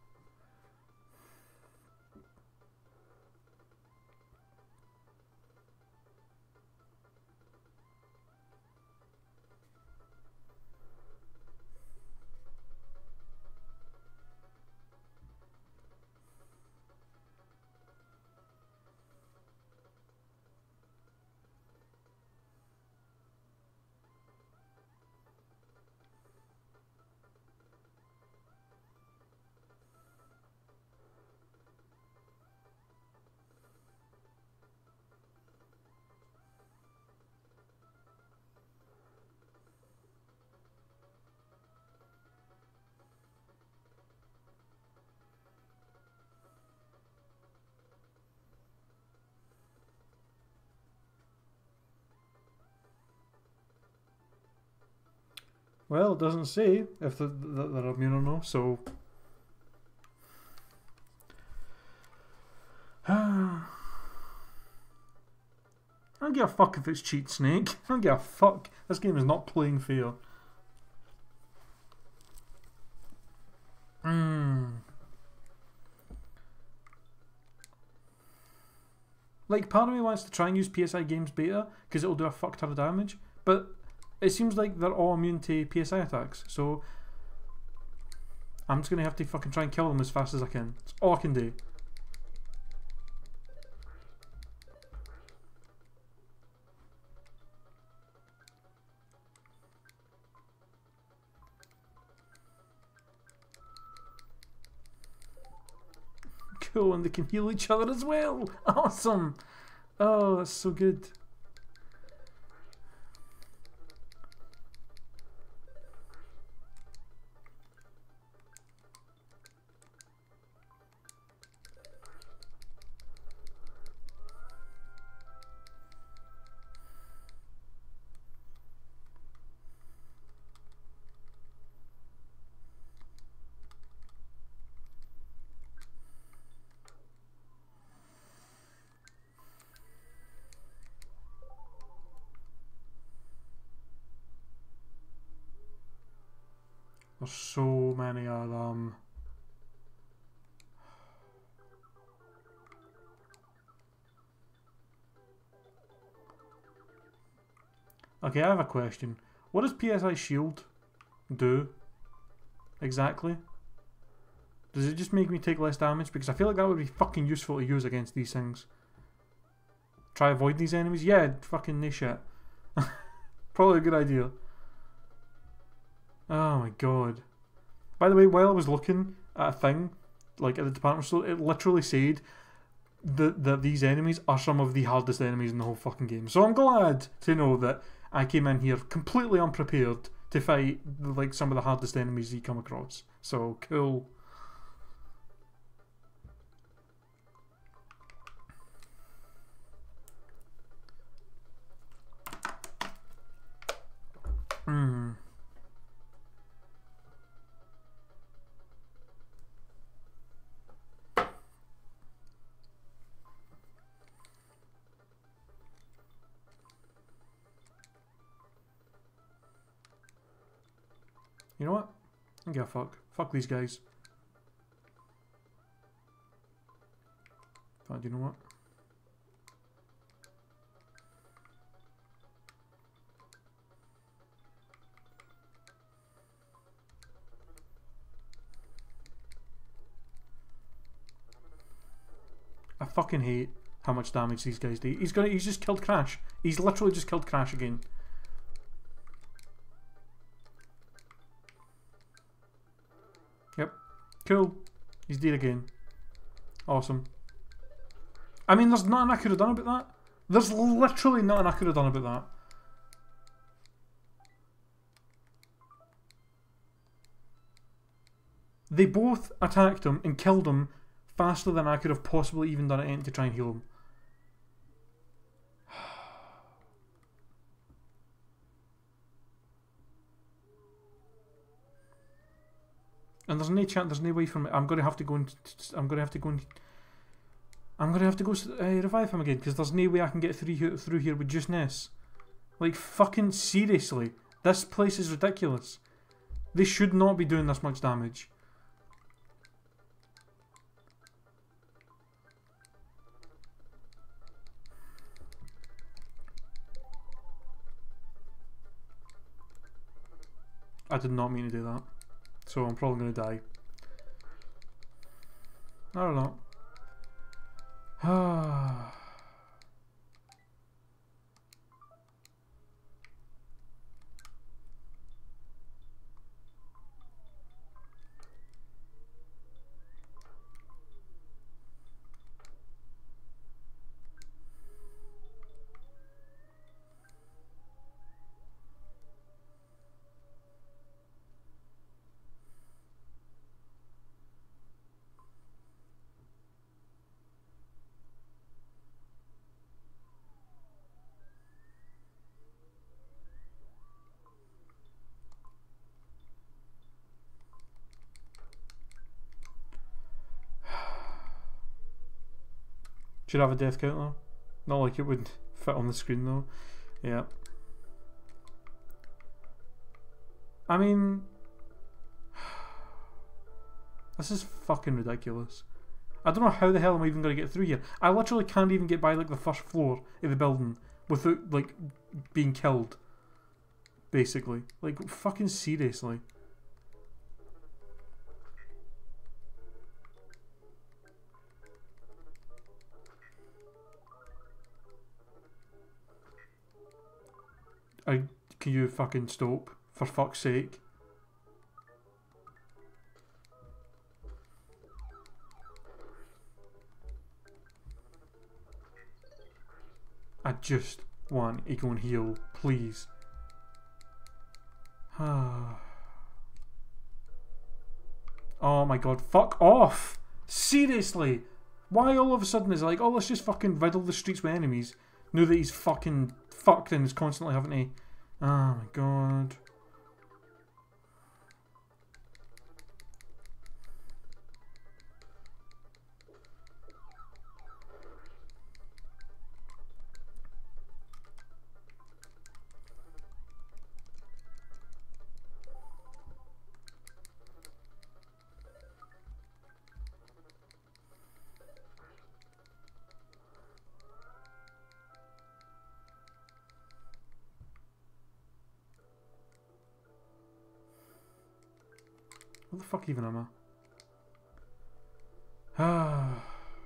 Well, it doesn't say if they're immune or no, so... I don't give a fuck if it's Cheat Snake. I don't give a fuck. This game is not playing fair. Like, part of me wants to try and use PSI Games Beta, because it'll do a fuck ton of damage, but it seems like they're all immune to PSI attacks, so I'm just going to have to fucking try and kill them as fast as I can. That's all I can do. Cool, and they can heal each other as well. Awesome. Oh, that's so good. There's so many of them. Okay, I have a question. What does PSI Shield do exactly? Does it just make me take less damage? Because I feel like that would be fucking useful to use against these things. Try avoid these enemies? Yeah, fucking no shit. Probably a good idea. Oh my god. By the way, while I was looking at a thing, like at the department store, it literally said that these enemies are some of the hardest enemies in the whole fucking game. So I'm glad to know that I came in here completely unprepared to fight like some of the hardest enemies you come across. So cool. You know what? I don't give a fuck. Fuck these guys. In fact, you know what? fucking hate how much damage these guys do. He's just killed Crash. He's literally just killed Crash again. Yep. Cool. He's dead again. Awesome. I mean, there's nothing I could have done about that. There's literally nothing I could have done about that. They both attacked him and killed him faster than I could have possibly even done anything to try and heal him. And there's no chance, there's no way for me. I'm gonna have to go and revive him again, because there's no way I can get through here with just Ness. Like, fucking seriously, this place is ridiculous. They should not be doing this much damage. I did not mean to do that, so I'm probably going to die. I don't know. Should have a death count though. Not like it would fit on the screen though. Yeah. I mean, this is fucking ridiculous. I don't know how the hell I'm even going to get through here. I literally can't even get by like the first floor of the building without like being killed. Basically. Like, fucking seriously. Can you fucking stop? For fuck's sake. I just want to go and heal, please. Oh my god, fuck off! Seriously! Why all of a sudden is it like, oh, let's just fucking riddle the streets with enemies now that he's fucking fucked and is constantly having to... Oh my god. What the fuck even am I? Ah.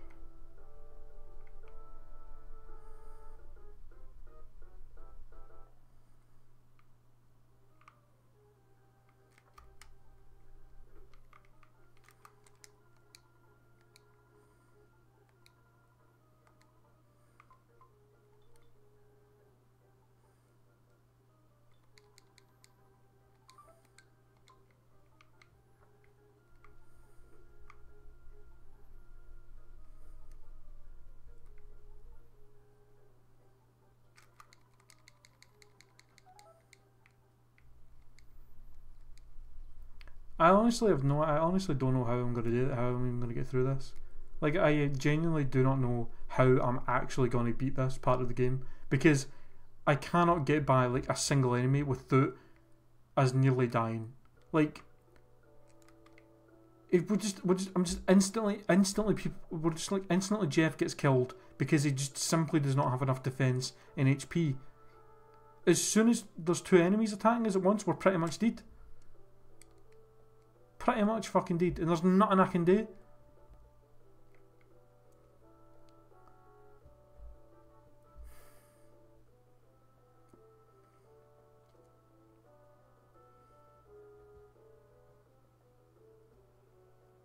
I honestly don't know how I'm gonna do it, how I'm even gonna get through this. Like, I genuinely do not know how I'm actually gonna beat this part of the game, because I cannot get by like a single enemy without us nearly dying. Like, instantly Jeff gets killed because he just simply does not have enough defense and HP. As soon as there's two enemies attacking us at once, we're pretty much dead. Pretty much fucking dead, and there's nothing I can do.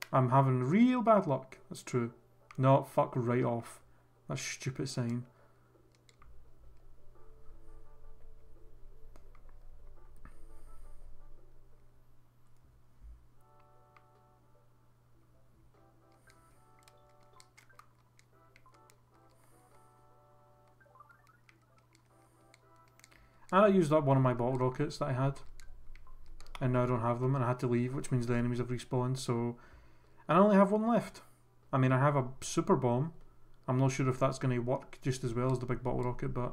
I'm having real bad luck. That's true. No, fuck right off. That's a stupid sign. And I used up one of my bottle rockets that I had. And now I don't have them and I had to leave, which means the enemies have respawned, so... And I only have one left. I mean, I have a super bomb. I'm not sure if that's going to work just as well as the big bottle rocket, but...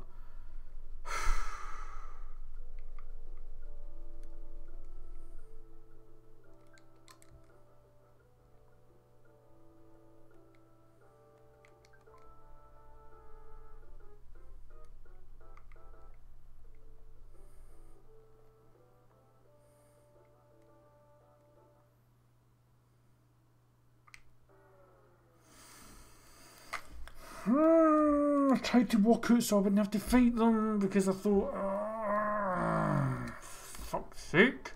I tried to walk out so I wouldn't have to fight them because I thought, fuck's sake.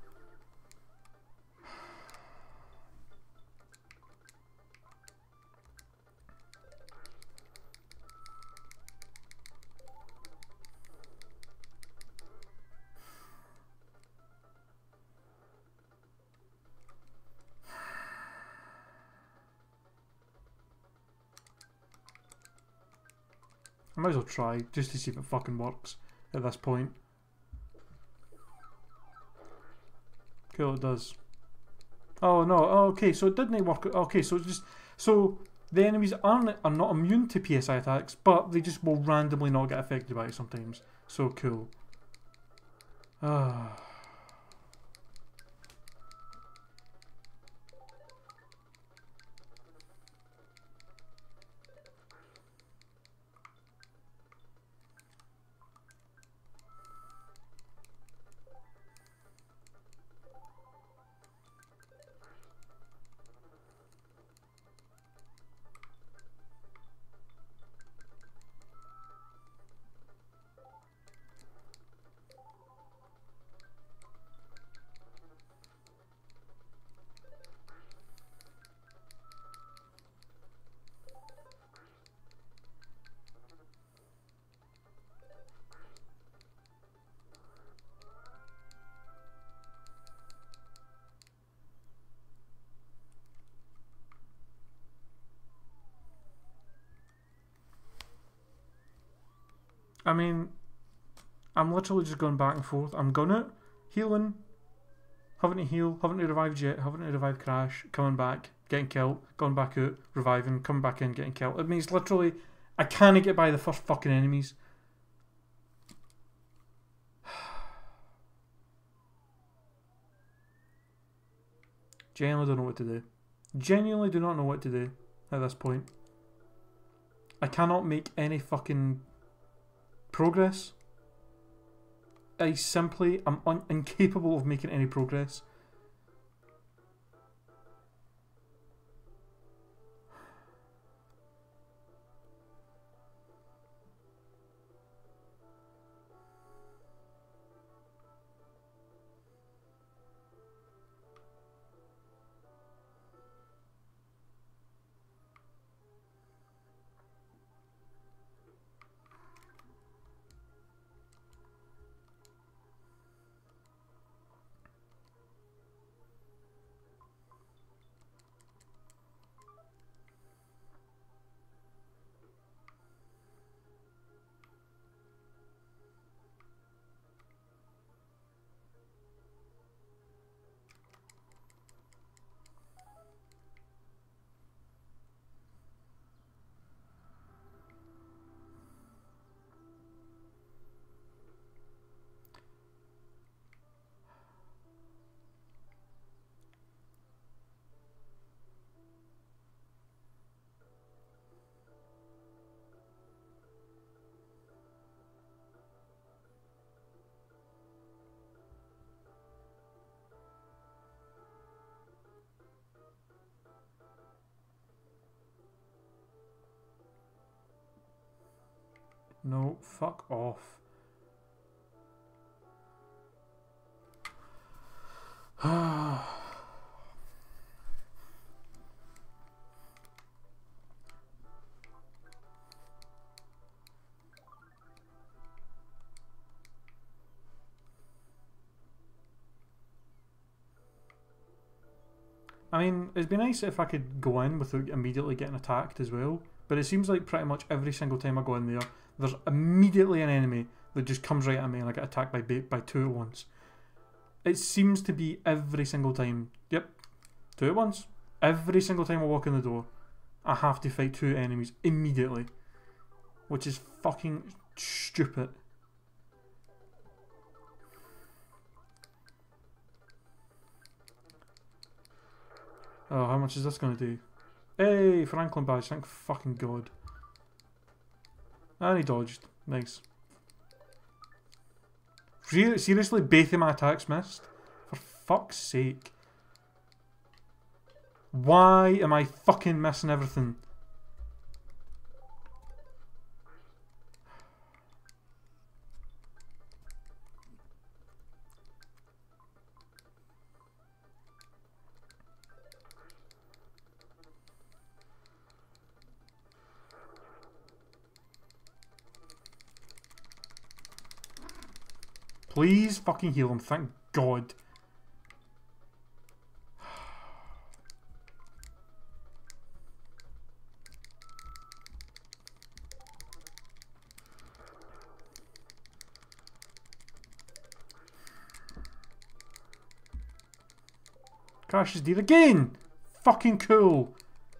I might as well try, just to see if it fucking works at this point. Cool, it does. Oh no, oh, okay, so it didn't work. Okay, so it's just... So, the enemies are not immune to PSI attacks, but they just will randomly not get affected by it sometimes. So cool. Ah... I mean, I'm literally just going back and forth. I'm gonna healing, having to heal, having to revive Jet, having to revive Crash, coming back, getting killed, going back out, reviving, coming back in, getting killed. It means literally, I can't get by the first fucking enemies. Genuinely don't know what to do. Genuinely do not know what to do at this point. I cannot make any fucking progress. I simply am incapable of making any progress. No, fuck off. I mean, it'd be nice if I could go in without immediately getting attacked as well. But it seems like pretty much every single time I go in there, there's immediately an enemy that just comes right at me and I get attacked by two at once. It seems to be every single time. Yep, two at once. Every single time I walk in the door, I have to fight two enemies immediately. Which is fucking stupid. Oh, how much is this going to do? Hey, Franklin badge, thank fucking God. And he dodged. Nice. Seriously, both of my attacks missed? For fuck's sake. Why am I fucking missing everything? Please fucking heal him, thank God. Crash is dead again! Fucking cool!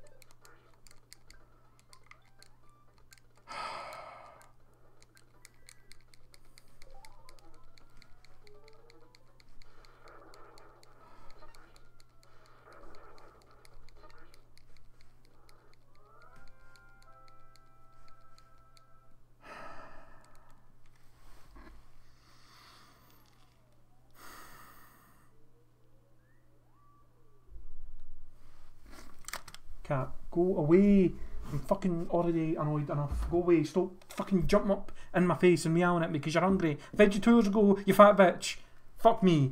Cat, go away. I'm fucking already annoyed enough. Go away. Stop fucking jumping up in my face and meowing at me because you're hungry. Fed you 2 hours ago, you fat bitch. Fuck me.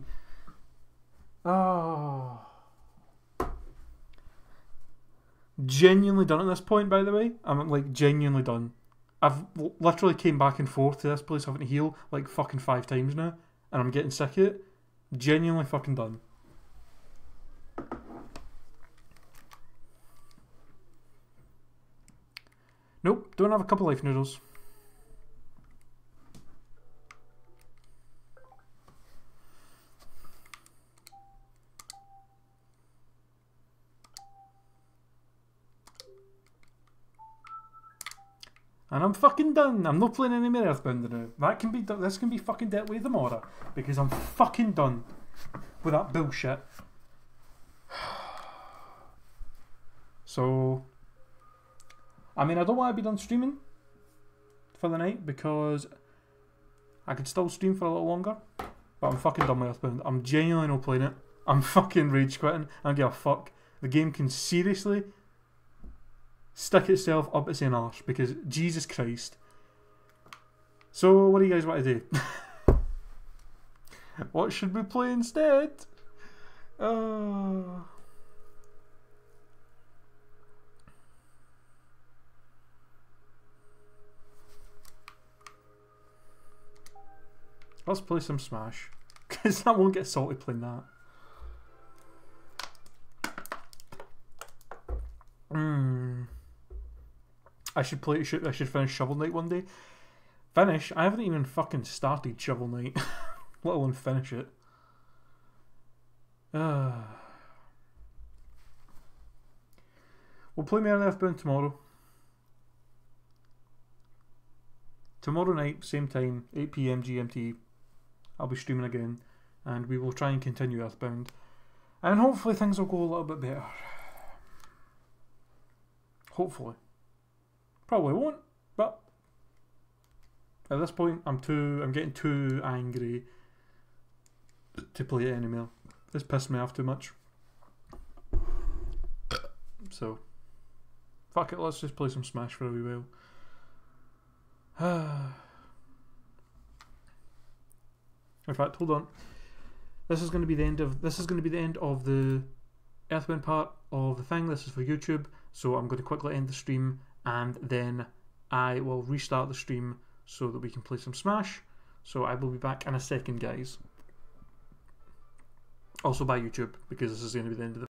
Oh. Genuinely done at this point, by the way. I'm like genuinely done. I've literally came back and forth to this place having to heal like fucking 5 times now. And I'm getting sick of it. Genuinely fucking done. Nope, don't have a couple life noodles. And I'm fucking done. I'm not playing any more Earthbound now. That can be done. This can be fucking dealt with tomorrow because I'm fucking done with that bullshit. So, I mean, I don't want to be done streaming for the night because I could still stream for a little longer. But I'm fucking done with Earthbound. I'm genuinely not playing it. I'm fucking rage quitting. I don't give a fuck. The game can seriously stick itself up its own arse because Jesus Christ. So, what do you guys want to do? What should we play instead? Let's play some Smash, because I won't get salty playing that. I should finish Shovel Knight one day. Finish? I haven't even fucking started Shovel Knight, let alone finish it. We'll play more Earthbound tomorrow. Tomorrow night, same time, 8 PM GMT. I'll be streaming again, and we will try and continue Earthbound. And hopefully things will go a little bit better. Hopefully. Probably won't, but at this point I'm getting too angry to play it anymore. It's pissed me off too much. So, fuck it, let's just play some Smash for a wee while. In fact, hold on. This is going to be the end of the Earthbound part of the thing. This is for YouTube, so I'm going to quickly end the stream and then I will restart the stream so that we can play some Smash. So I will be back in a second, guys. Also by YouTube, because this is going to be the end of the